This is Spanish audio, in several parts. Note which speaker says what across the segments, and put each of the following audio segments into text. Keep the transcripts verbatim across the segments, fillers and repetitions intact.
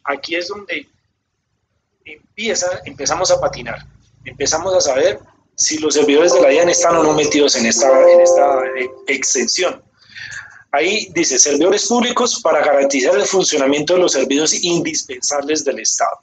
Speaker 1: aquí es donde empieza, empezamos a patinar, empezamos a saber si los servidores de la DIAN están o no metidos en esta, en esta extensión. Ahí dice, servidores públicos para garantizar el funcionamiento de los servicios indispensables del Estado.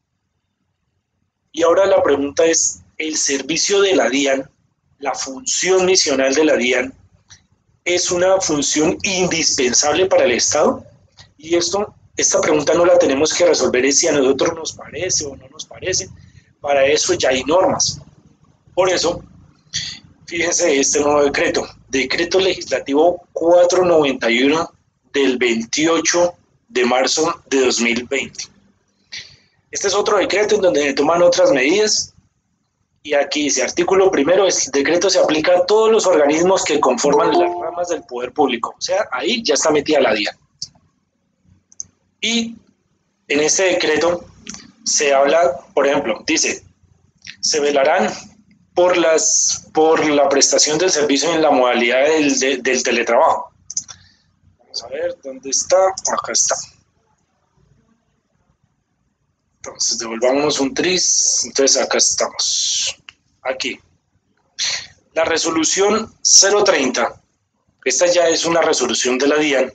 Speaker 1: Y ahora la pregunta es, ¿el servicio de la DIAN, la función misional de la DIAN, es una función indispensable para el Estado? Y esto, esta pregunta no la tenemos que resolver es si a nosotros nos parece o no nos parece. Para eso ya hay normas. Por eso, fíjense este nuevo decreto, decreto legislativo cuatrocientos noventa y uno del veintiocho de marzo de dos mil veinte. Este es otro decreto en donde se toman otras medidas y aquí dice, artículo primero, el decreto se aplica a todos los organismos que conforman las ramas del poder público, o sea, ahí ya está metida la DIAN. Y en este decreto se habla, por ejemplo, dice, se velarán por, las, por la prestación del servicio en la modalidad del, de, del teletrabajo. Vamos a ver, ¿dónde está? Acá está. Entonces, devolvamos un tris. Entonces, acá estamos. Aquí. La resolución cero treinta. Esta ya es una resolución de la DIAN.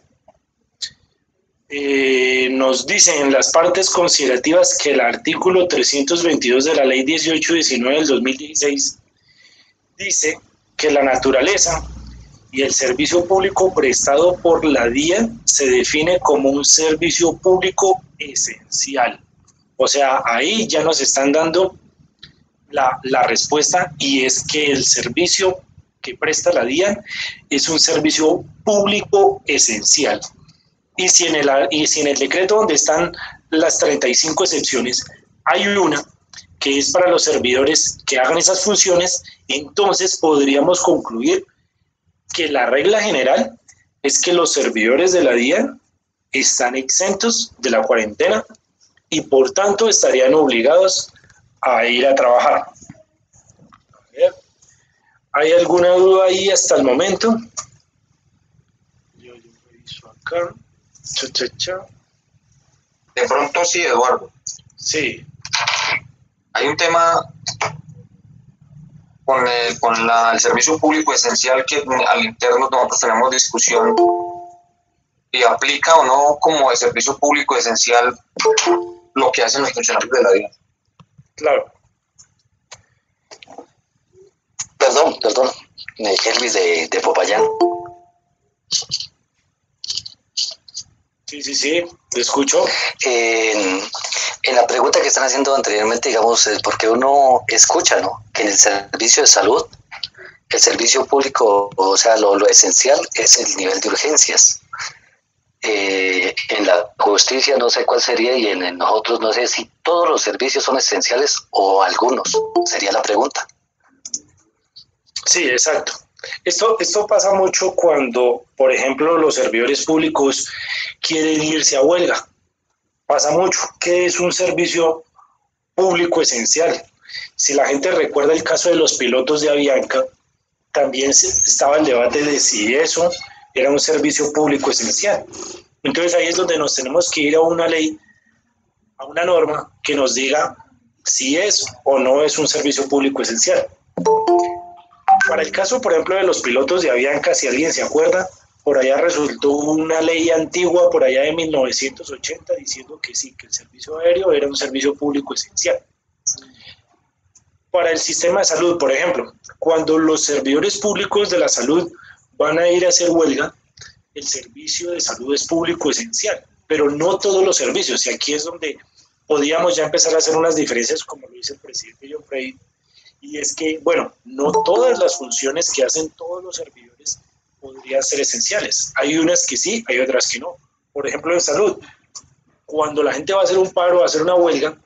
Speaker 1: Eh, nos dice en las partes considerativas que el artículo trescientos veintidós de la ley dieciocho diecinueve del dos mil dieciséis dice que la naturaleza y el servicio público prestado por la DIAN se define como un servicio público esencial. O sea, ahí ya nos están dando la, la respuesta y es que el servicio que presta la DIAN es un servicio público esencial. Y si, en el, y si en el decreto donde están las treinta y cinco excepciones hay una que es para los servidores que hagan esas funciones, entonces podríamos concluir que la regla general es que los servidores de la DIAN están exentos de la cuarentena y por tanto estarían obligados a ir a trabajar. A ver, ¿hay alguna duda ahí hasta el momento? Yo, yo reviso acá. Cha, cha, cha.
Speaker 2: De pronto sí, Eduardo.
Speaker 1: Sí.
Speaker 2: Hay un tema con, el, con la, el servicio público esencial que al interno nosotros tenemos discusión y aplica o no como el servicio público esencial lo que hacen los funcionarios de la DIAN.
Speaker 1: Claro.
Speaker 3: Perdón, perdón. Elvis de, de Popayán.
Speaker 1: Sí, sí, sí, te escucho.
Speaker 3: En, en la pregunta que están haciendo anteriormente, digamos, es porque uno escucha, ¿no? Que en el servicio de salud, el servicio público, o sea, lo, lo esencial es el nivel de urgencias. Eh, en la justicia no sé cuál sería y en, en nosotros no sé si todos los servicios son esenciales o algunos, sería la pregunta.
Speaker 1: Sí, exacto. Esto, esto pasa mucho cuando, por ejemplo, los servidores públicos quieren irse a huelga. Pasa mucho. ¿Qué es un servicio público esencial? Si la gente recuerda el caso de los pilotos de Avianca, también estaba el debate de si eso era un servicio público esencial. Entonces ahí es donde nos tenemos que ir a una ley, a una norma que nos diga si es o no es un servicio público esencial. Para el caso, por ejemplo, de los pilotos de Avianca, si alguien se acuerda, por allá resultó una ley antigua, por allá de mil novecientos ochenta, diciendo que sí, que el servicio aéreo era un servicio público esencial. Para el sistema de salud, por ejemplo, cuando los servidores públicos de la salud van a ir a hacer huelga, el servicio de salud es público esencial, pero no todos los servicios, y aquí es donde podíamos ya empezar a hacer unas diferencias, como lo dice el presidente John Frey, y es que, bueno, no todas las funciones que hacen todos los servidores podrían ser esenciales. Hay unas que sí, hay otras que no. Por ejemplo, en salud, cuando la gente va a hacer un paro, va a hacer una huelga,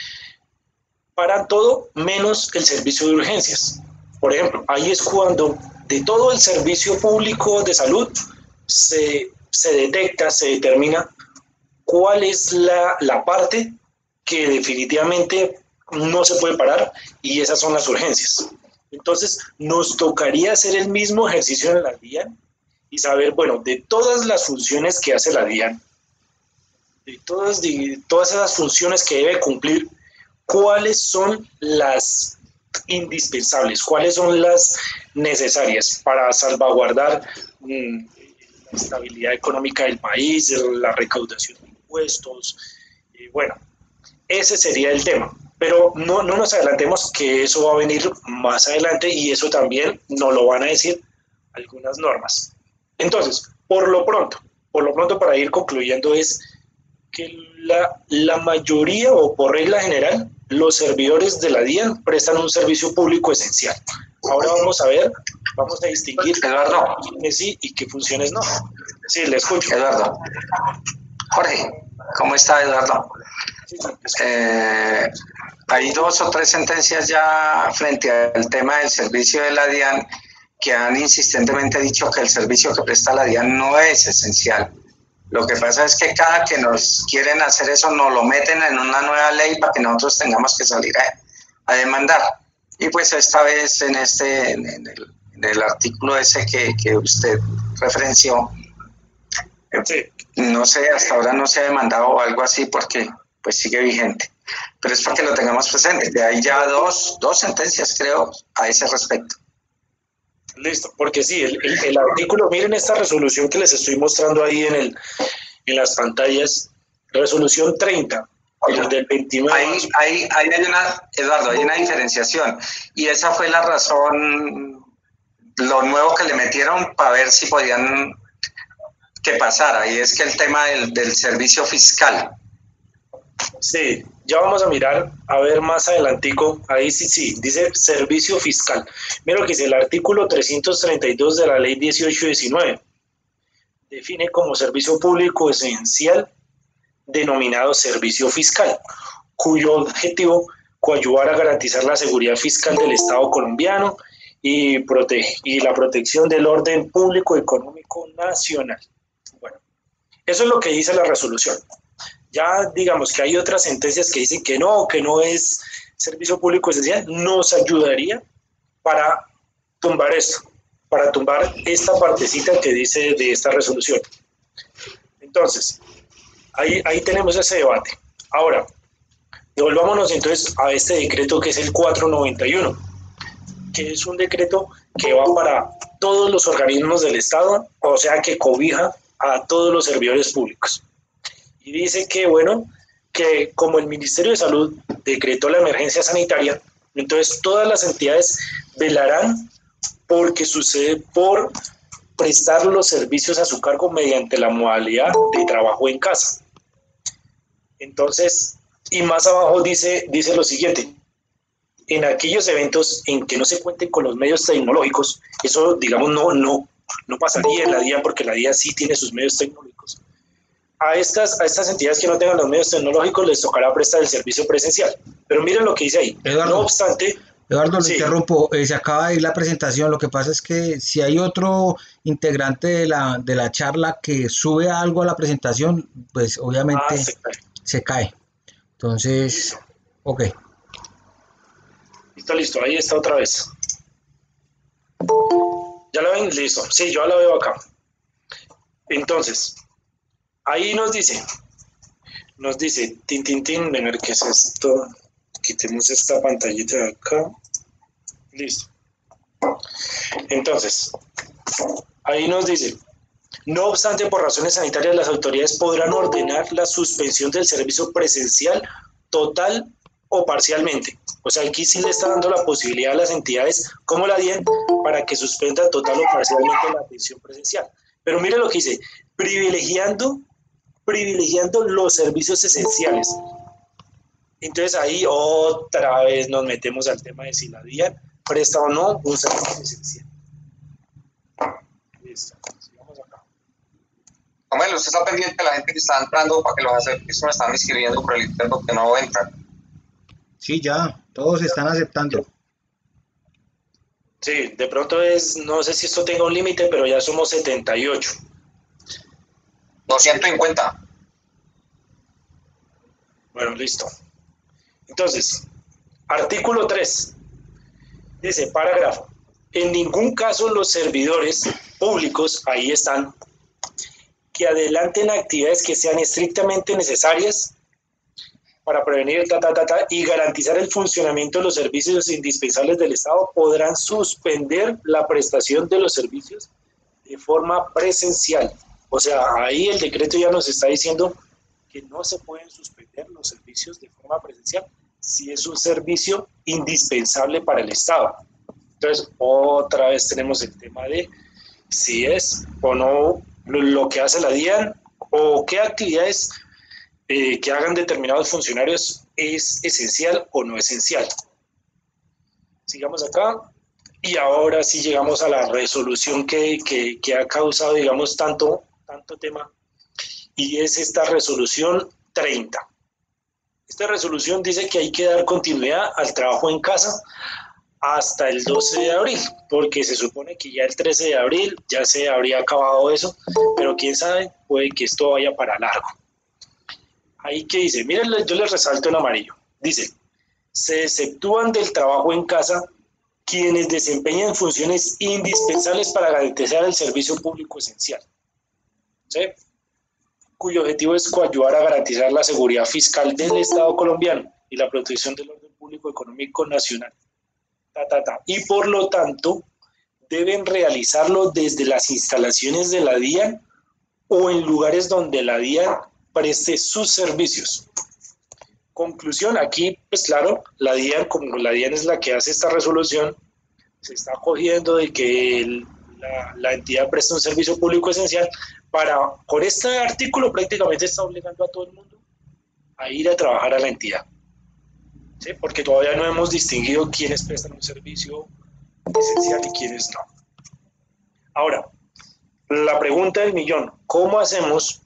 Speaker 1: paran todo menos el servicio de urgencias. Por ejemplo, ahí es cuando de todo el servicio público de salud se, se detecta, se determina cuál es la, la parte que definitivamente no se puede parar y esas son las urgencias. Entonces nos tocaría hacer el mismo ejercicio en la DIAN y saber, bueno, de todas las funciones que hace la DIAN, de todas, de todas esas funciones que debe cumplir, ¿cuáles son las indispensables? ¿Cuáles son las necesarias para salvaguardar mmm, la estabilidad económica del país, la recaudación de impuestos? Y bueno, ese sería el tema. Pero no, no nos adelantemos, que eso va a venir más adelante y eso también nos lo van a decir algunas normas. Entonces, por lo pronto, por lo pronto para ir concluyendo, es que la, la mayoría o por regla general, los servidores de la DIAN prestan un servicio público esencial. Ahora vamos a ver, vamos a distinguir
Speaker 2: Eduardo,
Speaker 1: qué funciones sí y qué funciones no. Sí, le escucho.
Speaker 2: Eduardo. Jorge, ¿cómo está, Eduardo?
Speaker 1: Sí, sí,
Speaker 2: eh, hay dos o tres sentencias ya frente al tema del servicio de la DIAN que han insistentemente dicho que el servicio que presta la DIAN no es esencial. Lo que pasa es que cada que nos quieren hacer eso nos lo meten en una nueva ley para que nosotros tengamos que salir a, a demandar. Y pues esta vez en este en el, en el artículo ese que, que usted referenció,
Speaker 1: sí.
Speaker 2: No sé, hasta ahora no se ha demandado o algo así porque pues sigue vigente. Pero es para que lo tengamos presente. De ahí ya dos, dos sentencias, creo, a ese respecto.
Speaker 1: Listo, porque sí, el, el, el artículo, miren esta resolución que les estoy mostrando ahí en, el, en las pantallas, resolución treinta,
Speaker 2: Oye,
Speaker 1: del veintinueve.
Speaker 2: Ahí, ahí, ahí hay una, Eduardo, hay una diferenciación. Y esa fue la razón, lo nuevo que le metieron para ver si podían que pasara, y es que el tema del, del servicio fiscal.
Speaker 1: Sí, ya vamos a mirar, a ver más adelantico, ahí sí, sí, dice servicio fiscal. Mira lo que dice el artículo trescientos treinta y dos de la ley dieciocho diecinueve. Define como servicio público esencial denominado servicio fiscal, cuyo objetivo coadyuvar a garantizar la seguridad fiscal del Estado colombiano y, protege, y la protección del orden público económico nacional. Bueno, eso es lo que dice la resolución. Ya digamos que hay otras sentencias que dicen que no, que no es servicio público esencial, nos ayudaría para tumbar esto, para tumbar esta partecita que dice de esta resolución. Entonces, ahí, ahí tenemos ese debate. Ahora, devolvámonos entonces a este decreto que es el cuatrocientos noventa y uno, que es un decreto que va para todos los organismos del Estado, o sea que cobija a todos los servidores públicos. Y dice que, bueno, que como el Ministerio de Salud decretó la emergencia sanitaria, entonces todas las entidades velarán porque sucede por prestar los servicios a su cargo mediante la modalidad de trabajo en casa. Entonces, y más abajo dice, dice lo siguiente: en aquellos eventos en que no se cuenten con los medios tecnológicos, eso digamos no, no, no pasaría en la DIAN porque la DIAN sí tiene sus medios tecnológicos. A estas, a estas entidades que no tengan los medios tecnológicos les tocará prestar el servicio presencial. Pero miren lo que dice ahí.
Speaker 4: Eduardo,
Speaker 1: no obstante...
Speaker 4: Eduardo, lo
Speaker 1: sí.
Speaker 4: interrumpo, eh, se acaba de ir la presentación, lo que pasa es que si hay otro integrante de la, de la charla que sube algo a la presentación, pues obviamente
Speaker 1: ah, se, cae.
Speaker 4: se cae. Entonces,
Speaker 1: listo.
Speaker 4: ok.
Speaker 1: Listo, listo, ahí está otra vez. ¿Ya la ven? Listo. Sí, yo la veo acá. Entonces, ahí nos dice, nos dice, tin, tin, tin, ven a ver qué es esto. Quitemos esta pantallita de acá. Listo. Entonces, ahí nos dice, no obstante, por razones sanitarias, las autoridades podrán ordenar la suspensión del servicio presencial total o parcialmente. O sea, aquí sí le está dando la posibilidad a las entidades como la DIAN para que suspendan total o parcialmente la atención presencial. Pero mire lo que dice, privilegiando, privilegiando los servicios esenciales. Entonces ahí otra vez nos metemos al tema de si la DIAN presta o no un servicio esencial. Listo, sigamos acá.
Speaker 2: Hombre, usted está pendiente de la gente que está entrando para que los aceptes, me están escribiendo por el interno que no entran.
Speaker 4: Sí, ya, todos están aceptando.
Speaker 1: Sí, de pronto es, no sé si esto tenga un límite, pero ya somos setenta y ocho.
Speaker 2: doscientos cincuenta.
Speaker 1: Bueno, listo. Entonces, artículo tres, dice, parágrafo, en ningún caso los servidores públicos, ahí están, que adelanten actividades que sean estrictamente necesarias para prevenir ta, ta, ta, ta, y garantizar el funcionamiento de los servicios indispensables del Estado, podrán suspender la prestación de los servicios de forma presencial. O sea, ahí el decreto ya nos está diciendo que no se pueden suspender los servicios de forma presencial si es un servicio indispensable para el Estado. Entonces, otra vez tenemos el tema de si es o no lo que hace la DIAN o qué actividades eh, que hagan determinados funcionarios es esencial o no esencial. Sigamos acá. Y ahora sí llegamos a la resolución que, que, que ha causado, digamos, tanto, tanto tema, y es esta resolución treinta. Esta resolución dice que hay que dar continuidad al trabajo en casa hasta el doce de abril, porque se supone que ya el trece de abril ya se habría acabado eso, pero quién sabe, puede que esto vaya para largo. Ahí que dice, miren, yo les resalto en amarillo, dice, se exceptúan del trabajo en casa quienes desempeñan funciones indispensables para garantizar el servicio público esencial, ¿sí?, cuyo objetivo es coadyuvar a garantizar la seguridad fiscal del Estado colombiano y la protección del orden público económico nacional. Ta, ta, ta. Y por lo tanto, deben realizarlo desde las instalaciones de la DIAN o en lugares donde la DIAN preste sus servicios. Conclusión, aquí, pues claro, la DIAN, como la DIAN es la que hace esta resolución, se está acogiendo de que el, la, la entidad presta un servicio público esencial para, con este artículo prácticamente está obligando a todo el mundo a ir a trabajar a la entidad, ¿sí?, porque todavía no hemos distinguido quiénes prestan un servicio esencial y quiénes no. Ahora, la pregunta del millón, ¿cómo hacemos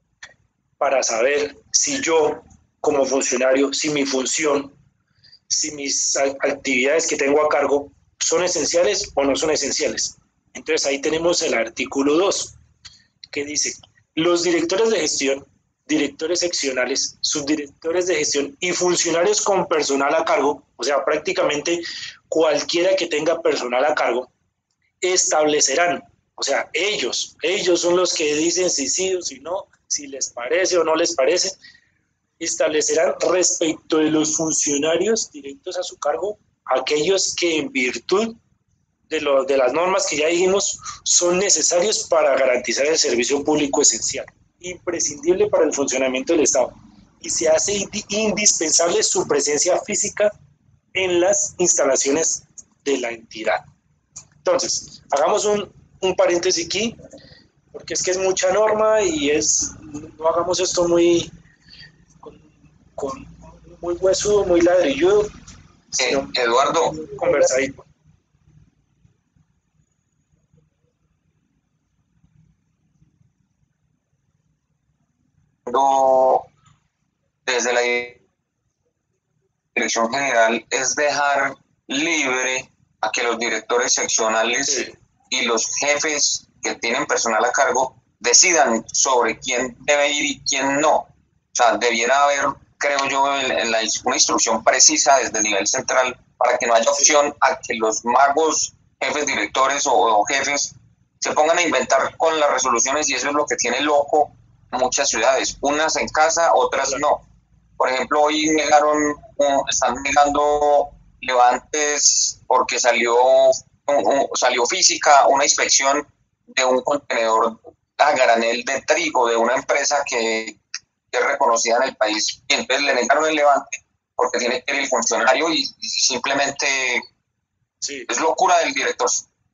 Speaker 1: para saber si yo, como funcionario, si mi función, si mis actividades que tengo a cargo son esenciales o no son esenciales? Entonces ahí tenemos el artículo dos, que dice, los directores de gestión, directores seccionales, subdirectores de gestión y funcionarios con personal a cargo, o sea, prácticamente cualquiera que tenga personal a cargo, establecerán, o sea, ellos, ellos son los que dicen si sí o si no, si les parece o no les parece, establecerán respecto de los funcionarios directos a su cargo, aquellos que en virtud de, lo, de las normas que ya dijimos son necesarios para garantizar el servicio público esencial, imprescindible para el funcionamiento del Estado, y se hace indispensable su presencia física en las instalaciones de la entidad. Entonces, hagamos un, un paréntesis aquí, porque es que es mucha norma y es, no hagamos esto muy, con, con, muy huesudo, muy ladrilludo,
Speaker 2: eh, Eduardo,
Speaker 1: conversadito.
Speaker 2: Desde la Dirección General es dejar libre a que los directores seccionales sí. y los jefes que tienen personal a cargo decidan sobre quién debe ir y quién no. O sea, debiera haber, creo yo, en, en la, una instrucción precisa desde el nivel central para que no haya opción a que los magos, jefes directores o, o jefes se pongan a inventar con las resoluciones, y eso es lo que tiene loco muchas ciudades, unas en casa, otras no. Por ejemplo, hoy negaron, están negando levantes porque salió, salió física una inspección de un contenedor a granel de trigo de una empresa que, que es reconocida en el país, y entonces le negaron el levante porque tiene que ir el funcionario y, y simplemente sí. es locura del director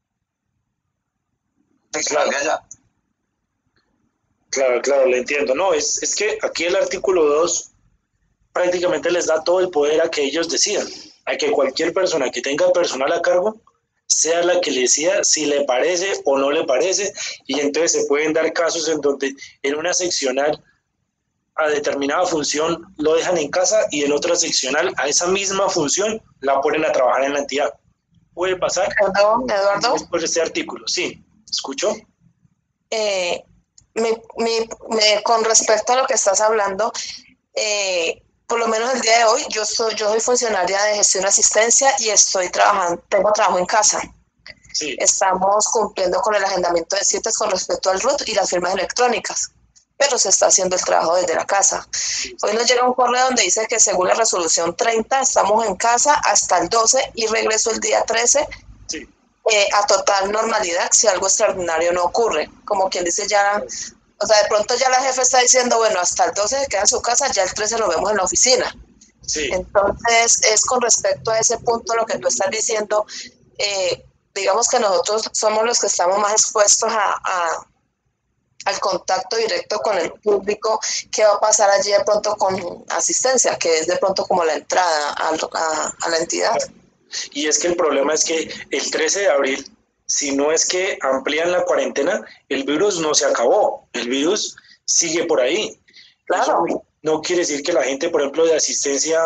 Speaker 2: seccional de allá.
Speaker 1: Claro, claro, lo entiendo. No, es, es que aquí el artículo dos prácticamente les da todo el poder a que ellos decidan, a que cualquier persona que tenga personal a cargo sea la que le decida si le parece o no le parece, y entonces se pueden dar casos en donde en una seccional a determinada función lo dejan en casa y en otra seccional a esa misma función la ponen a trabajar en la entidad. Puede pasar.
Speaker 5: Perdón, Eduardo.
Speaker 1: Después de este artículo, sí, ¿escuchó?
Speaker 5: Eh... Me, me, me, con respecto a lo que estás hablando, eh, por lo menos el día de hoy, yo soy, yo soy funcionaria de gestión y asistencia y estoy trabajando, tengo trabajo en casa.
Speaker 1: Sí.
Speaker 5: Estamos cumpliendo con el agendamiento de citas con respecto al R U T y las firmas electrónicas, pero se está haciendo el trabajo desde la casa. Hoy nos llega un correo donde dice que según la resolución treinta estamos en casa hasta el doce y regreso el día trece.
Speaker 1: Sí.
Speaker 5: Eh, a total normalidad si algo extraordinario no ocurre. Como quien dice ya, o sea, de pronto ya la jefe está diciendo, bueno, hasta el doce se queda en su casa, ya el trece lo vemos en la oficina.
Speaker 1: Sí.
Speaker 5: Entonces, es con respecto a ese punto lo que tú estás diciendo, eh, digamos que nosotros somos los que estamos más expuestos a, a, al contacto directo con el público. ¿Qué va a pasar allí de pronto con asistencia? Que es de pronto como la entrada a, a, a la entidad.
Speaker 1: Y es que el problema es que el trece de abril, si no es que amplían la cuarentena, el virus no se acabó, el virus sigue por ahí.
Speaker 5: Claro.
Speaker 1: Eso no quiere decir que la gente, por ejemplo, de asistencia,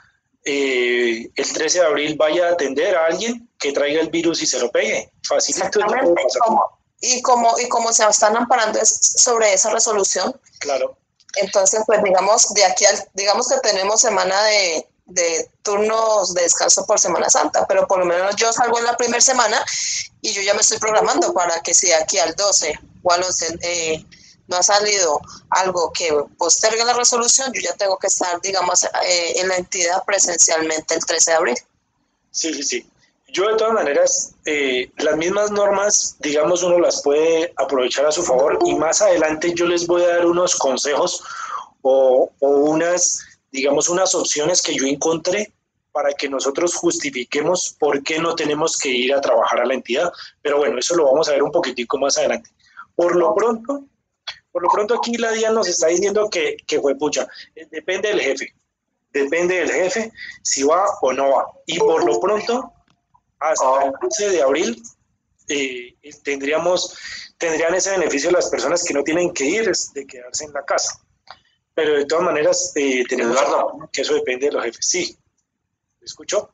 Speaker 1: eh, el trece de abril vaya a atender a alguien que traiga el virus y se lo pegue. Facilito.
Speaker 5: Exactamente. Como, y, como, y como se están amparando es sobre esa resolución.
Speaker 1: Claro.
Speaker 5: Entonces, pues digamos, de aquí al, digamos que tenemos semana de... de turnos de descanso por Semana Santa, pero por lo menos yo salgo en la primera semana y yo ya me estoy programando para que si de aquí al doce o al once eh, no ha salido algo que postergue la resolución, yo ya tengo que estar, digamos, eh, en la entidad presencialmente el trece de abril.
Speaker 1: Sí, sí, sí. Yo de todas maneras, eh, las mismas normas, digamos, uno las puede aprovechar a su favor y más adelante yo les voy a dar unos consejos o, o unas... digamos, unas opciones que yo encontré para que nosotros justifiquemos por qué no tenemos que ir a trabajar a la entidad. Pero bueno, eso lo vamos a ver un poquitico más adelante. Por lo pronto, por lo pronto aquí la DIAN nos está diciendo que, que fue pucha, depende del jefe, depende del jefe si va o no va. Y por lo pronto, hasta el once de abril, eh, tendríamos, tendrían ese beneficio las personas que no tienen que ir, de quedarse en la casa. Pero de todas maneras, eh, tenemos
Speaker 6: Eduardo,
Speaker 1: que eso depende de los jefes. Sí, ¿me escuchó?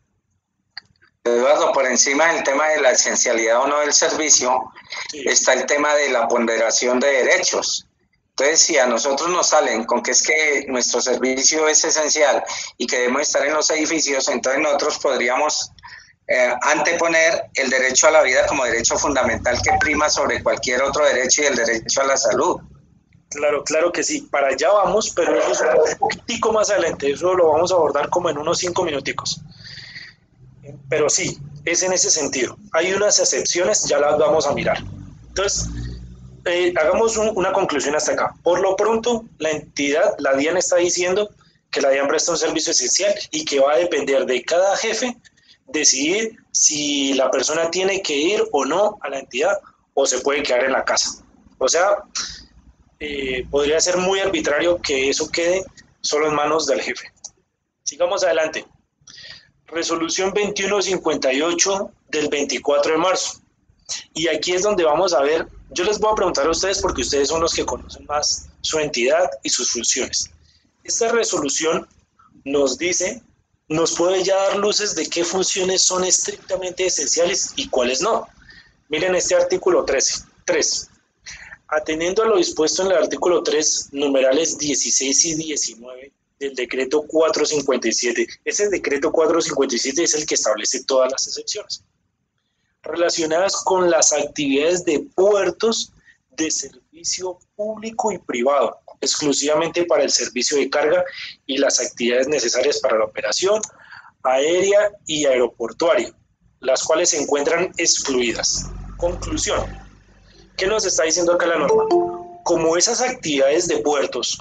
Speaker 6: Eduardo, por encima del tema de la esencialidad o no del servicio, sí, está el tema de la ponderación de derechos. Entonces, si a nosotros nos salen con que es que nuestro servicio es esencial y que debemos estar en los edificios, entonces nosotros podríamos eh, anteponer el derecho a la vida como derecho fundamental que prima sobre cualquier otro derecho y el derecho a la salud.
Speaker 1: Claro, claro que sí, para allá vamos, pero eso es un poquitico más adelante, eso lo vamos a abordar como en unos cinco minuticos. Pero sí, es en ese sentido. Hay unas excepciones, ya las vamos a mirar. Entonces, eh, hagamos un, una conclusión hasta acá. Por lo pronto, la entidad, la DIAN está diciendo que la DIAN presta un servicio esencial y que va a depender de cada jefe decidir si la persona tiene que ir o no a la entidad o se puede quedar en la casa. O sea, Eh, podría ser muy arbitrario que eso quede solo en manos del jefe. Sigamos adelante. Resolución veintiuno cincuenta y ocho del veinticuatro de marzo. Y aquí es donde vamos a ver, yo les voy a preguntar a ustedes porque ustedes son los que conocen más su entidad y sus funciones. Esta resolución nos dice, nos puede ya dar luces de qué funciones son estrictamente esenciales y cuáles no. Miren este artículo trece, tres. Atendiendo a lo dispuesto en el artículo tres, numerales dieciséis y diecinueve del decreto cuatrocientos cincuenta y siete, ese decreto cuatrocientos cincuenta y siete es el que establece todas las excepciones relacionadas con las actividades de puertos de servicio público y privado, exclusivamente para el servicio de carga y las actividades necesarias para la operación aérea y aeroportuaria, las cuales se encuentran excluidas. Conclusión. ¿Qué nos está diciendo acá la norma? Como esas actividades de puertos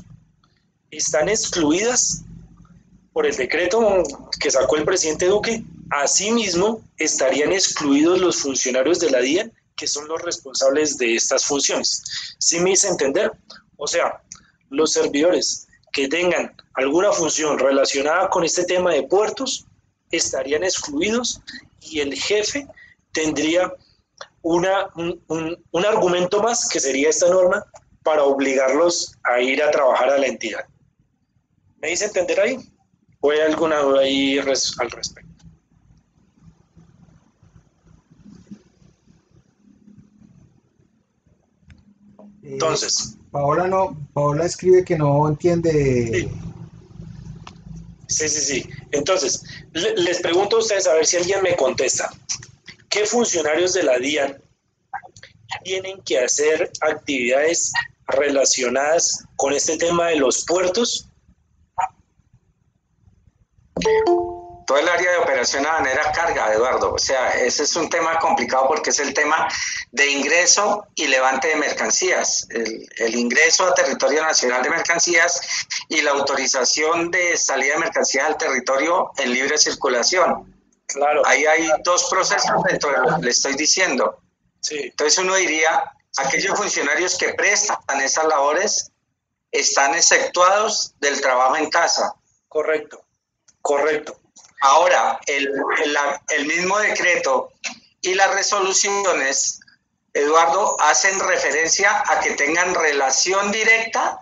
Speaker 1: están excluidas por el decreto que sacó el presidente Duque, asimismo estarían excluidos los funcionarios de la DIAN que son los responsables de estas funciones. ¿Sí me hice entender? O sea, los servidores que tengan alguna función relacionada con este tema de puertos estarían excluidos y el jefe tendría Una, un, un, un argumento más que sería esta norma para obligarlos a ir a trabajar a la entidad. ¿Me hice entender ahí? ¿O hay alguna duda ahí res, al respecto? Entonces.
Speaker 4: Eh, Paola no, Paola escribe que no entiende.
Speaker 1: Sí, sí, sí. sí. Entonces, le, les pregunto a ustedes a ver si alguien me contesta. ¿qué funcionarios de la DIAN tienen que hacer actividades relacionadas con este tema de los puertos?
Speaker 6: Todo el área de operación aduanera carga, Eduardo. O sea, ese es un tema complicado porque es el tema de ingreso y levante de mercancías. El, el ingreso a territorio nacional de mercancías y la autorización de salida de mercancías al territorio en libre circulación.
Speaker 1: Claro.
Speaker 6: Ahí hay dos procesos dentro de lo que le estoy diciendo.
Speaker 1: Sí.
Speaker 6: Entonces uno diría, aquellos funcionarios que prestan esas labores están exceptuados del trabajo en casa.
Speaker 1: Correcto, correcto.
Speaker 6: Ahora, el, el, el mismo decreto y las resoluciones, Eduardo, hacen referencia a que tengan relación directa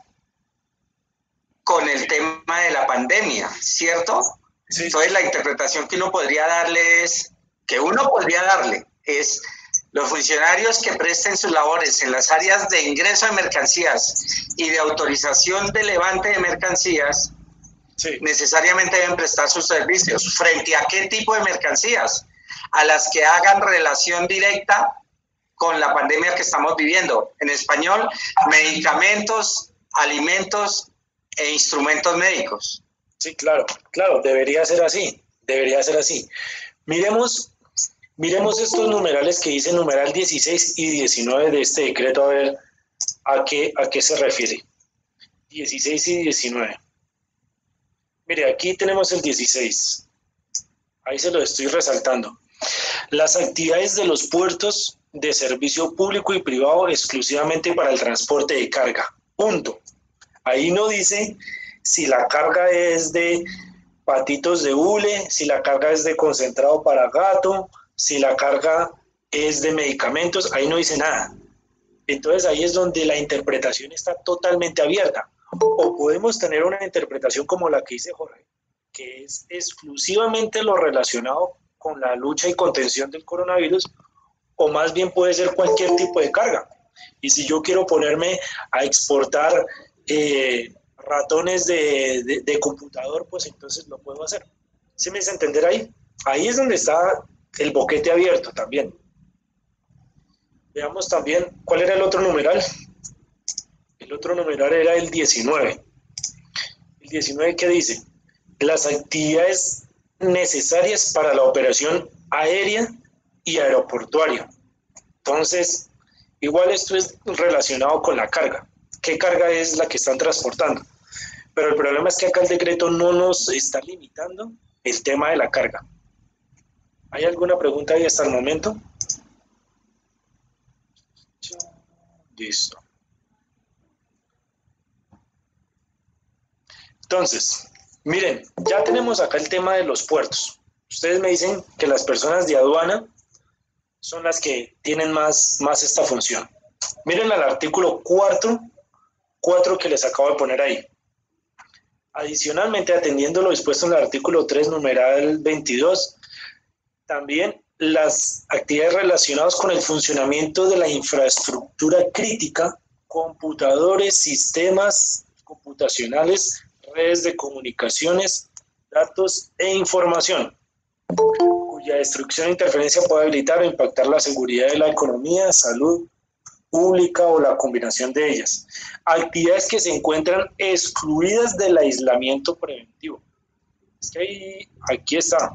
Speaker 6: con el tema de la pandemia, ¿cierto? Sí. Entonces, la interpretación que uno podría darle es, que uno podría darle, es los funcionarios que presten sus labores en las áreas de ingreso de mercancías y de autorización de levante de mercancías, sí, necesariamente deben prestar sus servicios. ¿Frente a qué tipo de mercancías? A las que hagan relación directa con la pandemia que estamos viviendo. En español, medicamentos, alimentos e instrumentos médicos.
Speaker 1: Sí, claro, claro, debería ser así, debería ser así. Miremos, miremos estos numerales que dice numeral dieciséis y diecinueve de este decreto, a ver a qué, a qué se refiere. dieciséis y diecinueve. Mire, aquí tenemos el dieciséis. Ahí se lo estoy resaltando. Las actividades de los puertos de servicio público y privado exclusivamente para el transporte de carga. Punto. Ahí no dice si la carga es de patitos de hule, si la carga es de concentrado para gato, si la carga es de medicamentos. Ahí no dice nada. Entonces ahí es donde la interpretación está totalmente abierta. O podemos tener una interpretación como la que dice Jorge, que es exclusivamente lo relacionado con la lucha y contención del coronavirus, o más bien puede ser cualquier tipo de carga. Y si yo quiero ponerme a exportar eh, ratones de, de, de computador, pues entonces lo puedo hacer. ¿Sí me hice entender ahí? Ahí es donde está el boquete abierto también. Veamos también, ¿cuál era el otro numeral? El otro numeral era el diecinueve. El diecinueve, ¿qué dice? Las actividades necesarias para la operación aérea y aeroportuaria. Entonces, igual esto es relacionado con la carga. ¿Qué carga es la que están transportando? Pero el problema es que acá el decreto no nos está limitando el tema de la carga. ¿Hay alguna pregunta ahí hasta el momento? Listo. Entonces, miren, ya tenemos acá el tema de los puertos. Ustedes me dicen que las personas de aduana son las que tienen más, más esta función. Miren al artículo cuatro, cuatro que les acabo de poner ahí. Adicionalmente, atendiendo lo dispuesto en el artículo tres, numeral veintidós, también las actividades relacionadas con el funcionamiento de la infraestructura crítica, computadores, sistemas computacionales, redes de comunicaciones, datos e información, cuya destrucción e interferencia puede habilitar o impactar la seguridad de la economía, salud pública o la combinación de ellas. Actividades que se encuentran excluidas del aislamiento preventivo. Es que ahí, aquí está.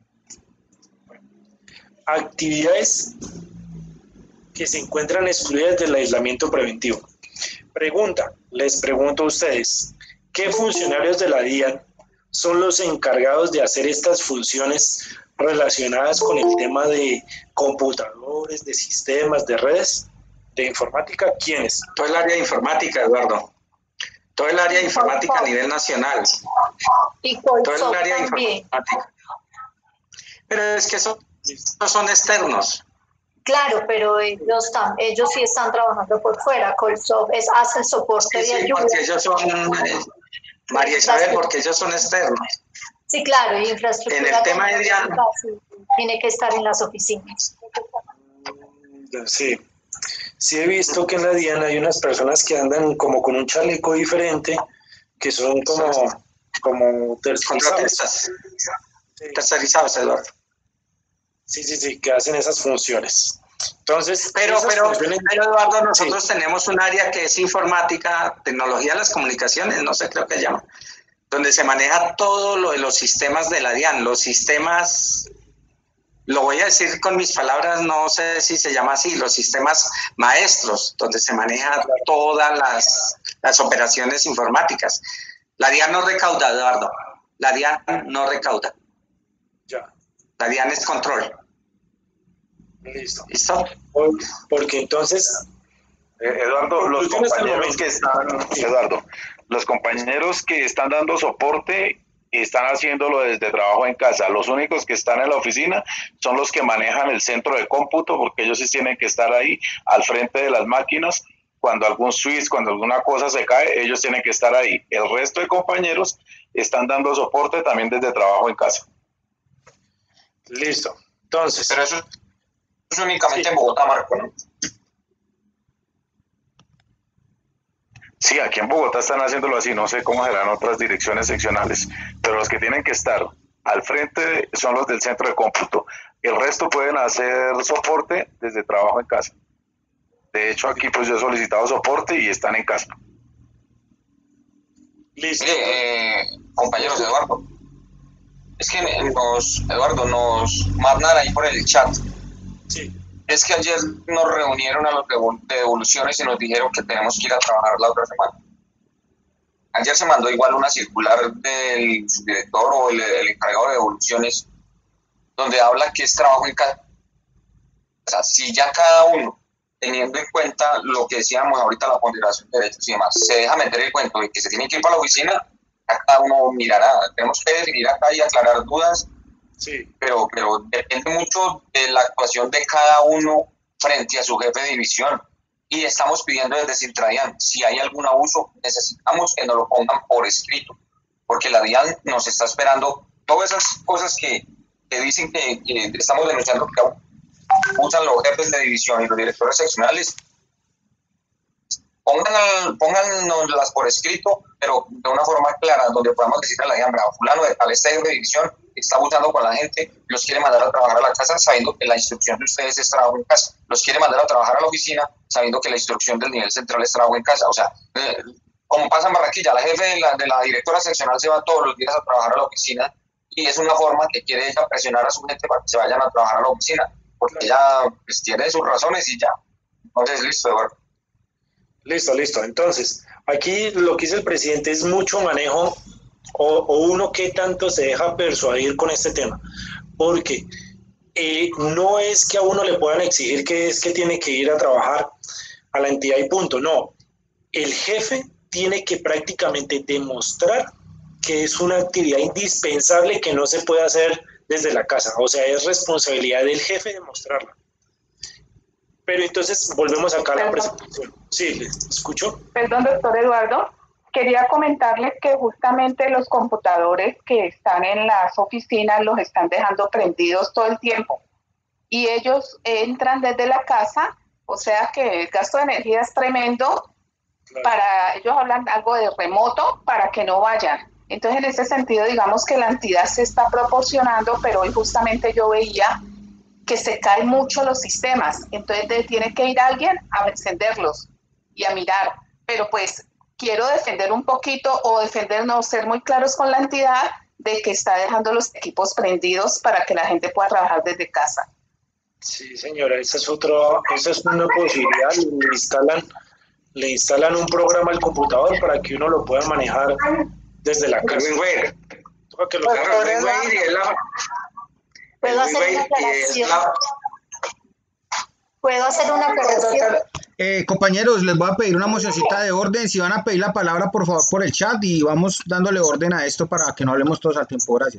Speaker 1: Actividades que se encuentran excluidas del aislamiento preventivo. Pregunta, les pregunto a ustedes, ¿qué funcionarios de la DIAN son los encargados de hacer estas funciones relacionadas con el tema de computadores, de sistemas, de redes, de informática? ¿Quiénes?
Speaker 6: Todo el área de informática, Eduardo. Todo el área de informática a nivel nacional.
Speaker 5: Y Colsop
Speaker 6: todo el área
Speaker 5: también.
Speaker 6: de informática. Pero es que esos no son externos.
Speaker 5: Claro, pero ellos, tam, ellos sí están trabajando por fuera. Colsop es, hace el soporte
Speaker 6: Sí,
Speaker 5: de
Speaker 6: sí,
Speaker 5: ayuda.
Speaker 6: porque ellos son, eh, María Isabel, porque ellos son externos.
Speaker 5: Sí, claro, y infraestructura.
Speaker 6: En el tema de DIAN.
Speaker 5: Tiene que estar en las oficinas.
Speaker 1: Sí, sí he visto que en la DIAN hay unas personas que andan como con un chaleco diferente, que son como, como tercerizados.
Speaker 6: Contratistas. Tercerizados, Eduardo.
Speaker 1: Sí, sí, sí, que hacen esas funciones. Entonces,
Speaker 6: pero, pero,
Speaker 1: funciones...
Speaker 6: pero Eduardo, nosotros sí. tenemos un área que es informática, tecnología de las comunicaciones, no sé, creo que se llama, donde se maneja todo lo de los sistemas de la DIAN, los sistemas, lo voy a decir con mis palabras, no sé si se llama así, los sistemas maestros, donde se maneja todas las, las operaciones informáticas. La DIAN no recauda, Eduardo, la DIAN no recauda.
Speaker 1: Ya.
Speaker 6: La DIAN es control.
Speaker 1: Listo.
Speaker 6: ¿Listo?
Speaker 1: Porque entonces...
Speaker 7: Eh, Eduardo, los compañeros que están, Eduardo, los compañeros que están dando soporte están haciéndolo desde trabajo en casa. Los únicos que están en la oficina son los que manejan el centro de cómputo, porque ellos sí tienen que estar ahí al frente de las máquinas. Cuando algún switch, cuando alguna cosa se cae, ellos tienen que estar ahí. El resto de compañeros están dando soporte también desde trabajo en casa.
Speaker 1: Listo. Entonces,
Speaker 2: pero eso es únicamente sí. En Bogotá, Marco, ¿no?
Speaker 7: Sí, aquí en Bogotá están haciéndolo así, no sé cómo serán otras direcciones seccionales, pero los que tienen que estar al frente son los del centro de cómputo. El resto pueden hacer soporte desde trabajo en casa. De hecho, aquí pues yo he solicitado soporte y están en casa.
Speaker 2: Listo. Mire, eh, compañeros, Eduardo, es que nos, Eduardo, nos mandan ahí por el chat.
Speaker 1: Sí.
Speaker 2: Es que ayer nos reunieron a los de devoluciones y nos dijeron que tenemos que ir a trabajar la otra semana. Ayer se mandó igual una circular del subdirector o el, el encargado de devoluciones, donde habla que es trabajo en casa. O sea, si ya cada uno, teniendo en cuenta lo que decíamos ahorita, la ponderación de derechos y demás, se deja meter el cuento de que se tiene que ir para la oficina, cada uno mirará. Tenemos que definir acá y aclarar dudas.
Speaker 1: Sí.
Speaker 2: Pero, pero depende mucho de la actuación de cada uno frente a su jefe de división. Y estamos pidiendo desde Cintradian, si hay algún abuso, necesitamos que nos lo pongan por escrito, porque la DIAN nos está esperando. Todas esas cosas que, que dicen que, que estamos denunciando que usan los jefes de división y los directores seccionales, Pongan, póngannoslas por escrito, pero de una forma clara, donde podamos decir a la DIAN, bravo, fulano de tal, este jefe de división está abusando con la gente, los quiere mandar a trabajar a la casa sabiendo que la instrucción de ustedes es trabajo en casa, los quiere mandar a trabajar a la oficina sabiendo que la instrucción del nivel central es trabajo en casa. O sea, eh, como pasa en Barranquilla, la jefe de la, de la directora seccional se va todos los días a trabajar a la oficina y es una forma que quiere ella presionar a su gente para que se vayan a trabajar a la oficina, porque ella pues, tiene sus razones y ya. Entonces, listo, Eduardo.
Speaker 1: Listo, listo. Entonces, aquí lo que dice el presidente es mucho manejo o, o uno que tanto se deja persuadir con este tema, porque eh, no es que a uno le puedan exigir que es que tiene que ir a trabajar a la entidad y punto, no. El jefe tiene que prácticamente demostrar que es una actividad indispensable que no se puede hacer desde la casa, o sea, es responsabilidad del jefe demostrarla. Pero entonces volvemos acá a la presentación. Sí, ¿le escucho?
Speaker 8: Perdón, doctor Eduardo. Quería comentarles que justamente los computadores que están en las oficinas los están dejando prendidos todo el tiempo. Y ellos entran desde la casa, o sea que el gasto de energía es tremendo. Claro. Para ellos hablan algo de remoto para que no vayan. Entonces, en ese sentido, digamos que la entidad se está proporcionando, pero hoy justamente yo veía que se caen mucho los sistemas, entonces tiene que ir alguien a encenderlos y a mirar, pero pues quiero defender un poquito o defendernos, ser muy claros con la entidad de que está dejando los equipos prendidos para que la gente pueda trabajar desde casa.
Speaker 1: Sí, señora, esa es otro, esa es una posibilidad, le instalan, le instalan un programa al computador para que uno lo pueda manejar desde la casa. Toca que lo
Speaker 9: ¿Puedo hacer una aclaración? ¿Puedo hacer una aclaración?
Speaker 4: Eh, compañeros, les voy a pedir una mocioncita de orden. Si van a pedir la palabra, por favor, por el chat y vamos dándole orden a esto para que no hablemos todos al tiempo. Gracias.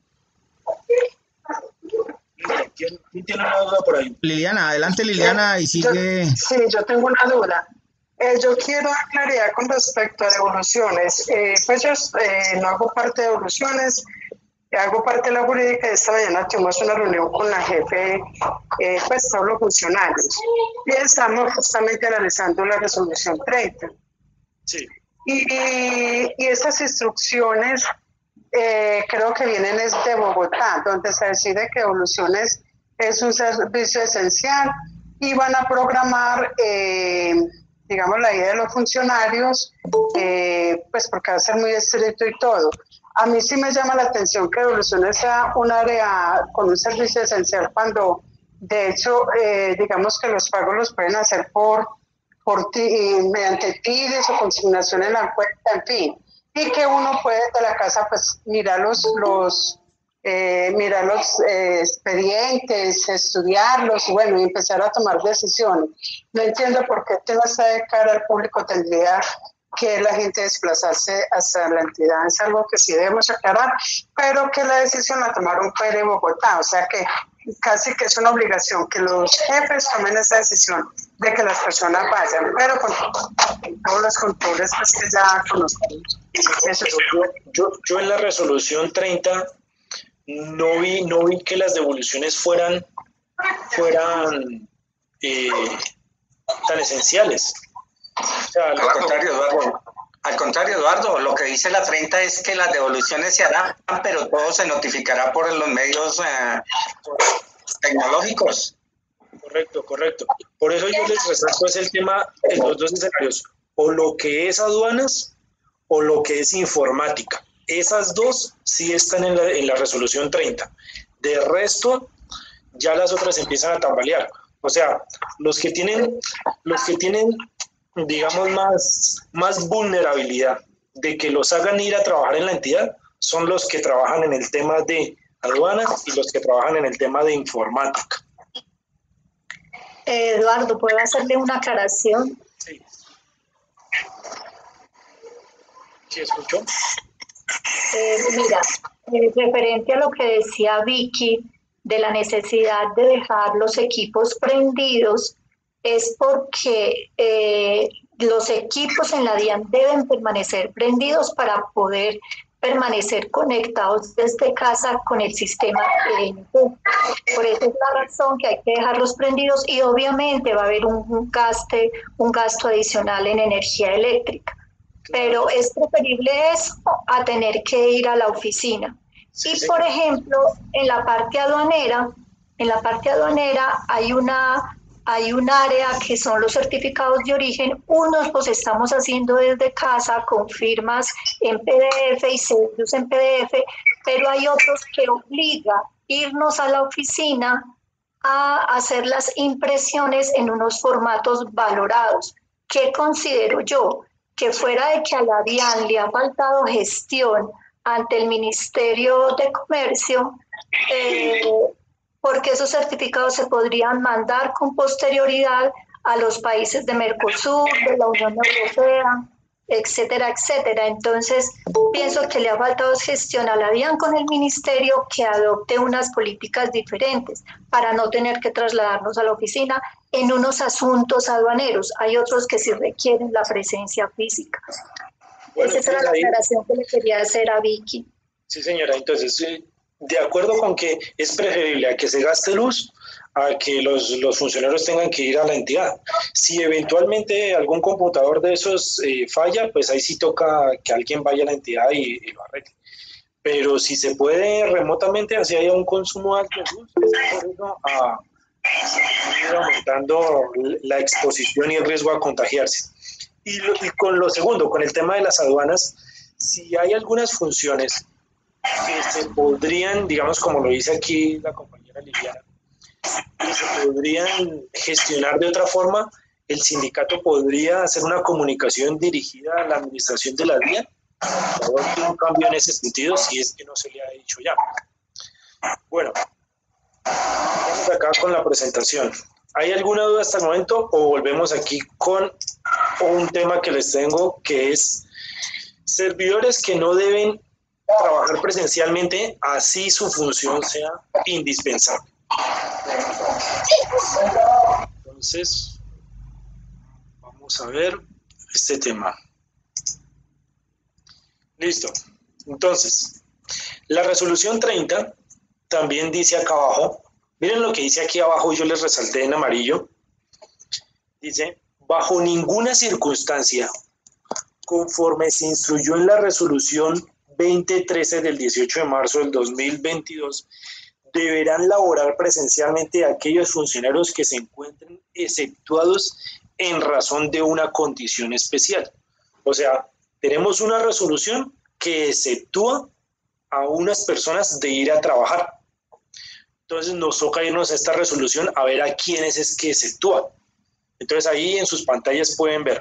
Speaker 1: ¿Quién, quién tiene una duda por ahí?
Speaker 4: Liliana, adelante Liliana y sigue.
Speaker 10: Yo, sí, yo tengo una duda. Eh, yo quiero aclarar con respecto a devoluciones. Eh, pues yo eh, no hago parte de devoluciones. Hago parte de la jurídica. Esta mañana tuvimos una reunión con la jefe, eh, pues todos los funcionarios, y estamos justamente analizando la resolución treinta.
Speaker 1: Sí.
Speaker 10: Y, y esas instrucciones eh, creo que vienen es de Bogotá, donde se decide que devoluciones es un servicio esencial y van a programar, eh, digamos, la idea de los funcionarios, eh, pues porque va a ser muy estricto y todo. A mí sí me llama la atención que Devoluciones sea un área con un servicio esencial cuando, de hecho, eh, digamos que los pagos los pueden hacer por, por ti, mediante TIDES o consignación en la cuenta, en fin, y que uno puede de la casa pues mirar los, los eh, mirar los eh, expedientes, estudiarlos y bueno, y empezar a tomar decisiones. No entiendo por qué tema está de cara al público tendría que la gente desplazarse hasta la entidad. Es algo que sí debemos aclarar, pero que la decisión la tomaron fue de Bogotá, o sea que casi que es una obligación que los jefes tomen esa decisión de que las personas vayan, pero con todos los controles pues, que ya conocemos. Eso es.
Speaker 1: yo, yo, yo en la resolución treinta no vi, no vi que las devoluciones fueran, fueran eh, tan esenciales.
Speaker 6: O sea, al contrario, Eduardo, al contrario, Eduardo, lo que dice la treinta es que las devoluciones se harán, pero todo se notificará por los medios eh, tecnológicos.
Speaker 1: Correcto, correcto. Por eso yo les resalto es el tema en los dos escenarios, o lo que es aduanas o lo que es informática. Esas dos sí están en la, en la resolución treinta. De resto, ya las otras empiezan a tambalear. O sea, los que tienen, los que tienen digamos, más, más vulnerabilidad de que los hagan ir a trabajar en la entidad son los que trabajan en el tema de aduanas y los que trabajan en el tema de informática.
Speaker 9: Eh, Eduardo, ¿puedo hacerle una aclaración?
Speaker 1: Sí. ¿Sí escuchó?
Speaker 9: Eh, mira, eh, referente a lo que decía Vicky de la necesidad de dejar los equipos prendidos, es porque eh, los equipos en la DIAN deben permanecer prendidos para poder permanecer conectados desde casa con el sistema T N T. Por eso es la razón que hay que dejarlos prendidos y obviamente va a haber un, un, gaste, un gasto adicional en energía eléctrica. Pero es preferible eso a tener que ir a la oficina. Sí, y sí. Por ejemplo, en la parte aduanera, en la parte aduanera hay una... Hay un área que son los certificados de origen, unos los estamos haciendo desde casa con firmas en P D F y sellos en P D F, pero hay otros que obliga irnos a la oficina a hacer las impresiones en unos formatos valorados. ¿Qué considero yo? Que fuera de que a la DIAN le ha faltado gestión ante el Ministerio de Comercio, eh, porque esos certificados se podrían mandar con posterioridad a los países de Mercosur, de la Unión Europea, etcétera, etcétera. Entonces, pienso que le ha faltado gestión a la DIAN con el ministerio que adopte unas políticas diferentes para no tener que trasladarnos a la oficina en unos asuntos aduaneros. Hay otros que sí requieren la presencia física. Bueno, esa era la aclaración que le quería hacer a Vicky.
Speaker 1: Sí, señora. Entonces, sí. De acuerdo con que es preferible a que se gaste luz a que los, los funcionarios tengan que ir a la entidad. Si eventualmente algún computador de esos eh, falla, pues ahí sí toca que alguien vaya a la entidad y, y lo arregle. Pero si se puede remotamente, así haya un consumo alto de luz, es por eso a, a ir aumentando la exposición y el riesgo a contagiarse. Y, lo, y con lo segundo, con el tema de las aduanas, si hay algunas funciones que se podrían, digamos como lo dice aquí la compañera Liliana, que se podrían gestionar de otra forma, el sindicato podría hacer una comunicación dirigida a la administración de la DIAN para un cambio en ese sentido, si es que no se le ha dicho ya. Bueno, vamos acá con la presentación. ¿Hay alguna duda hasta el momento o volvemos aquí con un tema que les tengo, que es servidores que no deben trabajar presencialmente, así su función sea indispensable? Entonces, vamos a ver este tema. Listo. Entonces, la resolución treinta también dice acá abajo, miren lo que dice aquí abajo, yo les resalté en amarillo, dice, bajo ninguna circunstancia, conforme se instruyó en la resolución veinte trece del dieciocho de marzo del dos mil veintidós, deberán laborar presencialmente aquellos funcionarios que se encuentren exceptuados en razón de una condición especial. O sea, tenemos una resolución que exceptúa a unas personas de ir a trabajar. Entonces nos toca irnos a esta resolución a ver a quiénes es que exceptúa. Entonces ahí en sus pantallas pueden ver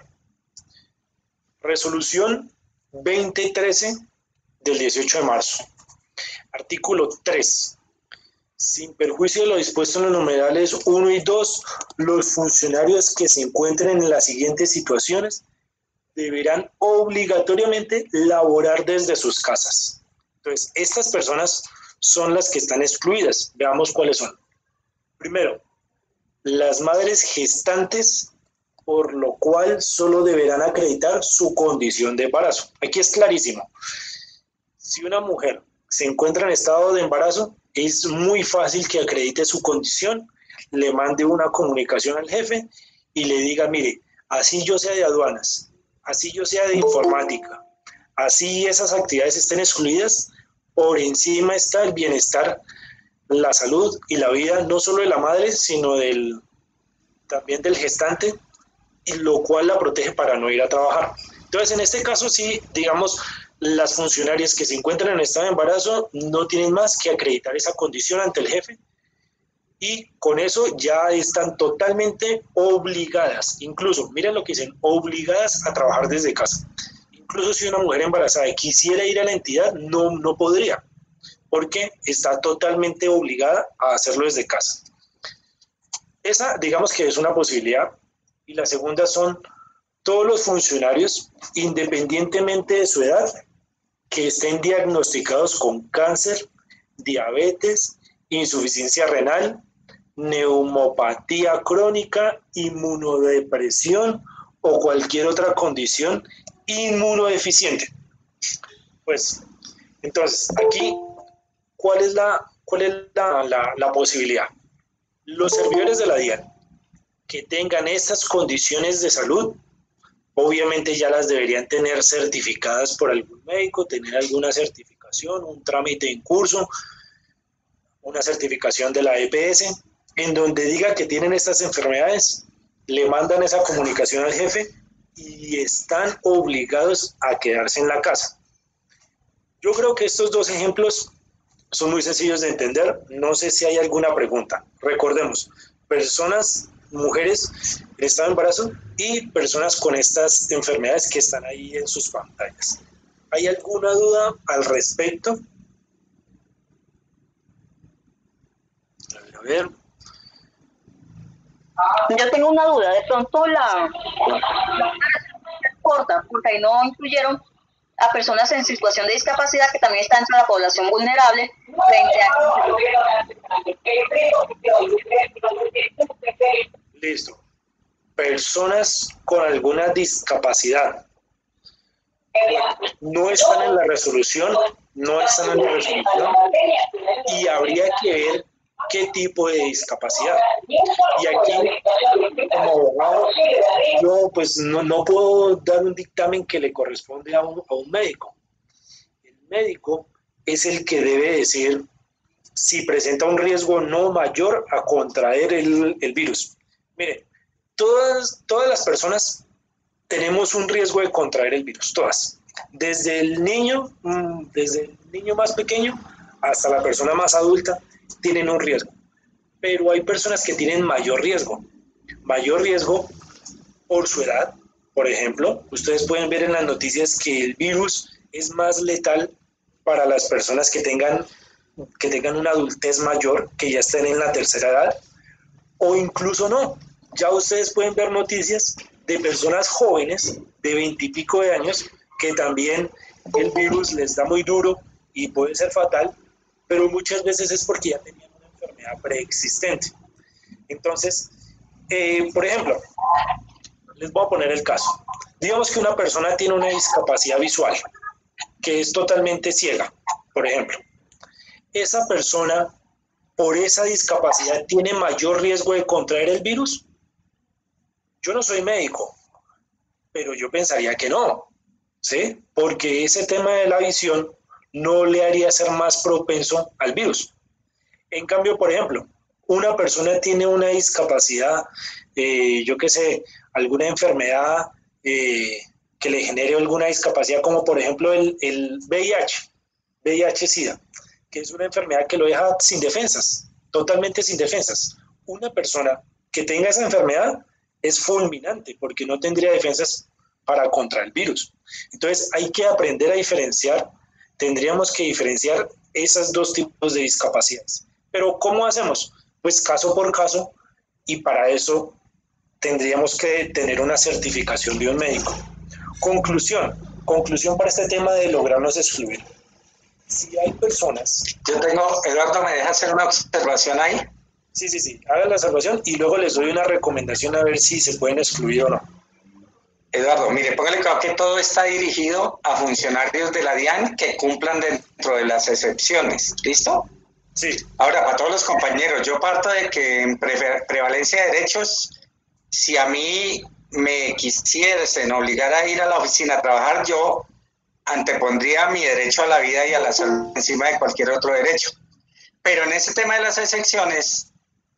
Speaker 1: resolución veinte trece del dieciocho de marzo. Artículo tres. Sin perjuicio de lo dispuesto en los numerales uno y dos, los funcionarios que se encuentren en las siguientes situaciones deberán obligatoriamente laborar desde sus casas. Entonces, estas personas son las que están excluidas. Veamos cuáles son. Primero, las madres gestantes, por lo cual solo deberán acreditar su condición de embarazo. Aquí es clarísimo. Si una mujer se encuentra en estado de embarazo, es muy fácil que acredite su condición, le mande una comunicación al jefe y le diga, mire, así yo sea de aduanas, así yo sea de informática, así esas actividades estén excluidas, por encima está el bienestar, la salud y la vida, no solo de la madre, sino del, también del gestante, y lo cual la protege para no ir a trabajar. Entonces, en este caso, sí, digamos, las funcionarias que se encuentran en estado de embarazo no tienen más que acreditar esa condición ante el jefe y con eso ya están totalmente obligadas, incluso, miren lo que dicen, obligadas a trabajar desde casa. Incluso si una mujer embarazada quisiera ir a la entidad, no, no podría, porque está totalmente obligada a hacerlo desde casa. Esa, digamos que es una posibilidad. Y la segunda son todos los funcionarios, independientemente de su edad, que estén diagnosticados con cáncer, diabetes, insuficiencia renal, neumopatía crónica, inmunodepresión o cualquier otra condición inmunodeficiente. Pues, entonces, aquí, ¿cuál es la, cuál es la, la, la posibilidad? Los servidores de la DIAN que tengan estas condiciones de salud, obviamente ya las deberían tener certificadas por algún médico, tener alguna certificación, un trámite en curso, una certificación de la E P S, en donde diga que tienen estas enfermedades, le mandan esa comunicación al jefe y están obligados a quedarse en la casa. Yo creo que estos dos ejemplos son muy sencillos de entender. No sé si hay alguna pregunta. Recordemos, personas, mujeres en estado de embarazo y personas con estas enfermedades que están ahí en sus pantallas. ¿Hay alguna duda al respecto? A ver, a ver.
Speaker 11: Yo tengo una duda, de pronto la corta, porque ahí no incluyeron a personas en situación de discapacidad que también están entre la población vulnerable frente a...
Speaker 1: Listo. Personas con alguna discapacidad no están en la resolución, no están en la resolución y habría que ver qué tipo de discapacidad. Y aquí, como abogado, yo pues no, no puedo dar un dictamen que le corresponde a un, a un médico. El médico es el que debe decir si presenta un riesgo no mayor a contraer el, el virus. Miren, todas, todas las personas tenemos un riesgo de contraer el virus, todas. Desde el niño, desde el niño más pequeño hasta la persona más adulta, tienen un riesgo, pero hay personas que tienen mayor riesgo, mayor riesgo por su edad. Por ejemplo, ustedes pueden ver en las noticias que el virus es más letal para las personas que tengan, que tengan una adultez mayor, que ya estén en la tercera edad, o incluso no. Ya ustedes pueden ver noticias de personas jóvenes de veintipico de años que también el virus les da muy duro y puede ser fatal, pero muchas veces es porque ya tenían una enfermedad preexistente. Entonces, eh, por ejemplo, les voy a poner el caso. Digamos que una persona tiene una discapacidad visual, que es totalmente ciega, por ejemplo. Esa persona, por esa discapacidad, ¿tiene mayor riesgo de contraer el virus? Yo no soy médico, pero yo pensaría que no, ¿sí? Porque ese tema de la visión no le haría ser más propenso al virus. En cambio, por ejemplo, una persona tiene una discapacidad, eh, yo qué sé, alguna enfermedad eh, que le genere alguna discapacidad, como por ejemplo el, el V I H, V I H-Sida, que es una enfermedad que lo deja sin defensas, totalmente sin defensas. Una persona que tenga esa enfermedad es fulminante porque no tendría defensas para contra el virus. Entonces hay que aprender a diferenciar, tendríamos que diferenciar esos dos tipos de discapacidades. Pero ¿cómo hacemos? Pues caso por caso, y para eso tendríamos que tener una certificación de un médico. Conclusión, conclusión para este tema de lograrnos excluir. Si hay personas...
Speaker 6: Yo tengo, Eduardo, ¿me deja hacer una observación ahí?
Speaker 1: Sí, sí, sí, haga la observación y luego les doy una recomendación a ver si se pueden excluir o no.
Speaker 6: Eduardo, mire, póngale claro que todo está dirigido a funcionarios de la DIAN que cumplan dentro de las excepciones, ¿listo?
Speaker 1: Sí.
Speaker 6: Ahora, para todos los compañeros, yo parto de que en prevalencia de derechos, si a mí me quisiesen obligar a ir a la oficina a trabajar, yo antepondría mi derecho a la vida y a la salud encima de cualquier otro derecho. Pero en ese tema de las excepciones,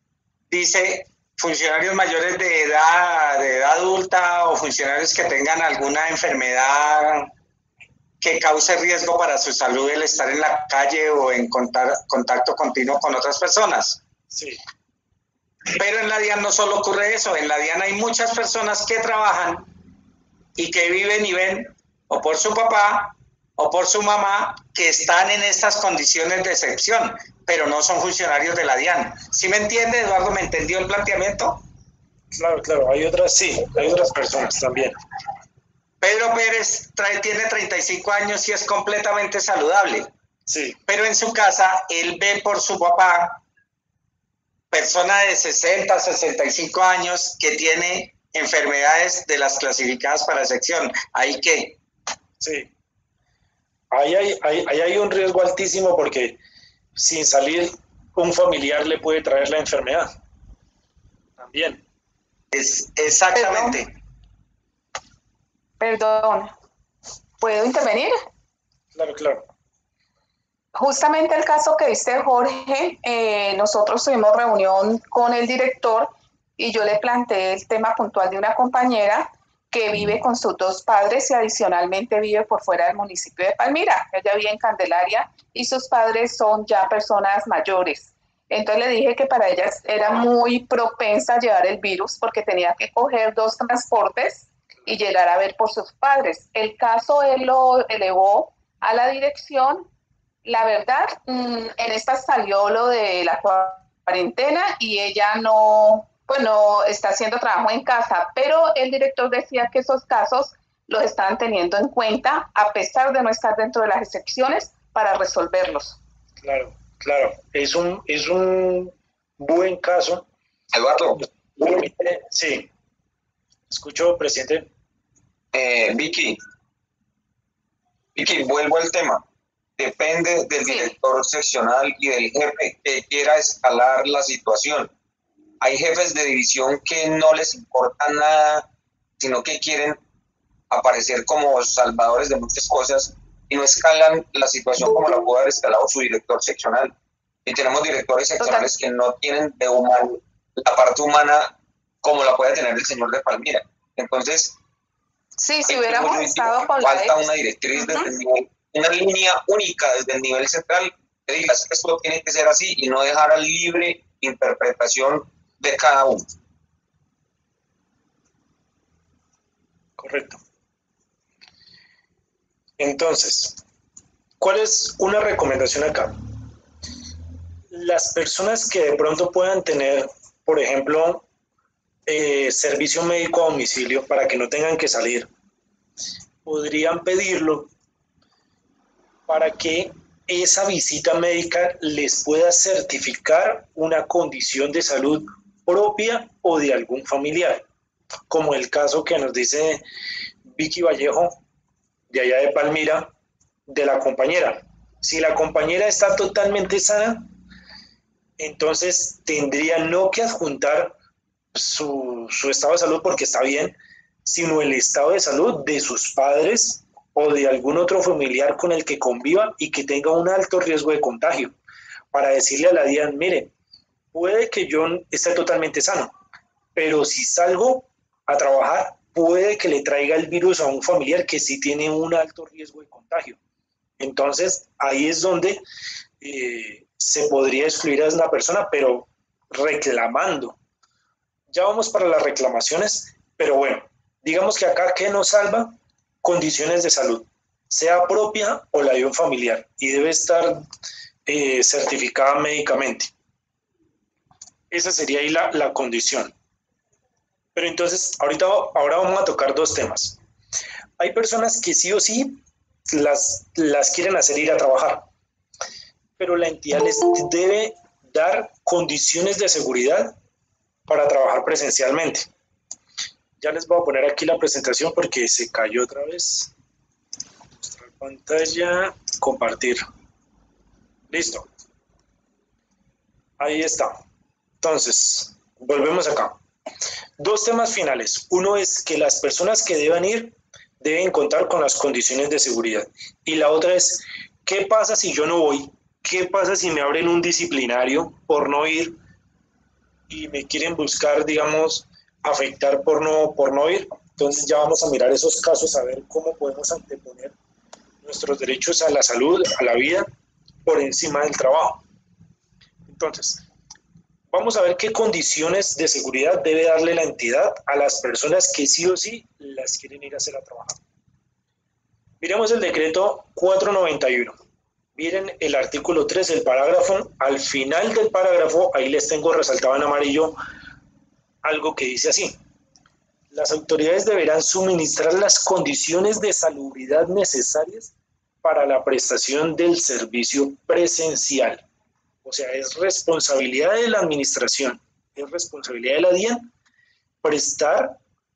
Speaker 6: dice funcionarios mayores de edad, de edad adulta o funcionarios que tengan alguna enfermedad que cause riesgo para su salud el estar en la calle o en contacto continuo con otras personas.
Speaker 1: Sí.
Speaker 6: Pero en la DIAN no solo ocurre eso, en la DIAN hay muchas personas que trabajan y que viven y ven o por su papá o por su mamá que están en estas condiciones de excepción, pero no son funcionarios de la DIAN. ¿Sí me entiende, Eduardo? ¿Me entendió el planteamiento?
Speaker 1: Claro, claro, hay otras, sí, hay otras personas también.
Speaker 6: Pedro Pérez trae, tiene treinta y cinco años y es completamente saludable.
Speaker 1: Sí.
Speaker 6: Pero en su casa, él ve por su papá, persona de sesenta, sesenta y cinco años, que tiene enfermedades de las clasificadas para excepción. ¿Ahí qué?
Speaker 1: Sí. Ahí hay, ahí, ahí hay un riesgo altísimo porque sin salir un familiar le puede traer la enfermedad. También.
Speaker 6: Es exactamente.
Speaker 8: Perdón, ¿puedo intervenir?
Speaker 1: Claro, claro.
Speaker 8: Justamente el caso que dice Jorge, eh, nosotros tuvimos reunión con el director y yo le planteé el tema puntual de una compañera que vive con sus dos padres y adicionalmente vive por fuera del municipio de Palmira. Ella vive en Candelaria y sus padres son ya personas mayores. Entonces le dije que para ellas era muy propensa llevar el virus porque tenía que coger dos transportes y llegar a ver por sus padres. El caso él lo elevó a la dirección. La verdad, en esta salió lo de la cuarentena y ella no, pues no está haciendo trabajo en casa, pero el director decía que esos casos los estaban teniendo en cuenta a pesar de no estar dentro de las excepciones para resolverlos.
Speaker 1: Claro, claro, es un, es un buen caso.
Speaker 2: Eduardo.
Speaker 1: Sí, escucho, presidente.
Speaker 2: Eh, Vicky, Vicky, vuelvo al tema. Depende del
Speaker 8: Sí.
Speaker 2: director seccional y del jefe que quiera escalar la situación. Hay jefes de división que no les importa nada, sino que quieren aparecer como salvadores de muchas cosas y no escalan la situación como la pudo haber escalado su director seccional. Y tenemos directores seccionales que no tienen de human, la parte humana como la puede tener el señor de Palmira. Entonces,
Speaker 8: sí, si hubiéramos estado con la
Speaker 2: falta
Speaker 8: ex,
Speaker 2: una directriz
Speaker 8: uh-huh.
Speaker 2: desde el nivel, una línea única desde el nivel central que digas esto tiene que ser así y no dejar a libre interpretación de cada uno.
Speaker 1: Correcto. Entonces, ¿cuál es una recomendación acá? Las personas que de pronto puedan tener, por ejemplo, eh, servicio médico a domicilio para que no tengan que salir, podrían pedirlo para que esa visita médica les pueda certificar una condición de salud propia o de algún familiar, como el caso que nos dice Vicky Vallejo, de allá de Palmira, de la compañera. Si la compañera está totalmente sana, entonces tendría no que adjuntar su, su estado de salud porque está bien, sino el estado de salud de sus padres o de algún otro familiar con el que conviva y que tenga un alto riesgo de contagio. para decirle a la DIAN, mire, puede que yo esté totalmente sano, pero si salgo a trabajar, puede que le traiga el virus a un familiar que sí tiene un alto riesgo de contagio. Entonces, ahí es donde eh, se podría excluir a la persona, pero reclamando. Ya vamos para las reclamaciones, pero bueno, digamos que acá, ¿qué nos salva? Condiciones de salud, sea propia o la de un familiar, y debe estar eh, certificada médicamente. Esa sería ahí la, la condición. Pero entonces, ahorita, ahora vamos a tocar dos temas. Hay personas que sí o sí las, las quieren hacer ir a trabajar, pero la entidad les debe dar condiciones de seguridad para trabajar presencialmente. Ya les voy a poner aquí la presentación porque se cayó otra vez. Mostrar pantalla, compartir. Listo. Ahí está. Entonces, volvemos acá. Dos temas finales. Uno es que las personas que deban ir deben contar con las condiciones de seguridad. Y la otra es, ¿qué pasa si yo no voy? ¿Qué pasa si me abren un disciplinario por no ir y me quieren buscar, digamos, afectar por no, por no ir? Entonces ya vamos a mirar esos casos, a ver cómo podemos anteponer nuestros derechos a la salud, a la vida, por encima del trabajo. Entonces, vamos a ver qué condiciones de seguridad debe darle la entidad a las personas que sí o sí las quieren ir a hacer a trabajar. Miremos el decreto cuatrocientos noventa y uno. Miren el artículo tres, el parágrafo. Al final del parágrafo, ahí les tengo resaltado en amarillo algo que dice así. Las autoridades deberán suministrar las condiciones de salubridad necesarias para la prestación del servicio presencial. O sea, es responsabilidad de la administración, es responsabilidad de la DIAN prestar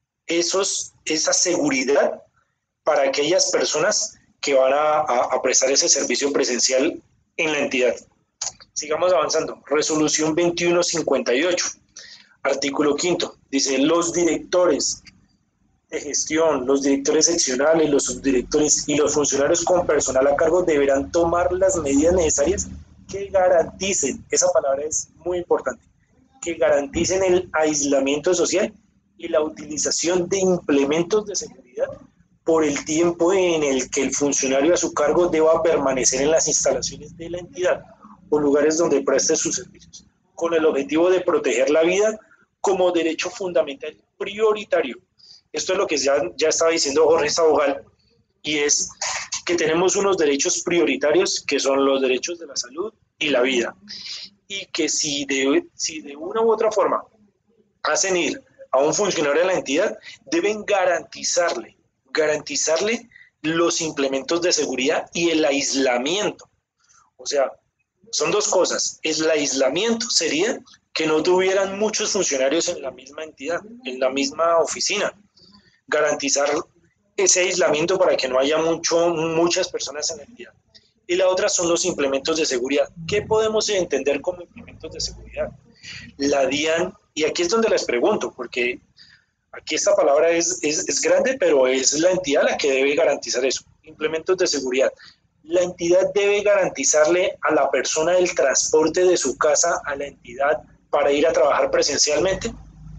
Speaker 1: esos, esa seguridad para aquellas personas que van a, a, a prestar ese servicio presencial en la entidad. Sigamos avanzando. Resolución veintiuno cincuenta y ocho, artículo quinto. Dice, los directores de gestión, los directores seccionales, los subdirectores y los funcionarios con personal a cargo deberán tomar las medidas necesarias que garanticen, esa palabra es muy importante, que garanticen el aislamiento social y la utilización de implementos de seguridad por el tiempo en el que el funcionario a su cargo deba permanecer en las instalaciones de la entidad o lugares donde preste sus servicios, con el objetivo de proteger la vida como derecho fundamental prioritario. Esto es lo que ya, ya estaba diciendo Jorge Sabogal, y es que tenemos unos derechos prioritarios que son los derechos de la salud y la vida, y que si de, si de una u otra forma hacen ir a un funcionario de la entidad, deben garantizarle, garantizarle los implementos de seguridad y el aislamiento. O sea, son dos cosas. El aislamiento sería que no tuvieran muchos funcionarios en la misma entidad, en la misma oficina. Garantizar ese aislamiento para que no haya mucho, muchas personas en la entidad. Y la otra son los implementos de seguridad. ¿Qué podemos entender como implementos de seguridad? La DIAN, y aquí es donde les pregunto, porque aquí esta palabra es, es, es grande, pero es la entidad la que debe garantizar eso. Implementos de seguridad. La entidad debe garantizarle a la persona el transporte de su casa a la entidad para ir a trabajar presencialmente.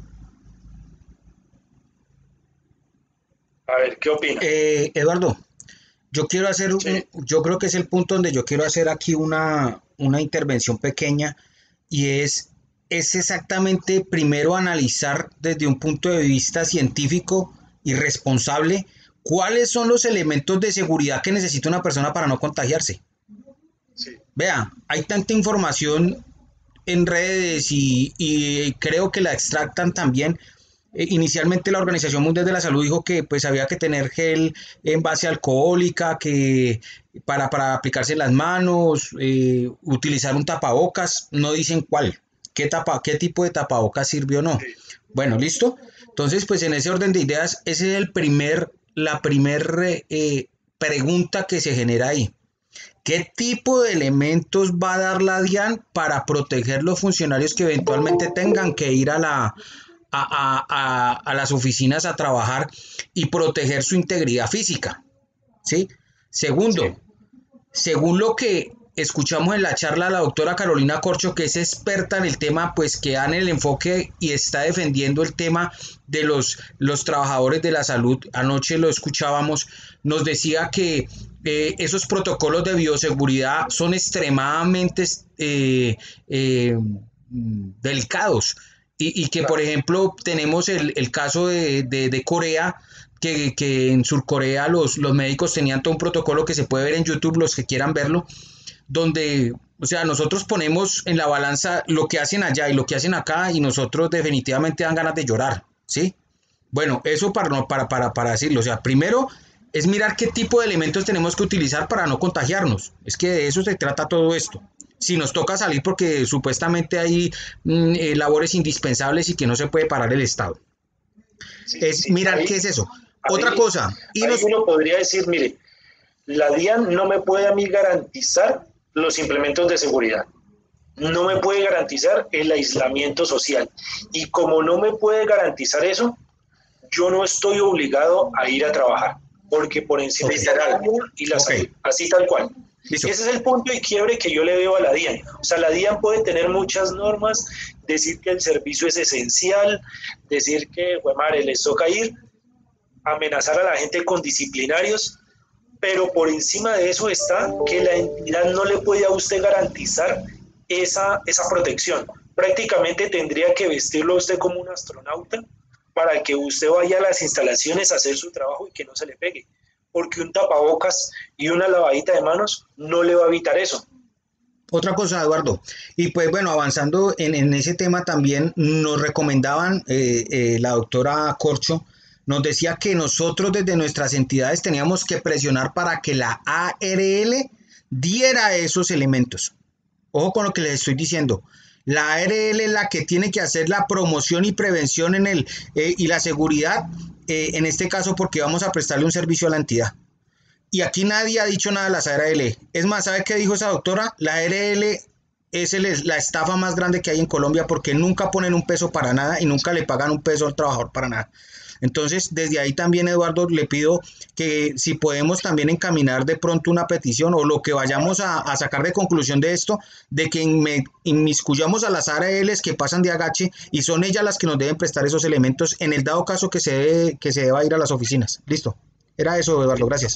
Speaker 1: A ver, ¿qué opina?
Speaker 4: Eh, Eduardo, yo quiero hacer,
Speaker 1: Sí.
Speaker 4: un, yo creo que es el punto donde yo quiero hacer aquí una, una intervención pequeña, y es, es exactamente primero analizar desde un punto de vista científico y responsable cuáles son los elementos de seguridad que necesita una persona para no contagiarse.
Speaker 1: Sí.
Speaker 4: Vea, hay tanta información en redes y, y creo que la extractan también. Eh, inicialmente la Organización Mundial de la Salud dijo que pues había que tener gel en base alcohólica, que para, para aplicarse en las manos, eh, utilizar un tapabocas, no dicen cuál, qué, tapa, qué tipo de tapabocas sirve o no.
Speaker 1: Sí.
Speaker 4: Bueno, listo. Entonces, pues en ese orden de ideas, ese es el primer, la primer eh, pregunta que se genera ahí. ¿Qué tipo de elementos va a dar la DIAN para proteger los funcionarios que eventualmente tengan que ir a la A, a, a, a las oficinas a trabajar y proteger su integridad física? ¿Sí? Segundo,
Speaker 1: Sí.
Speaker 4: según lo que escuchamos en la charla a la doctora Carolina Corcho, que es experta en el tema, pues que da en el enfoque y está defendiendo el tema de los, los trabajadores de la salud. Anoche lo escuchábamos, nos decía que eh, esos protocolos de bioseguridad son extremadamente eh, eh, delicados y, y que, por ejemplo, tenemos el, el caso de, de, de Corea, que, que en Surcorea los, los médicos tenían todo un protocolo que se puede ver en YouTube, los que quieran verlo, donde, o sea, nosotros ponemos en la balanza lo que hacen allá y lo que hacen acá y nosotros definitivamente dan ganas de llorar, ¿sí? Bueno, eso para, para, para, para decirlo, o sea, primero es mirar qué tipo de elementos tenemos que utilizar para no contagiarnos, es que de eso se trata todo esto. Si nos toca salir porque supuestamente hay mm, eh, labores indispensables y que no se puede parar el Estado. Sí, es sí, mirar ahí, qué es eso. Ahí, Otra cosa.
Speaker 1: Y nos... uno podría decir, mire, la DIAN no me puede a mí garantizar los implementos de seguridad. No me puede garantizar el aislamiento social. Y como no me puede garantizar eso, yo no estoy obligado a ir a trabajar. Porque por encima okay. está la vida y la okay. salud. Así tal cual. Listo. Ese es el punto de quiebre que yo le veo a la DIAN. O sea, la DIAN puede tener muchas normas, decir que el servicio es esencial, decir que, pues, madre, les toca ir, amenazar a la gente con disciplinarios, pero por encima de eso está que la entidad no le puede a usted garantizar esa, esa protección. Prácticamente tendría que vestirlo a usted como un astronauta para que usted vaya a las instalaciones a hacer su trabajo y que no se le pegue. Porque un tapabocas y una lavadita de manos no le va a evitar eso.
Speaker 4: Otra cosa, Eduardo, y pues bueno, avanzando en, en ese tema también nos recomendaban, eh, eh, la doctora Corcho, nos decía que nosotros desde nuestras entidades teníamos que presionar para que la A R L diera esos elementos. Ojo con lo que les estoy diciendo. La A R L es la que tiene que hacer la promoción y prevención en el, eh, y la seguridad, eh, en este caso porque vamos a prestarle un servicio a la entidad. Y aquí nadie ha dicho nada de las A R L. Es más, ¿sabe qué dijo esa doctora? La A R L es el, la estafa más grande que hay en Colombia porque nunca ponen un peso para nada y nunca le pagan un peso al trabajador para nada. Entonces, desde ahí también, Eduardo, le pido que si podemos también encaminar de pronto una petición o lo que vayamos a, a sacar de conclusión de esto, de que me inmiscuyamos a las A R Ls que pasan de agache y son ellas las que nos deben prestar esos elementos en el dado caso que se, debe, que se deba ir a las oficinas. Listo. Era eso, Eduardo. Gracias.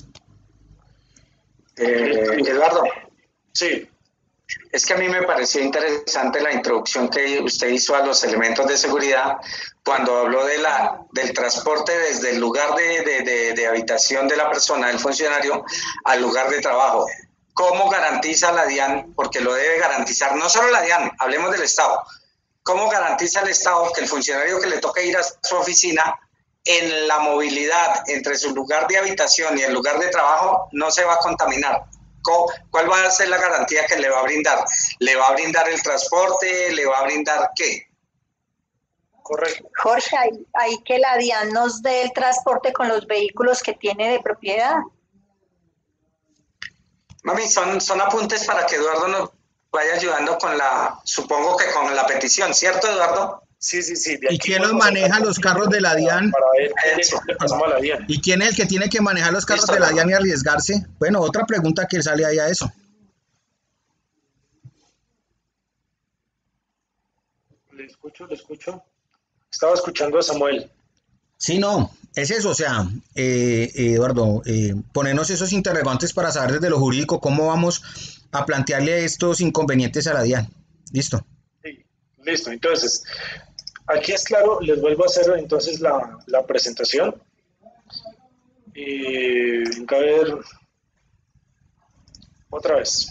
Speaker 6: Eh, Eduardo.
Speaker 1: Sí.
Speaker 6: Es que a mí me pareció interesante la introducción que usted hizo a los elementos de seguridad cuando habló de la, del transporte desde el lugar de, de, de, de habitación de la persona, del funcionario, al lugar de trabajo. ¿Cómo garantiza la DIAN? Porque lo debe garantizar, no solo la DIAN, hablemos del Estado. ¿Cómo garantiza el Estado que el funcionario que le toque ir a su oficina en la movilidad entre su lugar de habitación y el lugar de trabajo no se va a contaminar? ¿Cuál va a ser la garantía que le va a brindar? ¿Le va a brindar el transporte? ¿Le va a brindar qué?
Speaker 1: Correcto.
Speaker 9: Jorge, hay, hay que la DIAN nos dé el transporte con los vehículos que tiene de propiedad.
Speaker 6: Mami, son, son apuntes para que Eduardo nos vaya ayudando con la, supongo que con la petición, ¿cierto, Eduardo?
Speaker 1: Sí, sí, sí.
Speaker 4: ¿Y quién los maneja los carros de la DIAN?
Speaker 1: Para ver qué pasamos a la DIAN.
Speaker 4: ¿Y quién es el que tiene que manejar los carros Listo, de la DIAN y arriesgarse? Bueno, otra pregunta que sale ahí a eso.
Speaker 1: Le escucho, le escucho. Estaba escuchando a Samuel.
Speaker 4: Sí, no, es eso, o sea, eh, Eduardo, eh, ponernos esos interrogantes para saber desde lo jurídico cómo vamos a plantearle estos inconvenientes a la DIAN. Listo.
Speaker 1: Sí, listo, entonces... Aquí es claro, les vuelvo a hacer entonces la, la presentación. Y a ver, otra vez.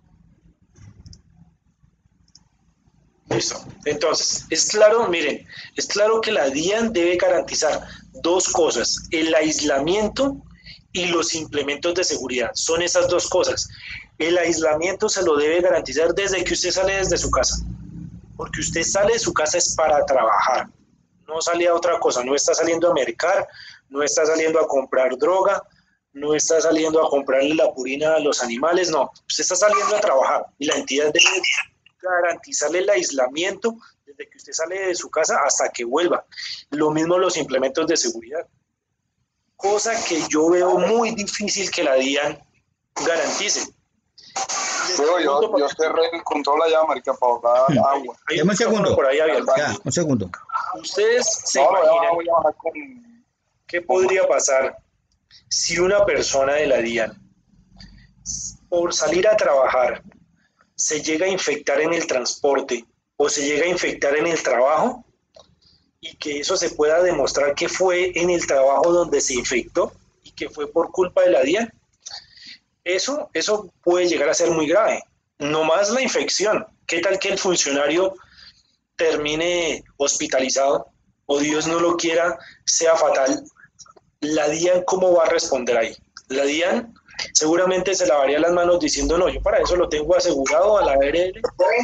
Speaker 1: Listo. Entonces, es claro, miren, es claro que la DIAN debe garantizar dos cosas, el aislamiento y los implementos de seguridad. Son esas dos cosas. El aislamiento se lo debe garantizar desde que usted sale desde su casa. Porque usted sale de su casa es para trabajar, no sale a otra cosa, no está saliendo a mercar, no está saliendo a comprar droga, no está saliendo a comprarle la purina a los animales, no, usted está saliendo a trabajar y la entidad debe garantizarle el aislamiento desde que usted sale de su casa hasta que vuelva. Lo mismo los implementos de seguridad, cosa que yo veo muy difícil que la DIAN garantice.
Speaker 12: Yo, yo, yo cerré el control allá, marica, para ahorrar agua.
Speaker 1: Hay
Speaker 4: un segundo.
Speaker 1: Por ahí abierto.
Speaker 4: Ya, un segundo.
Speaker 1: ¿Ustedes se
Speaker 12: No,
Speaker 1: imaginan
Speaker 12: voy a bajar con...
Speaker 1: qué podría pasar si una persona de la DIAN, por salir a trabajar, se llega a infectar en el transporte o se llega a infectar en el trabajo y que eso se pueda demostrar que fue en el trabajo donde se infectó y que fue por culpa de la DIAN? Eso, eso puede llegar a ser muy grave. No más la infección. ¿Qué tal que el funcionario termine hospitalizado o Dios no lo quiera, sea fatal? ¿La DIAN cómo va a responder ahí? La DIAN seguramente se lavaría las manos diciendo, no, yo para eso lo tengo asegurado a la A R L.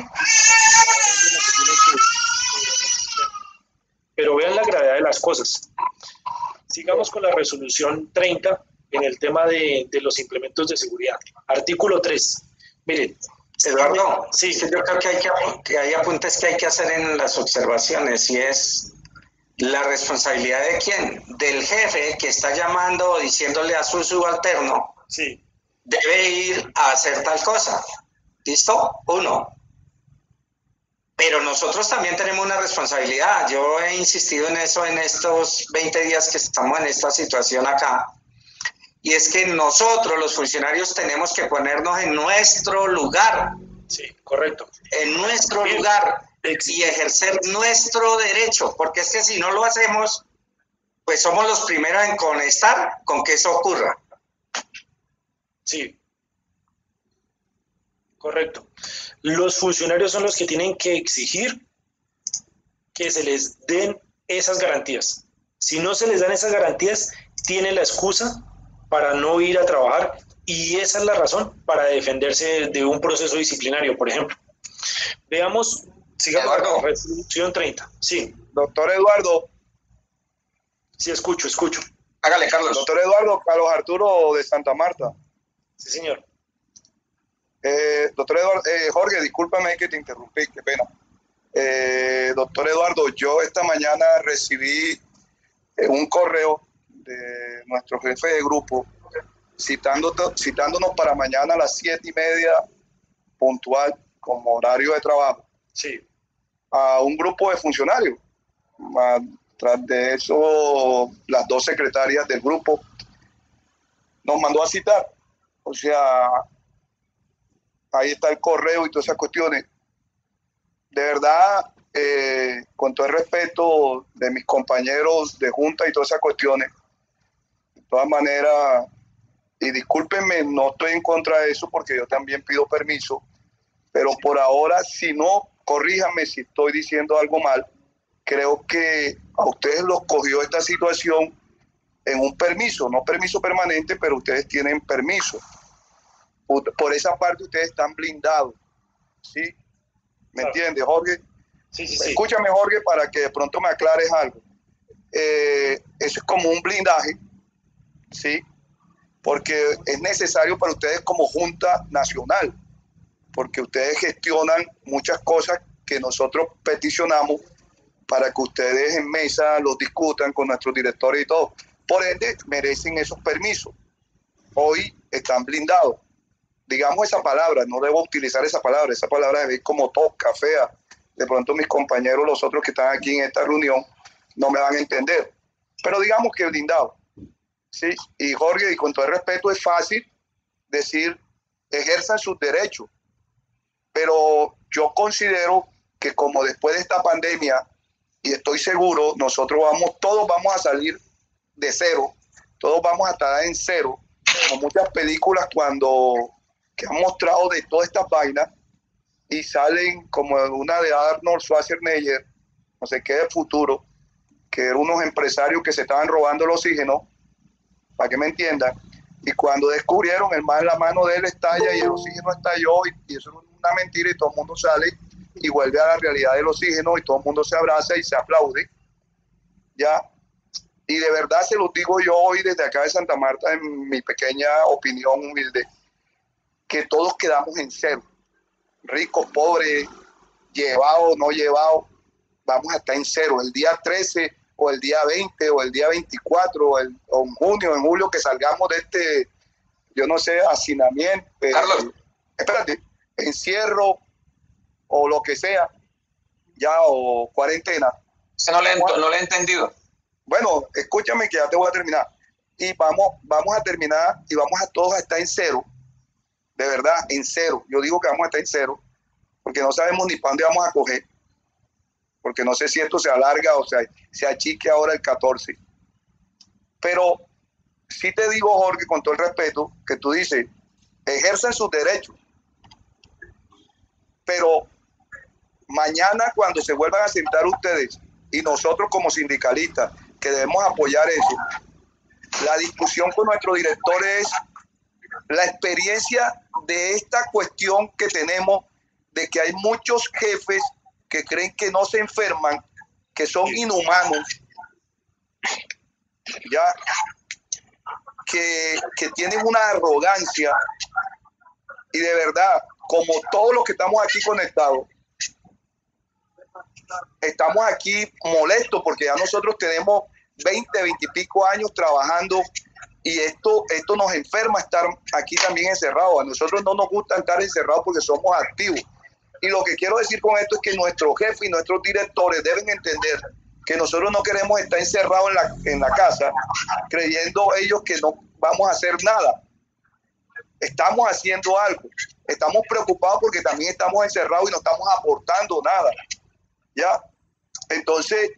Speaker 1: Pero vean la gravedad de las cosas. Sigamos con la resolución treinta en el tema de, de los implementos de seguridad. Artículo tres. Miren,
Speaker 6: Eduardo,
Speaker 1: sí.
Speaker 6: yo creo que hay, que, que hay apuntes que hay que hacer en las observaciones y es la responsabilidad de quién, del jefe que está llamando o diciéndole a su subalterno,
Speaker 1: sí,
Speaker 6: debe ir a hacer tal cosa. ¿Listo? Uno. Pero nosotros también tenemos una responsabilidad. Yo he insistido en eso en estos veinte días que estamos en esta situación acá. Y es que nosotros, los funcionarios, tenemos que ponernos en nuestro lugar.
Speaker 1: Sí, correcto.
Speaker 6: En nuestro Bien. lugar y ejercer nuestro derecho. Porque es que si no lo hacemos, pues somos los primeros en conectar con que eso ocurra.
Speaker 1: Sí. Correcto. Los funcionarios son los que tienen que exigir que se les den esas garantías. Si no se les dan esas garantías, tienen la excusa para no ir a trabajar y esa es la razón para defenderse de un proceso disciplinario, por ejemplo. Veamos, sigamos con la resolución treinta. Sí.
Speaker 12: Doctor Eduardo.
Speaker 1: Sí, escucho, escucho.
Speaker 6: Hágale, Carlos.
Speaker 12: Doctor Eduardo, Carlos Arturo de Santa Marta.
Speaker 1: Sí, señor.
Speaker 12: Eh, doctor Eduardo, eh, Jorge, discúlpame que te interrumpí, qué pena. Eh, doctor Eduardo, yo esta mañana recibí eh, un correo de nuestro jefe de grupo citando, citándonos para mañana a las siete y media puntual como horario de trabajo.
Speaker 1: Sí.
Speaker 12: A un grupo de funcionarios. A, tras de eso, las dos secretarias del grupo nos mandó a citar. O sea, ahí está el correo y todas esas cuestiones. De verdad, eh, con todo el respeto de mis compañeros de junta y todas esas cuestiones, de todas maneras, y discúlpenme, no estoy en contra de eso porque yo también pido permiso, pero por ahora, si no, corríjanme si estoy diciendo algo mal, creo que a ustedes los cogió esta situación en un permiso, no permiso permanente, pero ustedes tienen permiso. Por esa parte ustedes están blindados, ¿sí? ¿Me claro. entiendes, Jorge?
Speaker 1: Sí, sí, sí.
Speaker 12: Escúchame, Jorge, para que de pronto me aclares algo. Eh, eso es como un blindaje, ¿sí? Porque es necesario para ustedes como Junta Nacional, porque ustedes gestionan muchas cosas que nosotros peticionamos para que ustedes en mesa los discutan con nuestros directores y todo. Por ende, merecen esos permisos. Hoy están blindados. Digamos esa palabra, no debo utilizar esa palabra, esa palabra es como tosca, fea. De pronto mis compañeros, los otros que están aquí en esta reunión, no me van a entender. Pero digamos que blindado. ¿Sí? Y Jorge, y con todo el respeto, es fácil decir, ejerzan sus derechos. Pero yo considero que como después de esta pandemia, y estoy seguro, nosotros vamos, todos vamos a salir de cero, todos vamos a estar en cero, como muchas películas cuando que han mostrado de todas estas vainas y salen como una de Arnold Schwarzenegger, no sé qué del futuro, que eran unos empresarios que se estaban robando el oxígeno, para que me entiendan, y cuando descubrieron, el man, la mano de él estalla y el oxígeno estalló y, y eso es una mentira y todo el mundo sale y vuelve a la realidad del oxígeno y todo el mundo se abraza y se aplaude, ¿ya? Y de verdad se los digo yo hoy desde acá de Santa Marta, en mi pequeña opinión humilde, que todos quedamos en cero, ricos, pobres, llevados, no llevados, vamos a estar en cero, el día trece o el día veinte o el día veinticuatro o, el, o en junio, en julio que salgamos de este, yo no sé, hacinamiento.
Speaker 6: Carlos.
Speaker 12: Eh, espérate, encierro o lo que sea, ya, o cuarentena.
Speaker 2: Se no le, no le he entendido.
Speaker 12: Bueno, escúchame que ya te voy a terminar. Y vamos, vamos a terminar y vamos a todos a estar en cero. De verdad, en cero. Yo digo que vamos a estar en cero, porque no sabemos ni para dónde vamos a coger. Porque no sé si esto se alarga o sea, se achique ahora el catorce. Pero sí te digo, Jorge, con todo el respeto, que tú dices, ejerzan sus derechos. Pero mañana cuando se vuelvan a sentar ustedes y nosotros como sindicalistas, que debemos apoyar eso, la discusión con nuestro director es la experiencia de esta cuestión que tenemos, de que hay muchos jefes que creen que no se enferman, que son inhumanos, ya, que, que tienen una arrogancia, y de verdad, como todos los que estamos aquí conectados, estamos aquí molestos porque ya nosotros tenemos veinte, veinte y pico años trabajando y esto, esto nos enferma estar aquí también encerrados. A nosotros no nos gusta estar encerrados porque somos activos. Y lo que quiero decir con esto es que nuestros jefes y nuestros directores deben entender que nosotros no queremos estar encerrados en la, en la casa creyendo ellos que no vamos a hacer nada. Estamos haciendo algo. Estamos preocupados porque también estamos encerrados y no estamos aportando nada. ¿Ya? Entonces,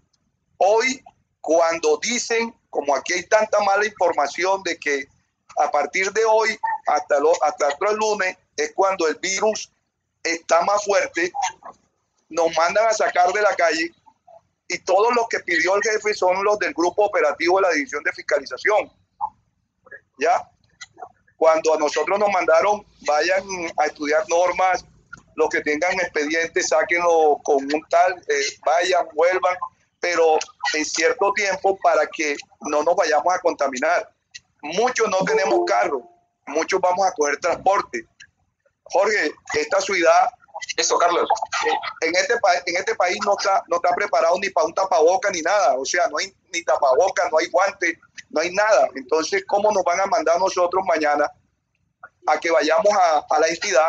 Speaker 12: hoy cuando dicen, como aquí hay tanta mala información de que a partir de hoy hasta, lo, hasta el lunes es cuando el virus está más fuerte, nos mandan a sacar de la calle y todos los que pidió el jefe son los del grupo operativo de la División de Fiscalización. ¿Ya? Cuando a nosotros nos mandaron, vayan a estudiar normas, los que tengan expedientes, sáquenlo con un tal, eh, vayan, vuelvan, pero en cierto tiempo para que no nos vayamos a contaminar. Muchos no tenemos carro, muchos vamos a coger transporte. Jorge, esta ciudad,
Speaker 2: eso, Carlos,
Speaker 12: eh, en, este en este país no está, no está preparado ni para un tapaboca ni nada, o sea, no hay ni tapaboca, no hay guante, no hay nada. Entonces, ¿cómo nos van a mandar nosotros mañana a que vayamos a, a la entidad,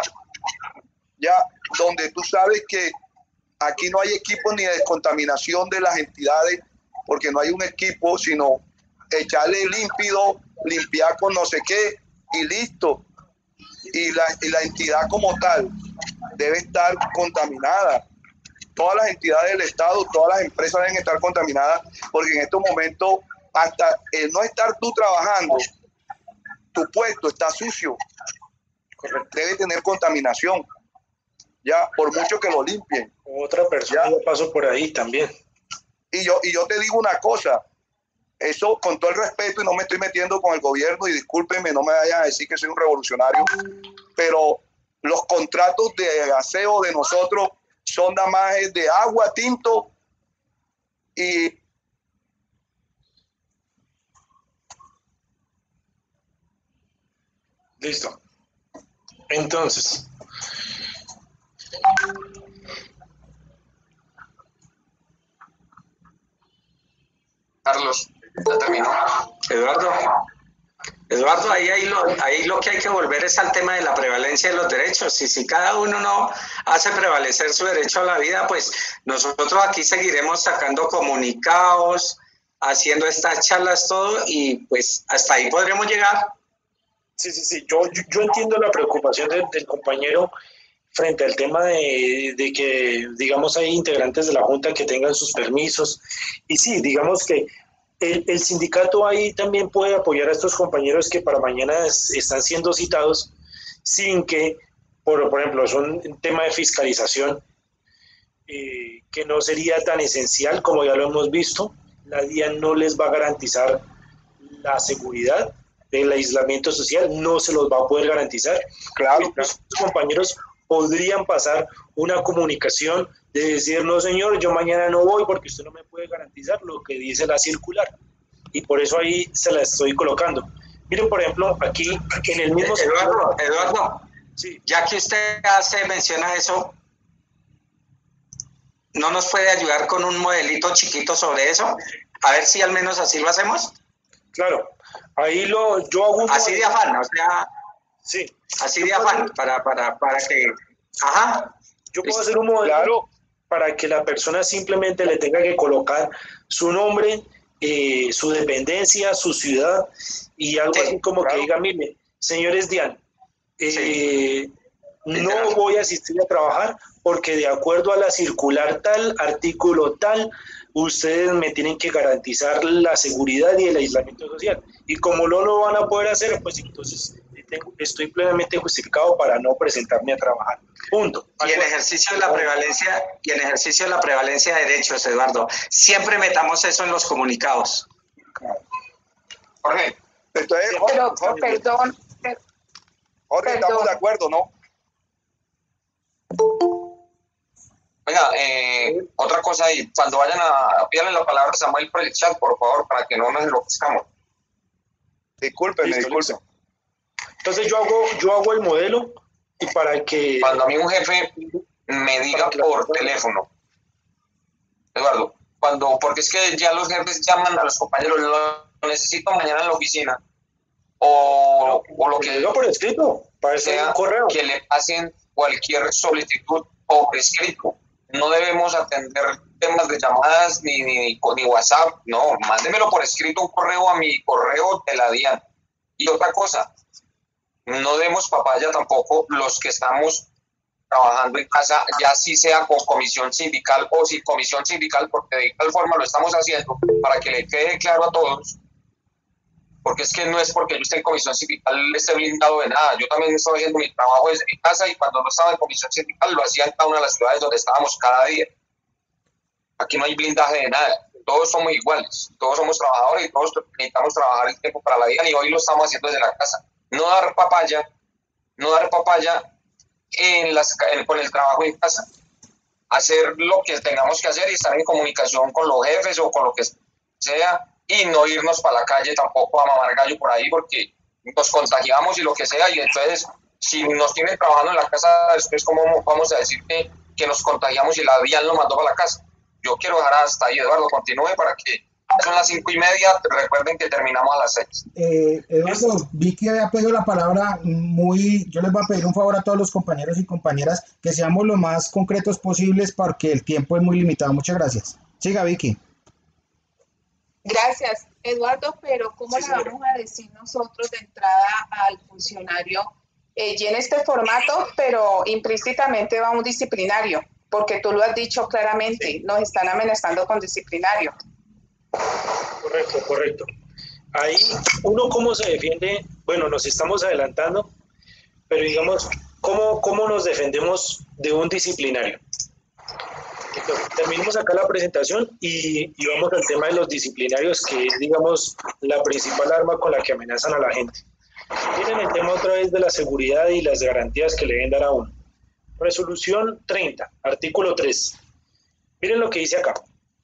Speaker 12: ya donde tú sabes que aquí no hay equipo ni de descontaminación de las entidades, porque no hay un equipo, sino echarle límpido, limpiar con no sé qué y listo? Y la, y la entidad como tal debe estar contaminada. Todas las entidades del Estado, todas las empresas deben estar contaminadas, porque en estos momentos, hasta el no estar tú trabajando, tu puesto está sucio. Debe tener contaminación. Ya, por mucho que lo limpien.
Speaker 1: Otra persona ya pasó por ahí también.
Speaker 12: Y yo, y yo te digo una cosa, eso con todo el respeto, y no me estoy metiendo con el gobierno, y discúlpenme, no me vayan a decir que soy un revolucionario, pero los contratos de aseo de nosotros son nada más de agua, tinto y
Speaker 1: listo. Entonces,
Speaker 2: Carlos, ya terminó.
Speaker 13: Eduardo, Eduardo, ahí, ahí, lo, ahí lo que hay que volver es al tema de la prevalencia de los derechos. Y si cada uno no hace prevalecer su derecho a la vida, pues nosotros aquí seguiremos sacando comunicados, haciendo estas charlas, todo, y pues hasta ahí podremos llegar.
Speaker 1: Sí, sí, sí. Yo, yo, yo entiendo la preocupación del, del compañero frente al tema de, de que, digamos, hay integrantes de la Junta que tengan sus permisos. Y sí, digamos que el, el sindicato ahí también puede apoyar a estos compañeros que para mañana es, están siendo citados sin que, por, por ejemplo, es un tema de fiscalización eh, que no sería tan esencial como ya lo hemos visto. La D I A N no les va a garantizar la seguridad del aislamiento social, no se los va a poder garantizar.
Speaker 12: Claro,
Speaker 1: los compañeros podrían pasar una comunicación de decir, no señor, yo mañana no voy porque usted no me puede garantizar lo que dice la circular. Y por eso ahí se la estoy colocando. Miren, por ejemplo, aquí en el mismo...
Speaker 13: Eduardo, Eduardo,
Speaker 1: sí.
Speaker 13: Ya que usted hace mención a eso, ¿no nos puede ayudar con un modelito chiquito sobre eso? A ver si al menos así lo hacemos.
Speaker 1: Claro, ahí lo, yo hago un
Speaker 13: así de afán, o sea...
Speaker 1: Sí.
Speaker 13: Así de afán, para, para, para que... Ajá.
Speaker 1: Yo puedo hacer un modelo claro, para que la persona simplemente le tenga que colocar su nombre, eh, su dependencia, su ciudad y algo sí, así como claro. que diga, mire, señores Dian, eh, sí. no voy a asistir a trabajar porque de acuerdo a la circular tal, artículo tal, ustedes me tienen que garantizar la seguridad y el aislamiento social. Y como no lo van a poder hacer, pues entonces tengo, estoy plenamente justificado para no presentarme a trabajar. Punto.
Speaker 13: Y en ejercicio de la prevalencia, y en ejercicio de la prevalencia de derechos, Eduardo, siempre metamos eso en los comunicados.
Speaker 12: Jorge, entonces,
Speaker 8: sí, pero, Jorge, perdón.
Speaker 12: Jorge, perdón. Estamos de acuerdo, ¿no?
Speaker 2: Oiga, eh, otra cosa ahí, cuando vayan a pídale la palabra a Samuel por el chat, por favor, para que no nos enloquezcamos.
Speaker 12: Discúlpenme, disculpen.
Speaker 1: Entonces yo hago, yo hago el modelo y para que...
Speaker 2: Cuando a mí un jefe me diga por teléfono, Eduardo, cuando, porque es que ya los jefes llaman a los compañeros, lo necesito mañana en la oficina, o, no, o lo que...
Speaker 1: Yo por escrito, para
Speaker 2: sea,
Speaker 1: un correo.
Speaker 2: Que le pasen cualquier solicitud por escrito. No debemos atender temas de llamadas ni, ni, ni WhatsApp, no, mándemelo por escrito, un correo a mi correo de la DIAN. Y otra cosa, no demos papaya tampoco los que estamos trabajando en casa, ya sí sea con comisión sindical o sin comisión sindical, porque de tal forma lo estamos haciendo para que le quede claro a todos, porque es que no es porque yo esté en comisión sindical esté blindado de nada. Yo también estoy haciendo mi trabajo desde mi casa y cuando no estaba en comisión sindical lo hacía en cada una de las ciudades donde estábamos cada día. Aquí no hay blindaje de nada, todos somos iguales, todos somos trabajadores y todos necesitamos trabajar el tiempo para la vida y hoy lo estamos haciendo desde la casa. No dar papaya, no dar papaya en las, en, con el trabajo en casa. Hacer lo que tengamos que hacer y estar en comunicación con los jefes o con lo que sea, y no irnos para la calle tampoco a mamar gallo por ahí porque nos contagiamos y lo que sea, y entonces si nos tienen trabajando en la casa después cómo vamos a decir que, que nos contagiamos y la DIAN lo mandó para la casa. Yo quiero dejar hasta ahí, Eduardo, continúe para que son las cinco y media, recuerden que terminamos a las seis.
Speaker 4: Eh, Eduardo, Vicky había pedido la palabra muy, yo les voy a pedir un favor a todos los compañeros y compañeras que seamos lo más concretos posibles porque el tiempo es muy limitado. Muchas gracias. Siga, Vicky.
Speaker 8: Gracias, Eduardo, pero ¿cómo sí, le vamos a decir nosotros de entrada al funcionario eh, y en este formato, pero implícitamente va un disciplinario? Porque tú lo has dicho claramente, sí. Nos están amenazando con disciplinario.
Speaker 1: Correcto, correcto. Ahí uno cómo se defiende, bueno, nos estamos adelantando, pero digamos, ¿cómo, cómo nos defendemos de un disciplinario? Entonces, terminamos acá la presentación y, y vamos al tema de los disciplinarios, que es, digamos, la principal arma con la que amenazan a la gente. Miren el tema otra vez de la seguridad y las garantías que le deben dar a uno. Resolución treinta, artículo tres. Miren lo que dice acá.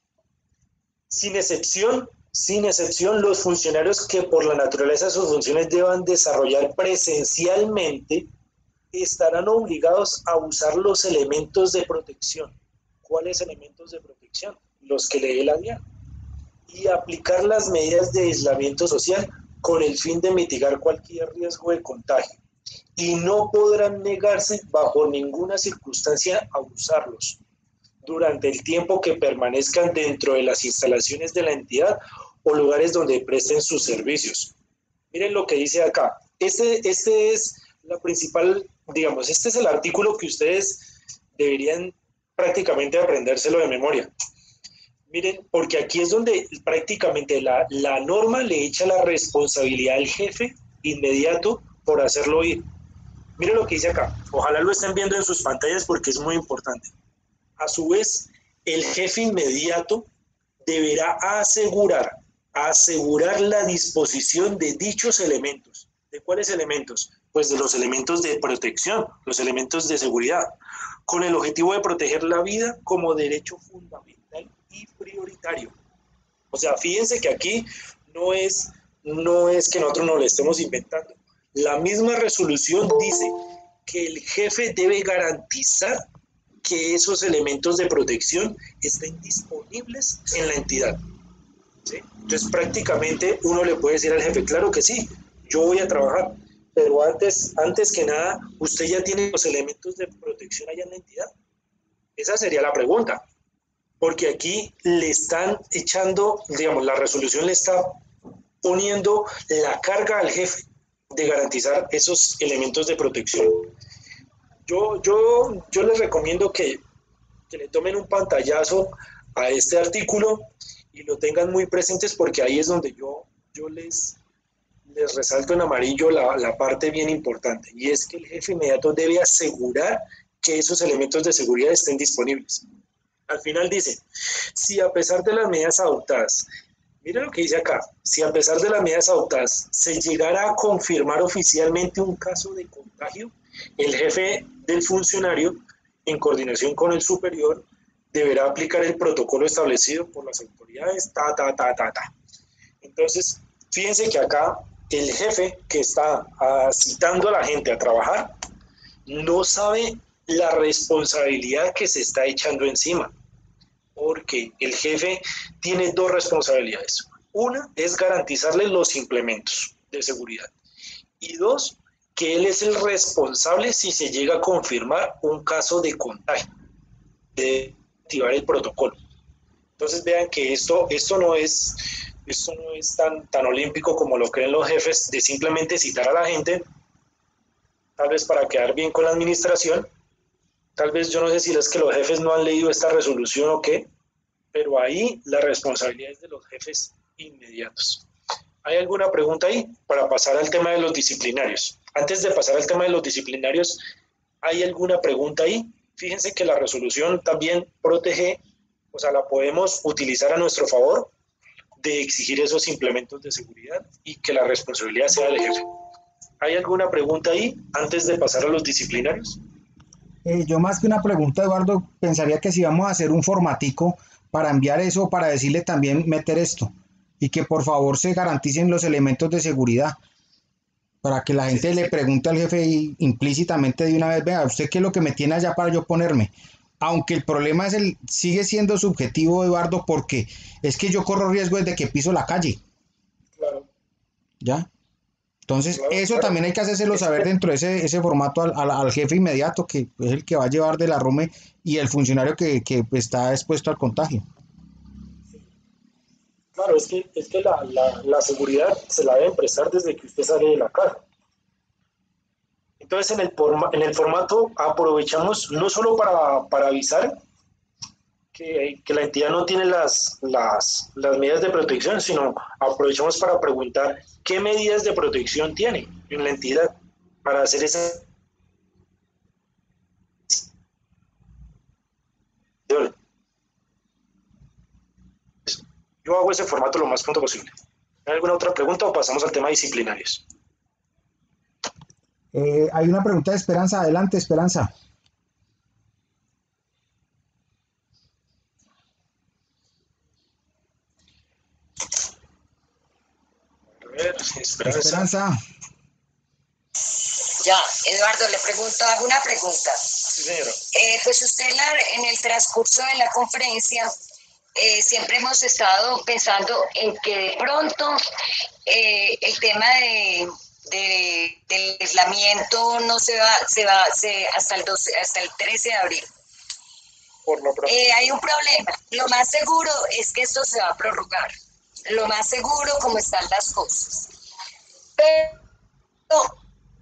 Speaker 1: Sin excepción, sin excepción, los funcionarios que por la naturaleza de sus funciones deban desarrollar presencialmente estarán obligados a usar los elementos de protección. ¿Cuáles elementos de protección? Los que le dé la DIAN. Y aplicar las medidas de aislamiento social con el fin de mitigar cualquier riesgo de contagio. Y no podrán negarse bajo ninguna circunstancia a usarlos durante el tiempo que permanezcan dentro de las instalaciones de la entidad o lugares donde presten sus servicios. Miren lo que dice acá. Este, este es la principal, digamos, este es el artículo que ustedes deberían prácticamente aprendérselo de memoria. Miren, porque aquí es donde prácticamente la, la norma le echa la responsabilidad al jefe inmediato por hacerlo ir. Miren lo que dice acá. Ojalá lo estén viendo en sus pantallas porque es muy importante. A su vez, el jefe inmediato deberá asegurar, asegurar la disposición de dichos elementos. ¿De cuáles elementos? Pues de los elementos de protección, los elementos de seguridad, con el objetivo de proteger la vida como derecho fundamental y prioritario. O sea, fíjense que aquí no es, no es que nosotros nos lo estemos inventando. La misma resolución dice que el jefe debe garantizar que esos elementos de protección estén disponibles en la entidad. ¿Sí? Entonces prácticamente uno le puede decir al jefe, claro que sí, yo voy a trabajar, pero antes, antes que nada, ¿usted ya tiene los elementos de protección allá en la entidad? Esa sería la pregunta, porque aquí le están echando, digamos, la resolución le está poniendo la carga al jefe de garantizar esos elementos de protección. Yo, yo, yo les recomiendo que, que le tomen un pantallazo a este artículo y lo tengan muy presentes, porque ahí es donde yo, yo les, les resalto en amarillo la, la parte bien importante, y es que el jefe inmediato debe asegurar que esos elementos de seguridad estén disponibles. Al final dice, si a pesar de las medidas adoptadas, mire lo que dice acá, si a pesar de las medidas adoptadas se llegara a confirmar oficialmente un caso de contagio, el jefe del funcionario, en coordinación con el superior, deberá aplicar el protocolo establecido por las autoridades, ta, ta, ta, ta, ta. Entonces, fíjense que acá el jefe que está uh, citando a la gente a trabajar no sabe la responsabilidad que se está echando encima, porque el jefe tiene dos responsabilidades. Una es garantizarle los implementos de seguridad, y dos, que él es el responsable si se llega a confirmar un caso de contagio, de activar el protocolo. Entonces vean que esto, esto no es, esto no es tan, tan olímpico como lo creen los jefes, de simplemente citar a la gente, tal vez para quedar bien con la administración. Tal vez yo no sé si es que los jefes no han leído esta resolución o qué, pero ahí la responsabilidad es de los jefes inmediatos. ¿Hay alguna pregunta ahí para pasar al tema de los disciplinarios? Antes de pasar al tema de los disciplinarios, ¿hay alguna pregunta ahí? Fíjense que la resolución también protege, o sea, la podemos utilizar a nuestro favor de exigir esos implementos de seguridad y que la responsabilidad sea del jefe. ¿Hay alguna pregunta ahí antes de pasar a los disciplinarios?
Speaker 4: Eh, yo más que una pregunta, Eduardo, pensaría que si vamos a hacer un formatico para enviar eso, para decirle también meter esto, y que por favor se garanticen los elementos de seguridad, para que la gente sí, sí, le pregunte al jefe implícitamente de una vez, vea, ¿usted qué es lo que me tiene allá para yo ponerme? Aunque el problema es el, sigue siendo subjetivo, Eduardo, porque es que yo corro riesgo desde que piso la calle.
Speaker 1: Claro.
Speaker 4: ¿Ya? Entonces,
Speaker 1: claro,
Speaker 4: eso
Speaker 1: claro.
Speaker 4: también hay que hacérselo saber dentro de ese, ese formato al, al, al jefe inmediato, que es el que va a llevar de la Rome, y el funcionario que, que está expuesto al contagio.
Speaker 1: Claro, es que, es que la, la, la seguridad se la deben prestar desde que usted sale de la casa. Entonces, en el, en el formato aprovechamos no solo para, para avisar que, que la entidad no tiene las, las, las medidas de protección, sino aprovechamos para preguntar qué medidas de protección tiene en la entidad para hacer esa... Yo hago ese formato lo más pronto posible. ¿Hay alguna otra pregunta o pasamos al tema de disciplinarios?
Speaker 4: Eh, hay una pregunta de Esperanza. Adelante, Esperanza.
Speaker 1: A ver, Esperanza.
Speaker 4: Esperanza.
Speaker 14: Ya, Eduardo, le pregunto, hago una pregunta.
Speaker 1: Sí, señora.
Speaker 14: Eh, pues usted la, en el transcurso de la conferencia eh, siempre hemos estado pensando en que de pronto eh, el tema de, de, del aislamiento no se va, se va se, hasta, el doce, hasta el trece de abril.
Speaker 1: Por lo pronto.
Speaker 14: Eh, hay un problema. Lo más seguro es que esto se va a prorrogar. Lo más seguro como están las cosas. Pero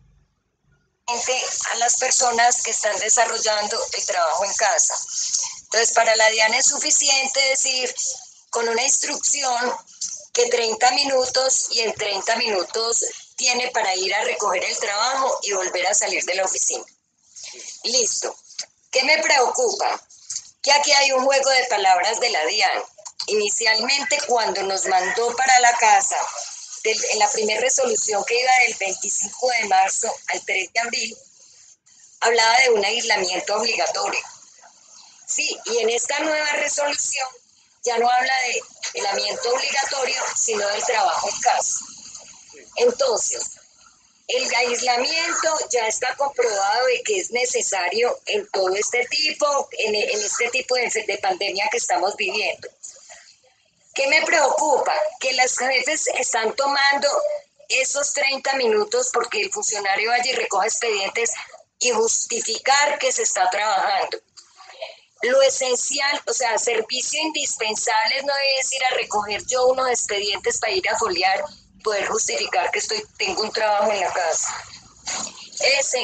Speaker 14: a las personas que están desarrollando el trabajo en casa. Entonces, para la DIAN es suficiente decir con una instrucción que treinta minutos y en treinta minutos tiene para ir a recoger el trabajo y volver a salir de la oficina. Listo. ¿Qué me preocupa? Que aquí hay un juego de palabras de la DIAN. Inicialmente, cuando nos mandó para la casa, del, en la primera resolución que iba del veinticinco de marzo al tres de abril, hablaba de un aislamiento obligatorio. Sí, y en esta nueva resolución ya no habla de aislamiento obligatorio, sino del trabajo en casa. Entonces, el aislamiento ya está comprobado de que es necesario en todo este tipo, en, en este tipo de, de pandemia que estamos viviendo. ¿Qué me preocupa? Que las jefes están tomando esos treinta minutos porque el funcionario vaya y recoja expedientes y justificar que se está trabajando. Lo esencial, o sea, servicio indispensable no es ir a recoger yo unos expedientes para ir a foliar, poder justificar que estoy tengo un trabajo en la casa. Ese,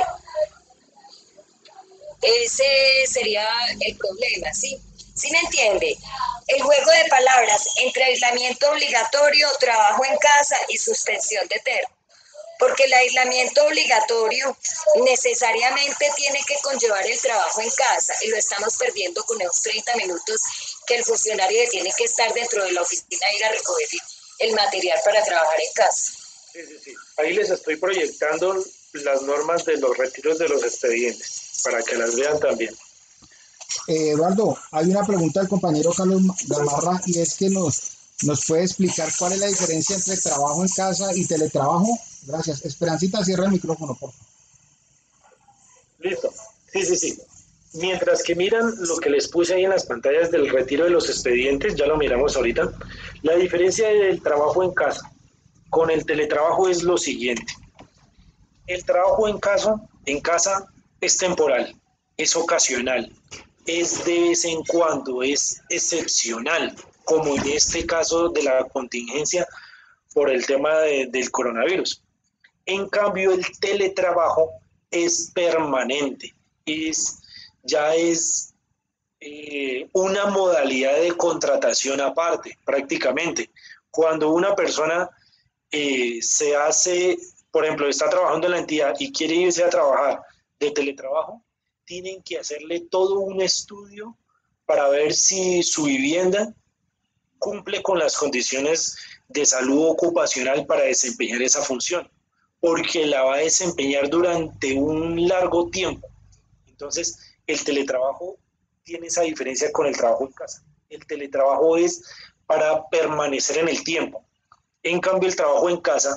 Speaker 14: ese sería el problema, ¿sí? ¿Sí me entiende? El juego de palabras entre aislamiento obligatorio, trabajo en casa y suspensión de termo. Porque el aislamiento obligatorio necesariamente tiene que conllevar el trabajo en casa y lo estamos perdiendo con esos treinta minutos que el funcionario tiene que estar dentro de la oficina e ir a recoger el material para trabajar en casa.
Speaker 1: Sí, sí, sí. Ahí les estoy proyectando las normas de los retiros de los expedientes para que las vean también.
Speaker 4: Eh, Eduardo, hay una pregunta del compañero Carlos Gamarra y es que nos, nos puede explicar cuál es la diferencia entre trabajo en casa y teletrabajo. Gracias. Esperancita, cierra el micrófono, por favor.
Speaker 1: Listo. Sí, sí, sí. Mientras que miran lo que les puse ahí en las pantallas del retiro de los expedientes, ya lo miramos ahorita, la diferencia del trabajo en casa con el teletrabajo es lo siguiente. El trabajo en casa, en casa es temporal, es ocasional, es de vez en cuando, es excepcional, como en este caso de la contingencia por el tema de, del coronavirus. En cambio, el teletrabajo es permanente, es, ya es eh, una modalidad de contratación aparte, prácticamente. Cuando una persona eh, se hace, por ejemplo, está trabajando en la entidad y quiere irse a trabajar de teletrabajo, tienen que hacerle todo un estudio para ver si su vivienda cumple con las condiciones de salud ocupacional para desempeñar esa función, porque la va a desempeñar durante un largo tiempo. Entonces, el teletrabajo tiene esa diferencia con el trabajo en casa. El teletrabajo es para permanecer en el tiempo. En cambio, el trabajo en casa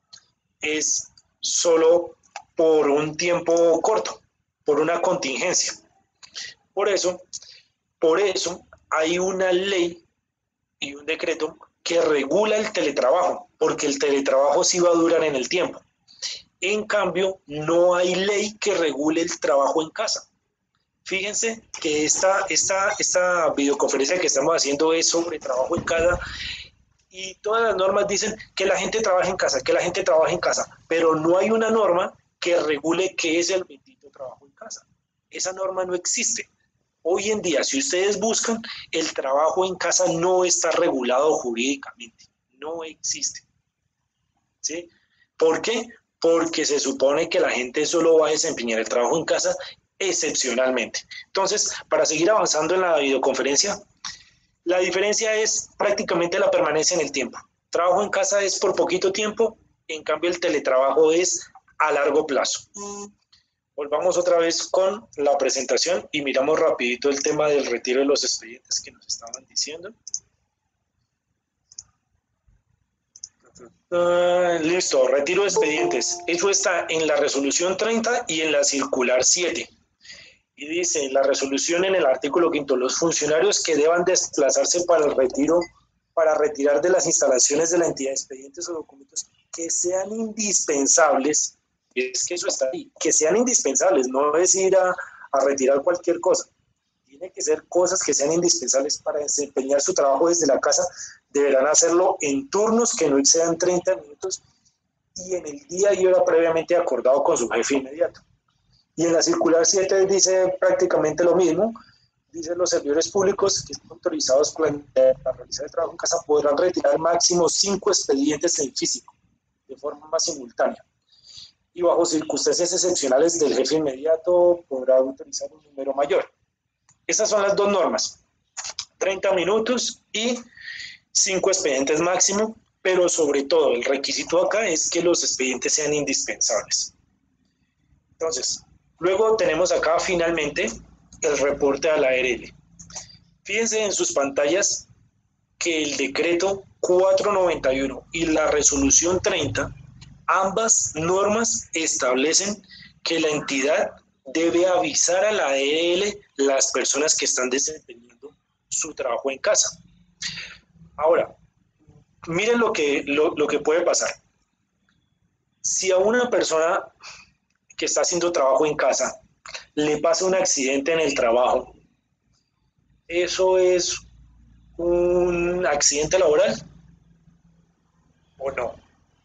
Speaker 1: es solo por un tiempo corto, por una contingencia. Por eso, por eso hay una ley y un decreto que regula el teletrabajo, porque el teletrabajo sí va a durar en el tiempo. En cambio, no hay ley que regule el trabajo en casa. Fíjense que esta, esta, esta videoconferencia que estamos haciendo es sobre trabajo en casa y todas las normas dicen que la gente trabaja en casa, que la gente trabaja en casa, pero no hay una norma que regule qué es el bendito trabajo en casa. Esa norma no existe. Hoy en día, si ustedes buscan, el trabajo en casa no está regulado jurídicamente, no existe. ¿Sí? ¿Por qué? Porque se supone que la gente solo va a desempeñar el trabajo en casa excepcionalmente. Entonces, para seguir avanzando en la videoconferencia, la diferencia es prácticamente la permanencia en el tiempo. Trabajo en casa es por poquito tiempo, en cambio el teletrabajo es a largo plazo. Volvamos otra vez con la presentación y miramos rapidito el tema del retiro de los expedientes que nos estaban diciendo. Uh, listo, retiro de expedientes. Eso está en la resolución treinta y en la circular siete. Y dice la resolución en el artículo quinto, los funcionarios que deban desplazarse para el retiro, para retirar de las instalaciones de la entidad expedientes o documentos que sean indispensables, es que eso está ahí, que sean indispensables, no es ir a, a retirar cualquier cosa. Tiene que ser cosas que sean indispensables para desempeñar su trabajo desde la casa. Deberán hacerlo en turnos que no excedan treinta minutos y en el día y hora previamente acordado con su jefe inmediato. Y en la circular siete dice prácticamente lo mismo. Dice los servidores públicos que están autorizados para realizar el trabajo en casa podrán retirar máximo cinco expedientes en físico de forma simultánea. Y bajo circunstancias excepcionales del jefe inmediato podrá autorizar un número mayor. Estas son las dos normas, treinta minutos y cinco expedientes máximo, pero sobre todo el requisito acá es que los expedientes sean indispensables. Entonces, luego tenemos acá finalmente el reporte a la A R L. Fíjense en sus pantallas que el decreto cuatrocientos noventa y uno y la resolución treinta, ambas normas establecen que la entidad debe avisar a la A R L las personas que están desempeñando su trabajo en casa. Ahora, miren lo que, lo, lo que puede pasar. Si a una persona que está haciendo trabajo en casa le pasa un accidente en el trabajo, ¿eso es un accidente laboral o no?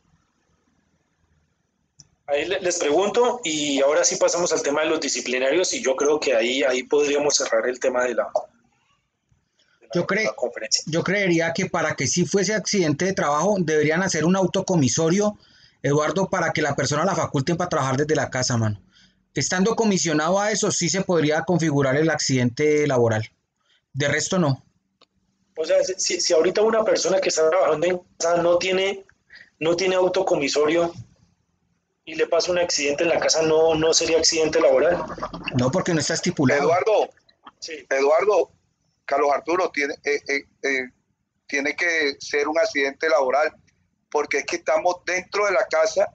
Speaker 1: Ahí les pregunto, y ahora sí pasamos al tema de los disciplinarios, y yo creo que ahí, ahí podríamos cerrar el tema de la, de la,
Speaker 4: yo, cre
Speaker 1: de la conferencia.
Speaker 4: Yo creería que para que sí fuese accidente de trabajo deberían hacer un autocomisorio, Eduardo, para que la persona la faculten para trabajar desde la casa, mano. Estando comisionado a eso, sí se podría configurar el accidente laboral. De resto, no.
Speaker 1: O sea, si, si ahorita una persona que está trabajando en casa no tiene, no tiene autocomisorio y le pasa un accidente en la casa, ¿no, no sería accidente laboral?
Speaker 4: No, porque no está estipulado.
Speaker 12: Eduardo,
Speaker 1: sí.
Speaker 12: Eduardo, Carlos Arturo, tiene, eh, eh, eh, tiene que ser un accidente laboral, porque es que estamos dentro de la casa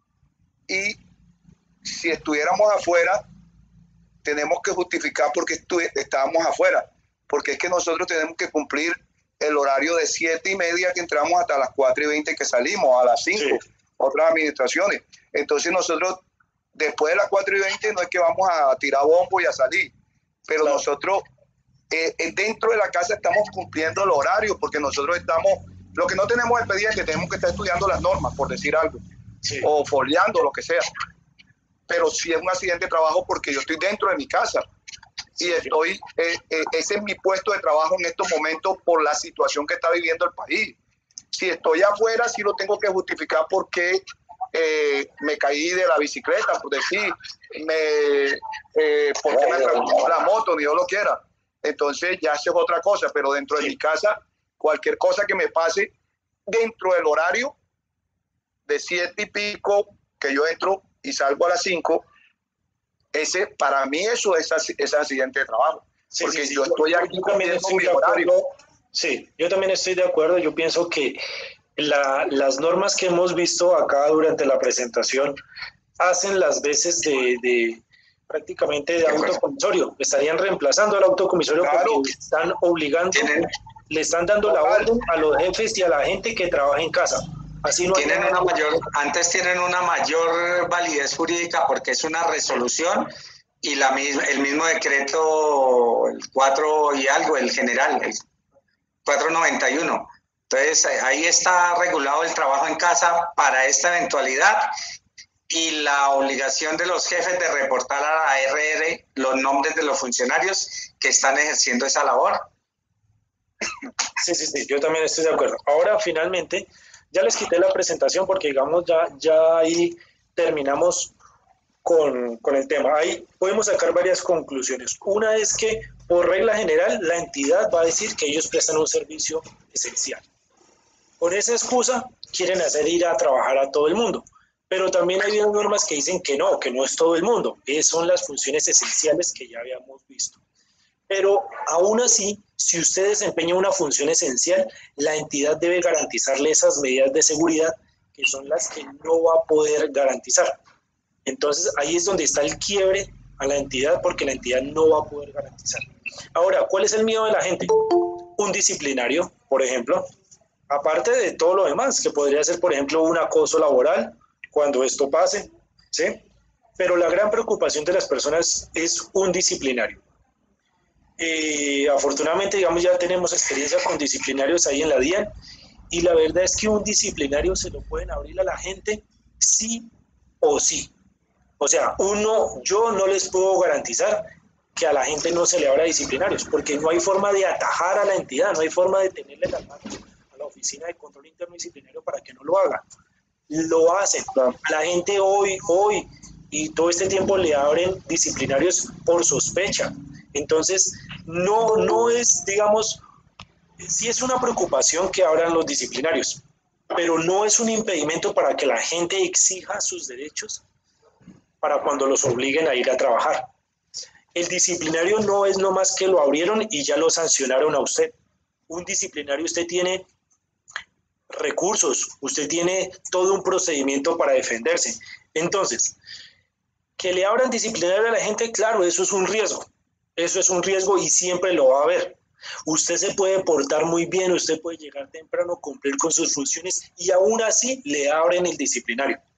Speaker 12: y si estuviéramos afuera, tenemos que justificar por qué estábamos afuera, porque es que nosotros tenemos que cumplir el horario de siete y media que entramos hasta las cuatro y veinte que salimos, a las cinco, sí. Otras administraciones. Entonces nosotros, después de las cuatro y veinte, no es que vamos a tirar bombo y a salir, pero claro. nosotros eh, dentro de la casa estamos cumpliendo el horario, porque nosotros estamos, lo que no tenemos expediente, que tenemos que estar estudiando las normas, por decir algo, sí. o foliando, lo que sea. Pero si es un accidente de trabajo porque yo estoy dentro de mi casa y estoy, eh, eh, ese es mi puesto de trabajo en estos momentos por la situación que está viviendo el país. Si estoy afuera, sí lo tengo que justificar porque eh, me caí de la bicicleta, por decir, me, eh, porque me atravesó la moto, ni Dios lo quiera. Entonces ya eso es otra cosa, pero dentro de mi casa, cualquier cosa que me pase dentro del horario de siete y pico que yo entro y salgo a las cinco, ese, para mí eso es, es accidente de trabajo, sí, porque sí, sí, yo estoy aquí cumpliendo mi horario.
Speaker 1: Sí, yo también estoy de acuerdo. Yo pienso que la, las normas que hemos visto acá durante la presentación hacen las veces de, de prácticamente de autocomisorio, estarían reemplazando al autocomisorio, claro, porque están obligando, ¿tienen? Le están dando la orden a los jefes y a la gente que trabaja en casa. Así no
Speaker 13: tienen una mayor, antes tienen una mayor validez jurídica porque es una resolución y la misma, el mismo decreto, el cuatro y algo, el general, el cuatrocientos noventa y uno. Entonces ahí está regulado el trabajo en casa para esta eventualidad y la obligación de los jefes de reportar a la A R R los nombres de los funcionarios que están ejerciendo esa labor.
Speaker 1: Sí, sí, sí, yo también estoy de acuerdo. Ahora finalmente ya les quité la presentación porque digamos ya, ya ahí terminamos con, con el tema. Ahí podemos sacar varias conclusiones. Una es que por regla general la entidad va a decir que ellos prestan un servicio esencial. Con esa excusa quieren hacer ir a trabajar a todo el mundo. Pero también hay unas normas que dicen que no, que no es todo el mundo. Esas son las funciones esenciales que ya habíamos visto. Pero aún así, si usted desempeña una función esencial, la entidad debe garantizarle esas medidas de seguridad que son las que no va a poder garantizar. Entonces ahí es donde está el quiebre a la entidad, porque la entidad no va a poder garantizar. Ahora, ¿cuál es el miedo de la gente? Un disciplinario, por ejemplo, aparte de todo lo demás, que podría ser, por ejemplo, un acoso laboral cuando esto pase, ¿sí? Pero la gran preocupación de las personas es un disciplinario. Eh, afortunadamente, digamos, ya tenemos experiencia con disciplinarios ahí en la DIAN, y la verdad es que un disciplinario se lo pueden abrir a la gente sí o sí. O sea, uno, yo no les puedo garantizar que a la gente no se le abra disciplinarios, porque no hay forma de atajar a la entidad, no hay forma de tenerle las manos a la Oficina de Control Interno Disciplinario para que no lo haga. Lo hacen. A la gente hoy, hoy y todo este tiempo le abren disciplinarios por sospecha. Entonces, no, no es, digamos, sí es una preocupación que abran los disciplinarios, pero no es un impedimento para que la gente exija sus derechos para cuando los obliguen a ir a trabajar. El disciplinario no es nomás que lo abrieron y ya lo sancionaron a usted. Un disciplinario, usted tiene recursos, usted tiene todo un procedimiento para defenderse. Entonces, que le abran disciplinario a la gente, claro, eso es un riesgo. Eso es un riesgo y siempre lo va a haber. Usted se puede portar muy bien, usted puede llegar temprano, cumplir con sus funciones y aún así le abren el disciplinario.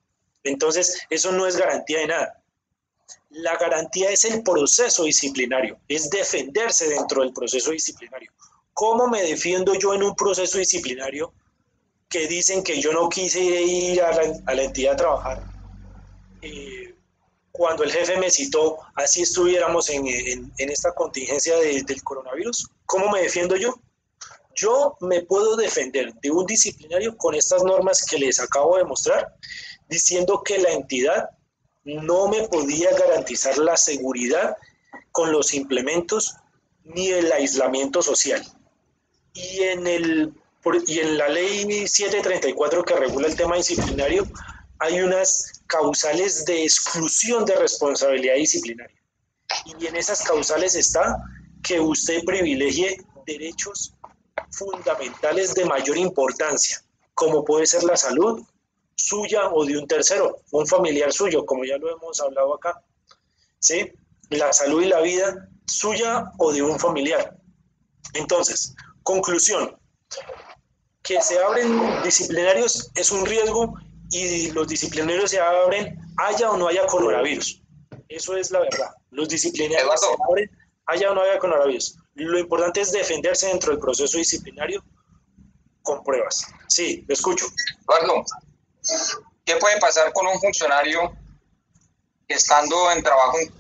Speaker 1: Entonces, eso no es garantía de nada. La garantía es el proceso disciplinario, es defenderse dentro del proceso disciplinario. ¿Cómo me defiendo yo en un proceso disciplinario que dicen que yo no quise ir a la, a la entidad a trabajar? Eh, cuando el jefe me citó, así estuviéramos en, en, en esta contingencia de, del coronavirus, ¿cómo me defiendo yo? Yo me puedo defender de un disciplinario con estas normas que les acabo de mostrar, diciendo que la entidad no me podía garantizar la seguridad con los implementos ni el aislamiento social. Y en, el, y en la ley setecientos treinta y cuatro que regula el tema disciplinario, hay unas causales de exclusión de responsabilidad disciplinaria. Y en esas causales está que usted privilegie derechos fundamentales de mayor importancia, como puede ser la salud suya o de un tercero, un familiar suyo, como ya lo hemos hablado acá, ¿sí? La salud y la vida suya o de un familiar. Entonces, conclusión, que se abren disciplinarios es un riesgo y los disciplinarios se abren haya o no haya coronavirus. Eso es la verdad. Los disciplinarios Eduardo. se abren haya o no haya coronavirus. Lo importante es defenderse dentro del proceso disciplinario con pruebas. Sí, lo escucho.
Speaker 2: Eduardo, ¿qué puede pasar con un funcionario que estando en trabajo en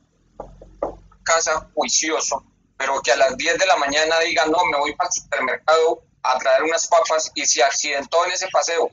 Speaker 2: casa juicioso, pero que a las diez de la mañana diga, no, me voy para el supermercado a traer unas papas y se accidentó en ese paseo?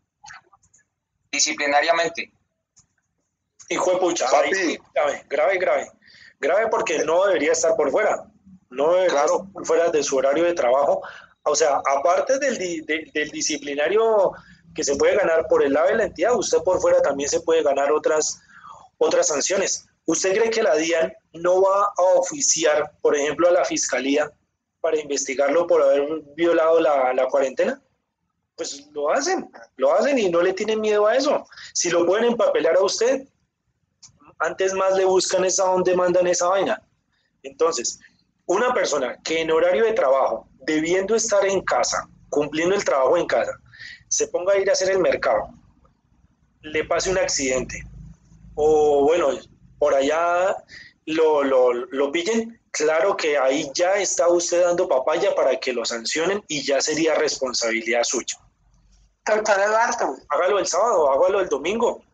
Speaker 2: Disciplinariamente.
Speaker 1: Hijo de pucha, ahí, grave, grave, grave. Grave porque no debería estar por fuera. No debería claro. estar por fuera de su horario de trabajo. O sea, aparte del, de, del disciplinario que se puede ganar por el lado de la entidad, usted por fuera también se puede ganar otras, otras sanciones. ¿Usted cree que la DIAN no va a oficiar, por ejemplo, a la Fiscalía para investigarlo por haber violado la, la cuarentena? Pues lo hacen, lo hacen y no le tienen miedo a eso. Si lo pueden empapelar a usted, antes más le buscan esa donde mandan esa vaina. Entonces, una persona que en horario de trabajo, debiendo estar en casa, cumpliendo el trabajo en casa, se ponga a ir a hacer el mercado, le pase un accidente, o bueno, por allá lo, lo, lo pillen, claro que ahí ya está usted dando papaya para que lo sancionen y ya sería responsabilidad suya.
Speaker 10: Doctor Eduardo.
Speaker 1: Hágalo el sábado, hágalo el domingo.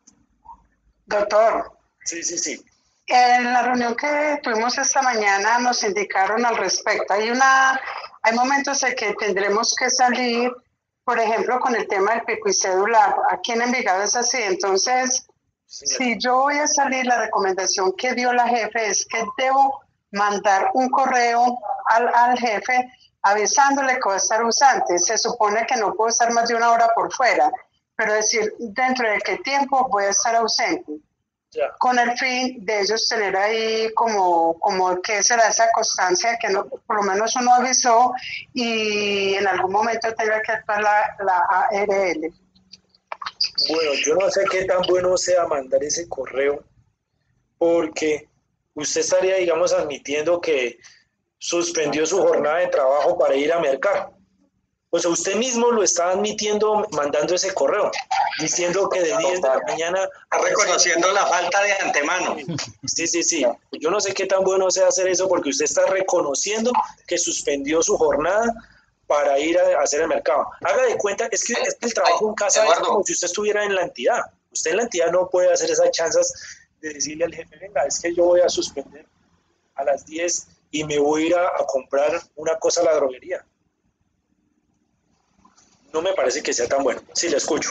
Speaker 10: Doctor.
Speaker 1: Sí, sí, sí.
Speaker 10: En la reunión que tuvimos esta mañana nos indicaron al respecto. Hay una, hay momentos en que tendremos que salir, por ejemplo, con el tema del pico y cédula. Aquí en Envigado es así. Entonces, sí. si yo voy a salir, la recomendación que dio la jefe es que debo mandar un correo al, al jefe avisándole que voy a estar ausente. Se supone que no puedo estar más de una hora por fuera, pero decir dentro de qué tiempo voy a estar ausente. Ya. Con el fin de ellos tener ahí como, como qué será esa constancia que no, por lo menos uno avisó y en algún momento tenga que actuar la, la A R L.
Speaker 1: Bueno, yo no sé qué tan bueno sea mandar ese correo, porque usted estaría, digamos, admitiendo que suspendió su jornada de trabajo para ir a mercar. O sea, usted mismo lo está admitiendo mandando ese correo, diciendo que de diez de la mañana...
Speaker 13: Está reconociendo la falta de antemano.
Speaker 1: Sí, sí, sí. Yo no sé qué tan bueno sea hacer eso porque usted está reconociendo que suspendió su jornada para ir a hacer el mercado. Haga de cuenta, es que, es que el trabajo en casa es como si usted estuviera en la entidad. Usted en la entidad no puede hacer esas chanzas de decirle al jefe, venga, es que yo voy a suspender a las diez y me voy a ir a, a comprar una cosa a la droguería. No me parece que sea tan bueno. Sí, le escucho.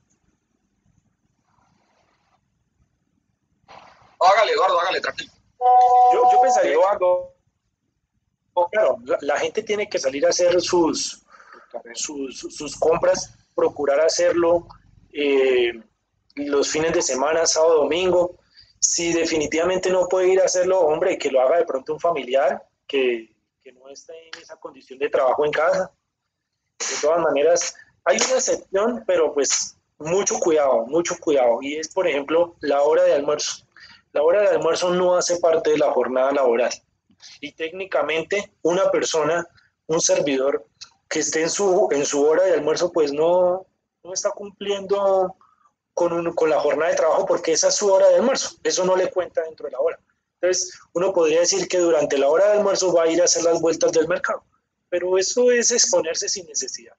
Speaker 2: Hágale, Eduardo, hágale, tranquilo.
Speaker 1: Yo, yo pensaría algo. Oh, claro, la, la gente tiene que salir a hacer sus, sus, sus compras, procurar hacerlo eh, los fines de semana, sábado, domingo. Si definitivamente no puede ir a hacerlo, hombre, que lo haga de pronto un familiar que, que no esté en esa condición de trabajo en casa. De todas maneras, hay una excepción, pero pues mucho cuidado, mucho cuidado. Y es, por ejemplo, la hora de almuerzo. La hora de almuerzo no hace parte de la jornada laboral. Y técnicamente una persona, un servidor que esté en su, en su hora de almuerzo, pues no, no está cumpliendo con, un, con la jornada de trabajo porque esa es su hora de almuerzo, eso no le cuenta dentro de la hora. Entonces, uno podría decir que durante la hora de almuerzo va a ir a hacer las vueltas del mercado, pero eso es exponerse sin necesidad.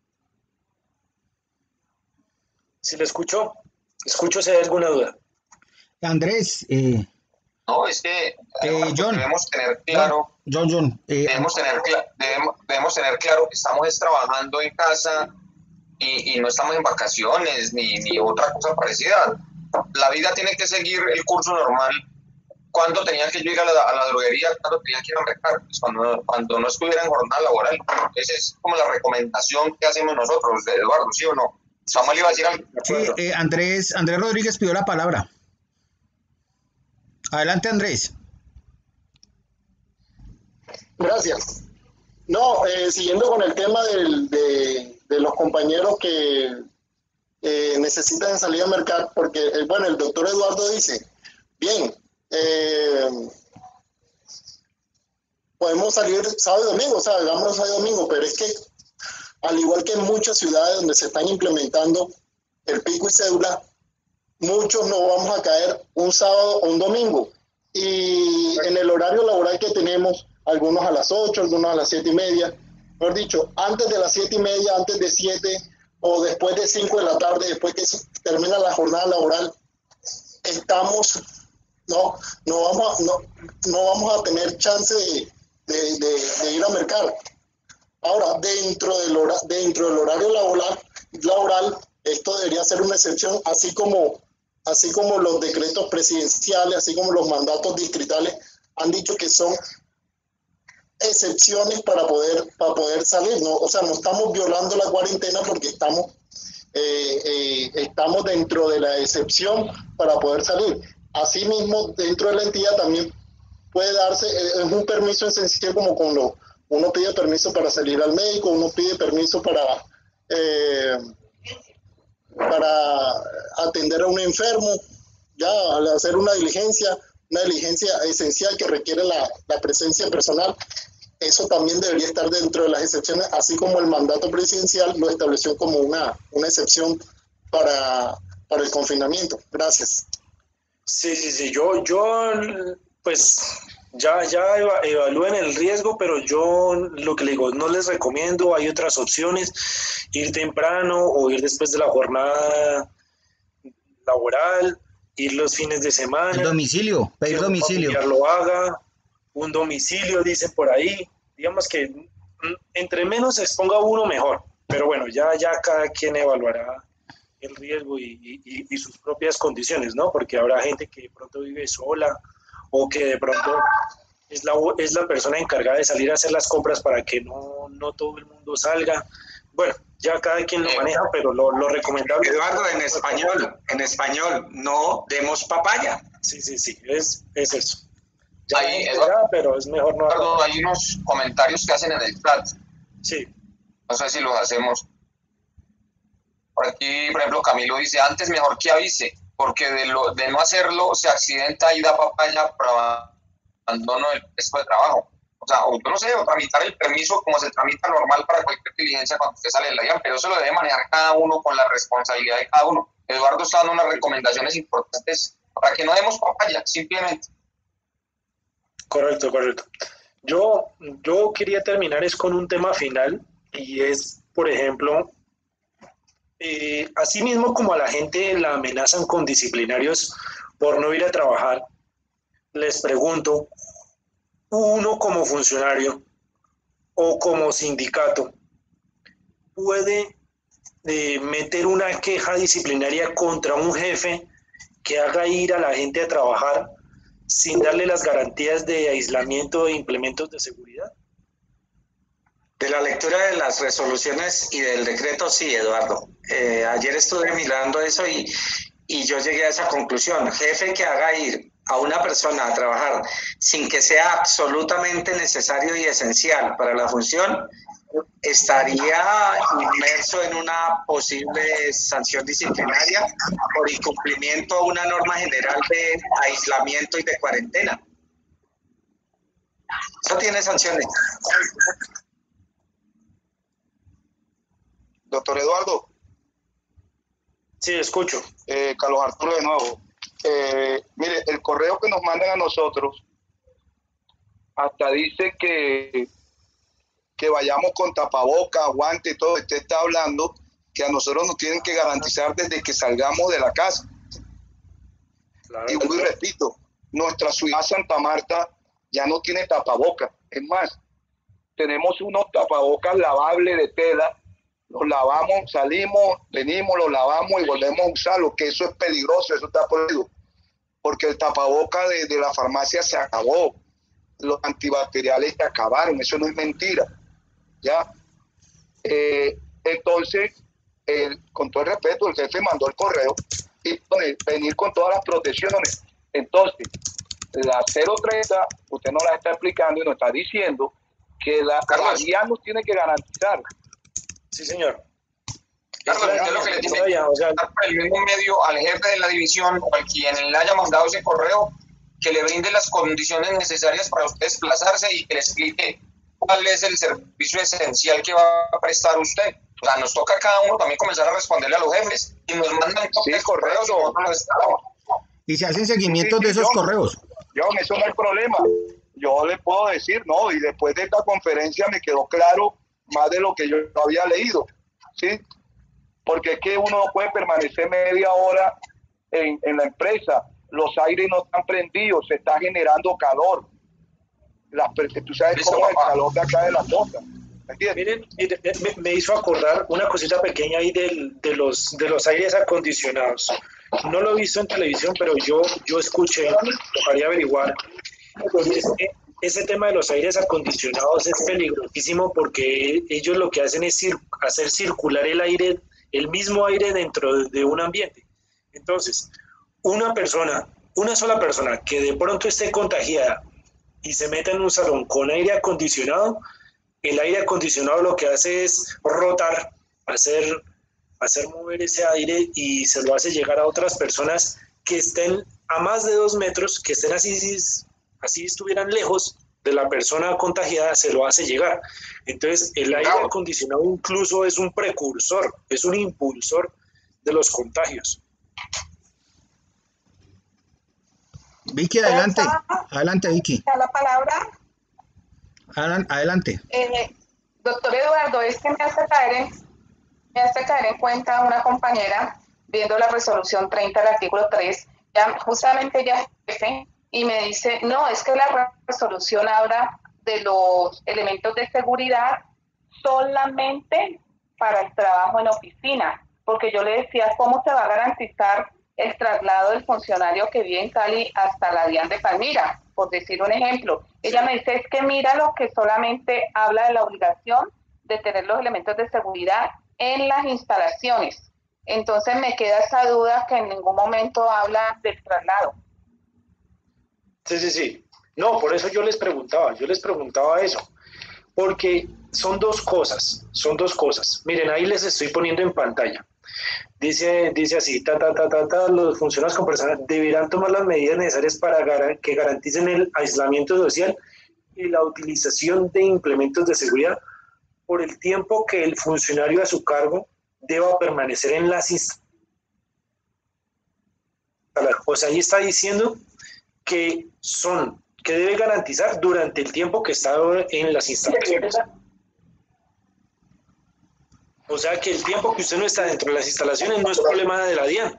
Speaker 1: Si lo escucho, escucho si hay alguna duda.
Speaker 4: Andrés, eh,
Speaker 2: no, es que
Speaker 4: eh, John,
Speaker 2: debemos tener claro,
Speaker 4: John, John, eh,
Speaker 2: debemos, tener, debemos, debemos tener claro que estamos es, trabajando en casa y, y no estamos en vacaciones ni, ni otra cosa parecida. La vida tiene que seguir el curso normal. Cuando tenía que yo ir a la, a la droguería, cuando tenía que ir al mercado, pues cuando, cuando no estuviera en jornada laboral. Esa es como la recomendación que hacemos nosotros, de Eduardo, ¿sí o no? Samuel iba a decir algo.
Speaker 4: Sí, eh, Andrés, Andrés Rodríguez pidió la palabra. Adelante, Andrés.
Speaker 15: Gracias. No, eh, siguiendo con el tema del, de, de los compañeros que eh, necesitan salir a mercar, porque, eh, bueno, el doctor Eduardo dice, bien, eh, podemos salir sábado y domingo, o sea, hagamos sábado y domingo, pero es que, al igual que en muchas ciudades donde se están implementando el pico y cédula, muchos no vamos a caer un sábado o un domingo. Y en el horario laboral que tenemos, algunos a las ocho, algunos a las siete y media, mejor dicho, antes de las siete y media, antes de siete o después de cinco de la tarde, después que termina la jornada laboral, estamos, no, no, vamos, a, no, no vamos a tener chance de, de, de, de ir a mercar. Ahora, dentro del, hora, dentro del horario laboral, laboral, esto debería ser una excepción, así como, así como los decretos presidenciales, así como los mandatos distritales han dicho que son excepciones para poder, para poder salir, ¿no? O sea, no estamos violando la cuarentena porque estamos, eh, eh, estamos dentro de la excepción para poder salir. Asimismo, dentro de la entidad también puede darse, eh, es un permiso esencial como con lo, uno pide permiso para salir al médico, uno pide permiso para, eh, para atender a un enfermo, ya al hacer una diligencia, una diligencia esencial que requiere la, la presencia personal. Eso también debería estar dentro de las excepciones, así como el mandato presidencial lo estableció como una, una excepción para, para el confinamiento. Gracias.
Speaker 1: Sí, sí, sí, yo, yo pues ya, ya evalúen el riesgo, pero yo lo que le digo, no les recomiendo, hay otras opciones, ir temprano o ir después de la jornada laboral, ir los fines de semana.
Speaker 4: El domicilio, pedir domicilio.
Speaker 1: Que lo haga, un domicilio, dicen por ahí. Digamos que entre menos se exponga uno, mejor. Pero bueno, ya, ya cada quien evaluará el riesgo y, y, y sus propias condiciones, ¿no? Porque habrá gente que de pronto vive sola o que de pronto es la, es la persona encargada de salir a hacer las compras para que no, no todo el mundo salga. Bueno, ya cada quien lo maneja, pero lo, lo recomendable...
Speaker 13: Eduardo, en español, en español, no demos papaya.
Speaker 1: Sí, sí, sí, es, es eso. Ya
Speaker 2: Ahí,
Speaker 1: Eduardo, ya, pero es mejor no...
Speaker 2: Eduardo, hay unos comentarios que hacen en el chat.
Speaker 1: Sí.
Speaker 2: No sé si los hacemos. Por aquí, por ejemplo, Camilo dice, antes mejor que avise, porque de, lo, de no hacerlo se accidenta y da papaya para abandono del puesto de trabajo. O sea, o yo no sé, o tramitar el permiso como se tramita normal para cualquier diligencia cuando usted sale de la I A M, pero eso lo debe manejar cada uno con la responsabilidad de cada uno. Eduardo está dando unas recomendaciones importantes para que no demos papaya, simplemente.
Speaker 1: Correcto, correcto. Yo, yo quería terminar es con un tema final y es, por ejemplo, eh, así mismo como a la gente la amenazan con disciplinarios por no ir a trabajar, les pregunto, uno como funcionario o como sindicato puede eh, meter una queja disciplinaria contra un jefe que haga ir a la gente a trabajar sin darle las garantías de aislamiento e implementos de seguridad?
Speaker 13: De la lectura de las resoluciones y del decreto, sí, Eduardo. Eh, ayer estuve mirando eso y, y yo llegué a esa conclusión. Jefe que haga ir a una persona a trabajar sin que sea absolutamente necesario y esencial para la función, estaría inmerso en una posible sanción disciplinaria por incumplimiento a una norma general de aislamiento y de cuarentena. Eso tiene sanciones.
Speaker 12: Doctor Eduardo.
Speaker 1: Sí, escucho.
Speaker 12: Eh, Carlos Arturo de nuevo. Eh, mire, el correo que nos mandan a nosotros hasta dice que, que vayamos con tapaboca, guante y todo. Usted está hablando que a nosotros nos tienen que garantizar desde que salgamos de la casa. Claro, y vuelvo y repito, nuestra ciudad Santa Marta ya no tiene tapaboca. Es más, tenemos unos tapabocas lavables de tela, los lavamos, salimos, venimos, los lavamos y volvemos a usarlo, que eso es peligroso, eso está prohibido, porque el tapaboca de, de la farmacia se acabó, los antibacteriales se acabaron, eso no es mentira, ¿ya? Eh, entonces, el, con todo el respeto, el jefe mandó el correo y pone, venir con todas las protecciones. Entonces, la cero treinta, usted nos la está explicando y nos está diciendo que la, la guía nos tiene que garantizar.
Speaker 1: Sí, señor.
Speaker 2: Carlos, usted lo que le tiene que dar por el mismo medio al jefe de la división o al quien le haya mandado ese correo, que le brinde las condiciones necesarias para usted desplazarse y que le explique cuál es el servicio esencial que va a prestar usted. O sea, nos toca a cada uno también comenzar a responderle a los jefes y nos mandan sí, correos o nosotros los instalamos.
Speaker 4: Y se hacen seguimientos sí, sí, de esos
Speaker 12: John,
Speaker 4: correos.
Speaker 12: John, eso no es problema. Yo le puedo decir, no, y después de esta conferencia me quedó claro más de lo que yo había leído, ¿sí? Porque es que uno no puede permanecer media hora en, en la empresa, los aires no están prendidos, se está generando calor. Las, tú sabes
Speaker 1: Listo,
Speaker 12: cómo es el
Speaker 1: papá.
Speaker 12: calor de acá de la costa.
Speaker 1: Miren, miren me, me hizo acordar una cosita pequeña ahí del, de, los, de los aires acondicionados. No lo he visto en televisión, pero yo, yo escuché, tocaría averiguar. Y es que ese tema de los aires acondicionados es peligrosísimo porque ellos lo que hacen es cir hacer circular el aire, el mismo aire dentro de un ambiente. Entonces, una persona, una sola persona que de pronto esté contagiada y se meta en un salón con aire acondicionado, el aire acondicionado lo que hace es rotar, hacer, hacer mover ese aire y se lo hace llegar a otras personas que estén a más de dos metros, que estén así, así estuvieran lejos de la persona contagiada, se lo hace llegar. Entonces, el aire acondicionado incluso es un precursor, es un impulsor de los contagios.
Speaker 4: Vicky, adelante. Adelante, Vicky.
Speaker 8: La palabra.
Speaker 4: Adelante.
Speaker 8: Eh, doctor Eduardo, es que me hace caer en, me hace caer en cuenta una compañera viendo la resolución treinta del artículo tres, ya justamente ella es jefe, y me dice, no, es que la resolución habla de los elementos de seguridad solamente para el trabajo en oficina, porque yo le decía, ¿cómo se va a garantizar el traslado del funcionario que vive en Cali hasta la DIAN de Palmira? Por decir un ejemplo. Ella me dice, es que mira lo que solamente habla de la obligación de tener los elementos de seguridad en las instalaciones. Entonces me queda esa duda que en ningún momento habla del traslado.
Speaker 1: Sí, sí, sí. No, por eso yo les preguntaba, yo les preguntaba eso, porque son dos cosas, son dos cosas. Miren, ahí les estoy poniendo en pantalla. Dice, dice así, ta, ta, ta, ta, ta, los funcionarios con personas deberán tomar las medidas necesarias para gar que garanticen el aislamiento social y la utilización de implementos de seguridad por el tiempo que el funcionario a su cargo deba permanecer en las instalaciones. O sea, ahí está diciendo que son, que debe garantizar durante el tiempo que está en las instalaciones. O sea que el tiempo que usted no está dentro de las instalaciones no es problema de la DIAN.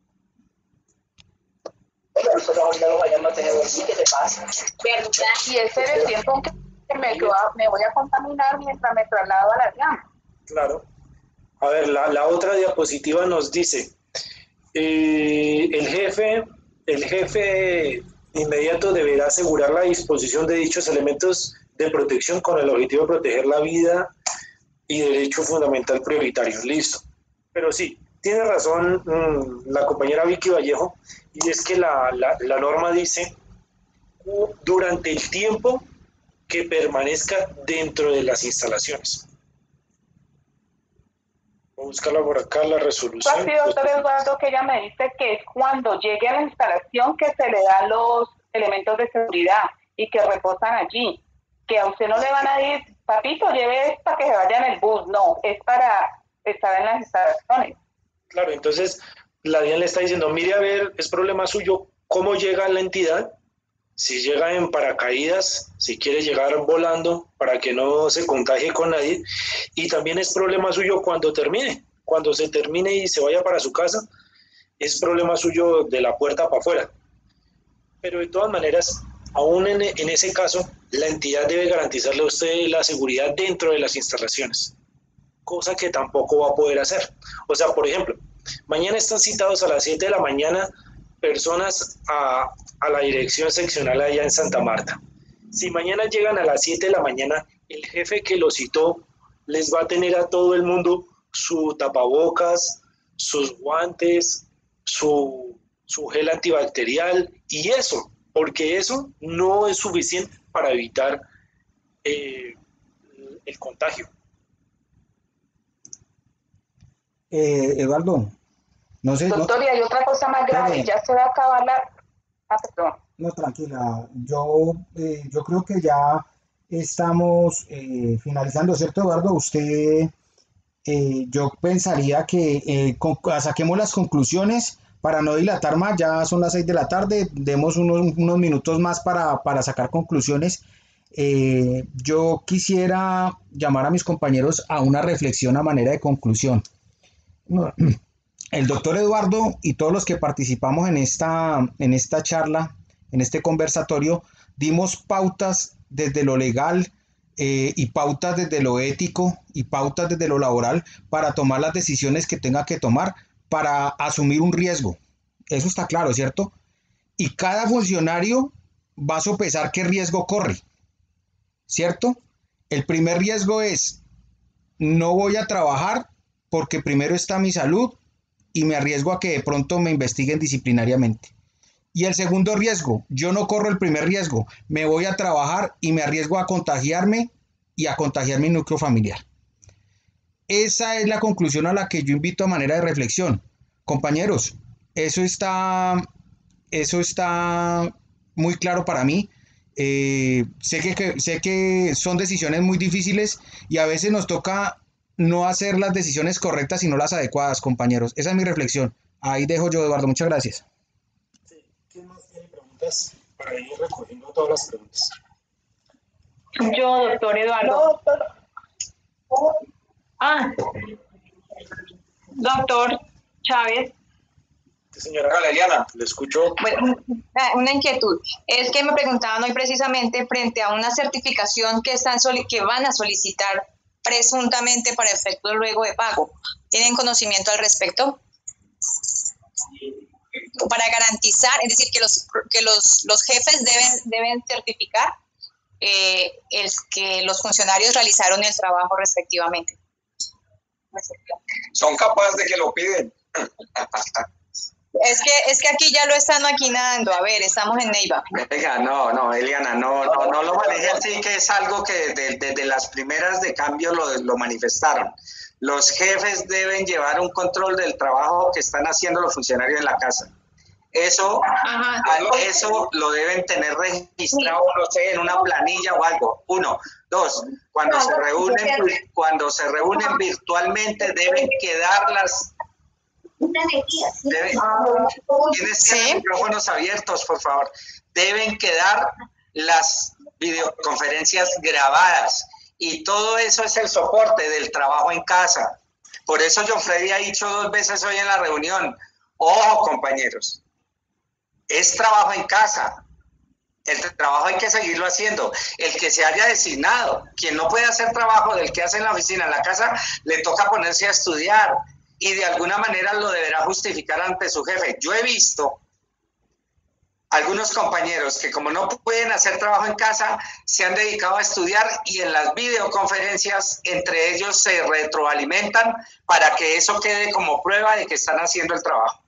Speaker 8: Y ese es el tiempo que me, me voy a contaminar mientras me traslado a la DIAN.
Speaker 1: Claro. A ver, la, la otra diapositiva nos dice, eh, el jefe, el jefe inmediato deberá asegurar la disposición de dichos elementos de protección con el objetivo de proteger la vida y derecho fundamental prioritario. Listo. Pero sí, tiene razón mmm, la compañera Vicky Vallejo, y es que la, la, la norma dice durante el tiempo que permanezca dentro de las instalaciones. Voy a buscarla por acá, la resolución.
Speaker 8: Así, doctor Eduardo, que ella me dice que es cuando llegue a la instalación que se le dan los elementos de seguridad y que reposan allí, que a usted no le van a decir, papito, lleve para que se vaya en el bus, no, es para estar en las instalaciones.
Speaker 1: Claro, entonces, la DIAN le está diciendo, mire a ver, es problema suyo cómo llega a la entidad, si llega en paracaídas, si quiere llegar volando para que no se contagie con nadie, y también es problema suyo cuando termine, cuando se termine y se vaya para su casa, es problema suyo de la puerta para afuera. Pero de todas maneras, aún en, en ese caso, la entidad debe garantizarle a usted la seguridad dentro de las instalaciones, cosa que tampoco va a poder hacer. O sea, por ejemplo, mañana están citados a las siete de la mañana personas a, a la dirección seccional allá en Santa Marta. Si mañana llegan a las siete de la mañana, el jefe que los citó les va a tener a todo el mundo su tapabocas, sus guantes, su, su gel antibacterial y eso, porque eso no es suficiente para evitar eh, el contagio.
Speaker 4: Eh, Eduardo, no sé.
Speaker 8: Doctor,
Speaker 4: no,
Speaker 8: y hay otra cosa más grave, ya se va a acabar la... Ah, perdón.
Speaker 4: No, tranquila, yo, eh, yo creo que ya estamos eh, finalizando, ¿cierto, Eduardo? Usted, eh, yo pensaría que eh, con, saquemos las conclusiones para no dilatar más, ya son las seis de la tarde, demos unos, unos minutos más para, para sacar conclusiones. Eh, yo quisiera llamar a mis compañeros a una reflexión a manera de conclusión. El doctor Eduardo y todos los que participamos en esta, en esta charla, en este conversatorio, dimos pautas desde lo legal eh, y pautas desde lo ético y pautas desde lo laboral para tomar las decisiones que tenga que tomar para asumir un riesgo. Eso está claro, ¿cierto? Y cada funcionario va a sopesar qué riesgo corre, ¿cierto? El primer riesgo es, no voy a trabajar porque primero está mi salud y me arriesgo a que de pronto me investiguen disciplinariamente. Y el segundo riesgo, yo no corro el primer riesgo, me voy a trabajar y me arriesgo a contagiarme y a contagiar mi núcleo familiar. Esa es la conclusión a la que yo invito a manera de reflexión. Compañeros, eso está, eso está muy claro para mí. Eh, sé que, que, sé que son decisiones muy difíciles y a veces nos toca no hacer las decisiones correctas sino las adecuadas, compañeros. Esa es mi reflexión. Ahí dejo yo, Eduardo. Muchas gracias.
Speaker 1: Sí. ¿Quién más tiene preguntas para ir recogiendo todas las preguntas?
Speaker 16: Yo, doctor Eduardo. No, doctor. Ah, doctor Chávez.
Speaker 1: Sí, señora Galeriana, le escucho.
Speaker 16: Bueno, una inquietud. Es que me preguntaban hoy precisamente frente a una certificación que, están que van a solicitar presuntamente para efectos luego de pago. ¿Tienen conocimiento al respecto? Para garantizar, es decir, que los, que los, los jefes deben, deben certificar eh, el, que los funcionarios realizaron el trabajo respectivamente.
Speaker 13: Son capaces de que lo piden.
Speaker 16: Es que, es que aquí ya lo están maquinando. A ver, estamos en Neiva.
Speaker 13: Venga, no, no, Eliana, no, no, no lo maneje así, que es algo que desde, desde las primeras de cambio lo, lo manifestaron. Los jefes deben llevar un control del trabajo que están haciendo los funcionarios en la casa. Eso, Ajá. eso lo deben tener registrado, no sé, en una planilla o algo. Uno. Dos, cuando se reúnen, cuando se reúnen virtualmente deben quedar las... Deben, tienes que ¿Sí? micrófonos abiertos, por favor. Deben quedar las videoconferencias grabadas y todo eso es el soporte del trabajo en casa. Por eso John Freddy ha dicho dos veces hoy en la reunión, ojo compañeros, es trabajo en casa. El trabajo hay que seguirlo haciendo. El que se haya designado, quien no puede hacer trabajo del que hace en la oficina, en la casa, le toca ponerse a estudiar y de alguna manera lo deberá justificar ante su jefe. Yo he visto algunos compañeros que como no pueden hacer trabajo en casa, se han dedicado a estudiar y en las videoconferencias entre ellos se retroalimentan para que eso quede como prueba de que están haciendo el trabajo.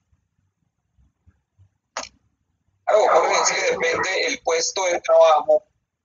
Speaker 2: Claro, acuérdense que depende el puesto de trabajo.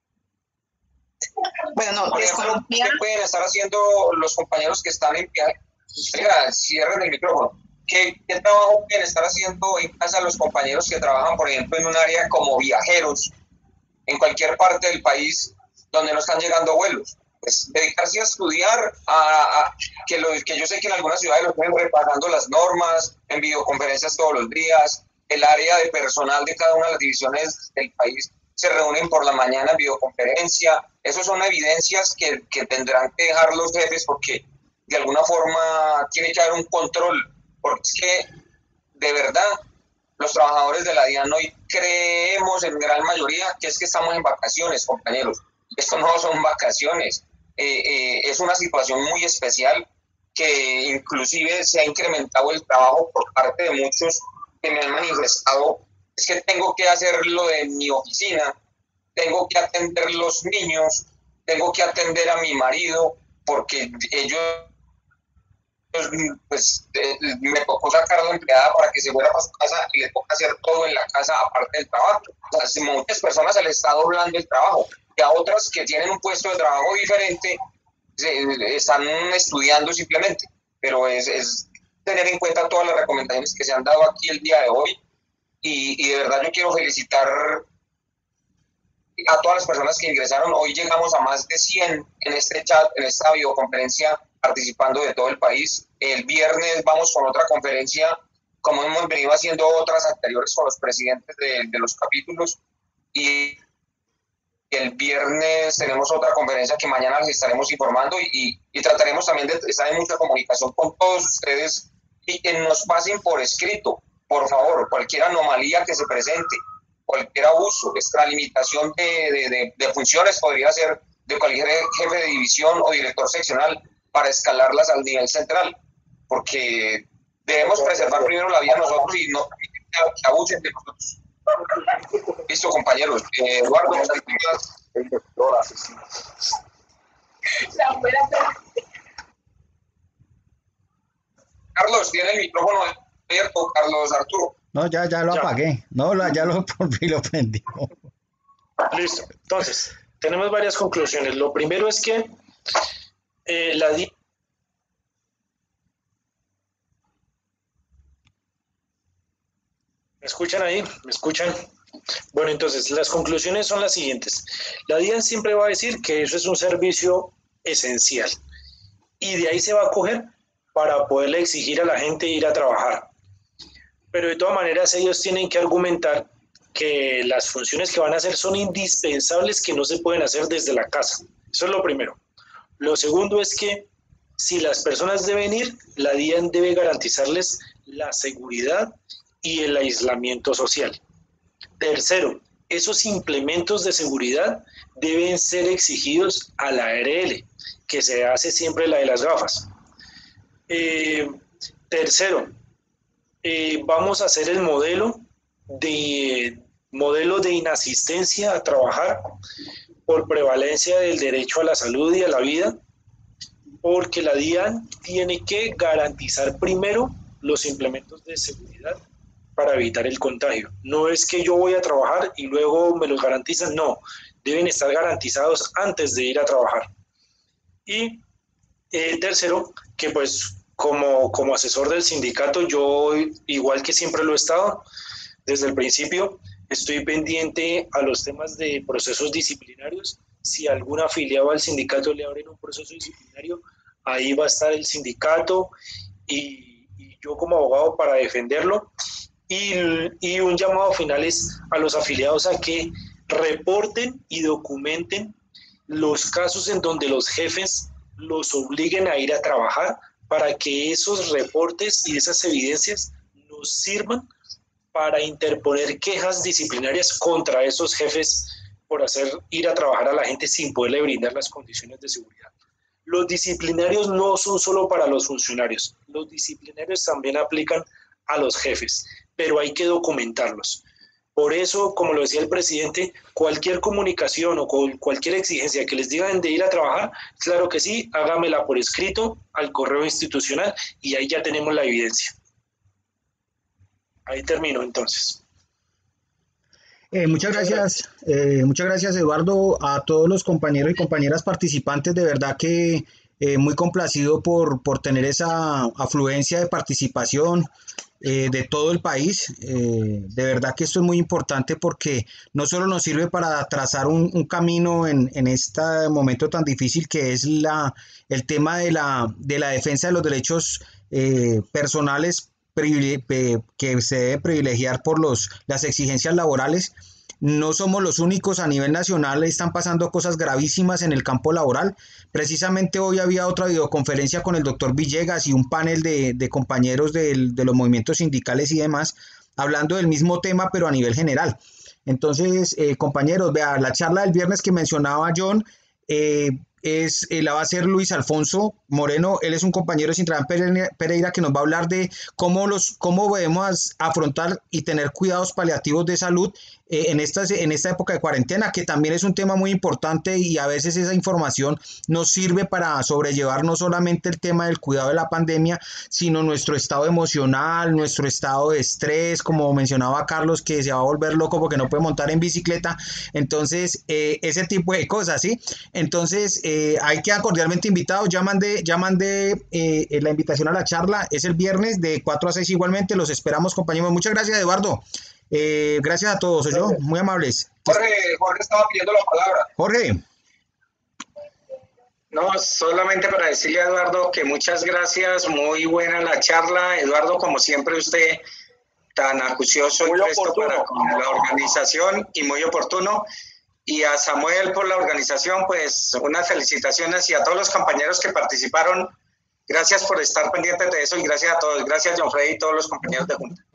Speaker 16: Bueno, no,
Speaker 2: por ejemplo, ¿qué pueden estar haciendo los compañeros que están en viaje? Mira, cierren el micrófono. ¿Qué, ¿Qué trabajo pueden estar haciendo en casa los compañeros que trabajan, por ejemplo, en un área como viajeros, en cualquier parte del país donde no están llegando vuelos? pues dedicarse a estudiar, a, a que, lo, que yo sé que en algunas ciudades lo están repasando las normas, en videoconferencias todos los días, el área de personal de cada una de las divisiones del país se reúnen por la mañana en videoconferencia. Esas son evidencias que, que tendrán que dejar los jefes, porque de alguna forma tiene que haber un control, porque es que de verdad los trabajadores de la DIAN hoy creemos en gran mayoría que es que estamos en vacaciones, compañeros. Esto no son vacaciones, eh, eh, es una situación muy especial que inclusive se ha incrementado el trabajo por parte de muchos que me han manifestado. Es que tengo que hacer lo de mi oficina, tengo que atender los niños, tengo que atender a mi marido, porque ellos, pues, eh, me tocó sacar a la empleada para que se fuera para su casa y le toca hacer todo en la casa aparte del trabajo. O sea, si muchas personas se les está doblando el trabajo, y a otras que tienen un puesto de trabajo diferente se, están estudiando simplemente, pero es, es tener en cuenta todas las recomendaciones que se han dado aquí el día de hoy. Y, y de verdad yo quiero felicitar a todas las personas que ingresaron. Hoy llegamos a más de cien en este chat, en esta videoconferencia, participando de todo el país. El viernes vamos con otra conferencia, como hemos venido haciendo otras anteriores con los presidentes de, de los capítulos. Y el viernes tenemos otra conferencia que mañana les estaremos informando, y, y, y trataremos también de estar en mucha comunicación con todos ustedes y que nos pasen por escrito, por favor, cualquier anomalía que se presente, cualquier abuso, extralimitación de, de, de, de funciones podría ser de cualquier jefe de división o director seccional para escalarlas al nivel central, porque debemos preservar primero la vida nosotros y no que abusen de nosotros. Listo, compañeros. Eh, Eduardo, Carlos, tiene el micrófono abierto, Carlos Arturo.
Speaker 4: No, ya, ya lo ya. apagué. No, ya lo, lo prendí.
Speaker 1: Listo. Entonces, tenemos varias conclusiones. Lo primero es que eh, la ¿Me escuchan ahí? ¿Me escuchan? Bueno, entonces las conclusiones son las siguientes. La DIAN siempre va a decir que eso es un servicio esencial y de ahí se va a coger para poderle exigir a la gente ir a trabajar. Pero de todas maneras ellos tienen que argumentar que las funciones que van a hacer son indispensables, que no se pueden hacer desde la casa. Eso es lo primero. Lo segundo es que si las personas deben ir, la DIAN debe garantizarles la seguridad y el aislamiento social. Tercero, esos implementos de seguridad deben ser exigidos a la A R L, que se hace siempre la de las gafas. Eh, tercero, eh, vamos a hacer el modelo de, modelo de inasistencia a trabajar por prevalencia del derecho a la salud y a la vida, porque la DIAN tiene que garantizar primero los implementos de seguridad para evitar el contagio. No es que yo voy a trabajar y luego me los garantizan, no, deben estar garantizados antes de ir a trabajar. Y eh, tercero, que pues como, como asesor del sindicato, yo igual que siempre lo he estado, desde el principio, estoy pendiente a los temas de procesos disciplinarios. Si algún afiliado al sindicato le abren un proceso disciplinario, ahí va a estar el sindicato y, y yo como abogado para defenderlo. Y, y un llamado final es a los afiliados a que reporten y documenten los casos en donde los jefes los obliguen a ir a trabajar, para que esos reportes y esas evidencias nos sirvan para interponer quejas disciplinarias contra esos jefes por hacer ir a trabajar a la gente sin poderle brindar las condiciones de seguridad. Los disciplinarios no son solo para los funcionarios, los disciplinarios también aplican a los jefes, pero hay que documentarlos. Por eso, como lo decía el presidente, cualquier comunicación o cualquier exigencia que les digan de ir a trabajar, claro que sí, hágamela por escrito al correo institucional y ahí ya tenemos la evidencia. Ahí termino entonces.
Speaker 4: Eh, muchas gracias, eh, muchas gracias Eduardo, a todos los compañeros y compañeras participantes, de verdad que eh, muy complacido por, por tener esa afluencia de participación. eh, de todo el país. Eh, de verdad que esto es muy importante porque no solo nos sirve para trazar un, un camino en, en este momento tan difícil que es la, el tema de la, de la defensa de los derechos eh, personales que se debe privilegiar por los, las exigencias laborales. No somos los únicos, a nivel nacional están pasando cosas gravísimas en el campo laboral. Precisamente hoy había otra videoconferencia con el doctor Villegas y un panel de, de compañeros de, de los movimientos sindicales y demás, hablando del mismo tema, pero a nivel general. Entonces, eh, compañeros, vea, la charla del viernes que mencionaba John, eh, es, eh, la va a hacer Luis Alfonso Moreno. Él es un compañero de Sintrán Pereira que nos va a hablar de cómo, los, cómo debemos afrontar y tener cuidados paliativos de salud eh, en, esta, en esta época de cuarentena, que también es un tema muy importante y a veces esa información nos sirve para sobrellevar no solamente el tema del cuidado de la pandemia, sino nuestro estado emocional, nuestro estado de estrés, como mencionaba Carlos, que se va a volver loco porque no puede montar en bicicleta. Entonces, eh, ese tipo de cosas, ¿sí? Entonces, eh, hay que cordialmente invitados. Ya mandé, ya mandé eh, la invitación a la charla. Es el viernes de cuatro a seis igualmente. Los esperamos, compañeros. Muchas gracias, Eduardo. Eh, gracias a todos, yo, muy amables.
Speaker 2: Jorge, Jorge estaba pidiendo la palabra.
Speaker 4: Jorge.
Speaker 13: No, solamente para decirle a Eduardo que muchas gracias, muy buena la charla. Eduardo, como siempre, usted tan acucioso y presto para con la organización y muy oportuno. Y a Samuel por la organización, pues unas felicitaciones, y a todos los compañeros que participaron. Gracias por estar pendientes de eso y gracias a todos. Gracias, John Freddy y todos los compañeros de Junta.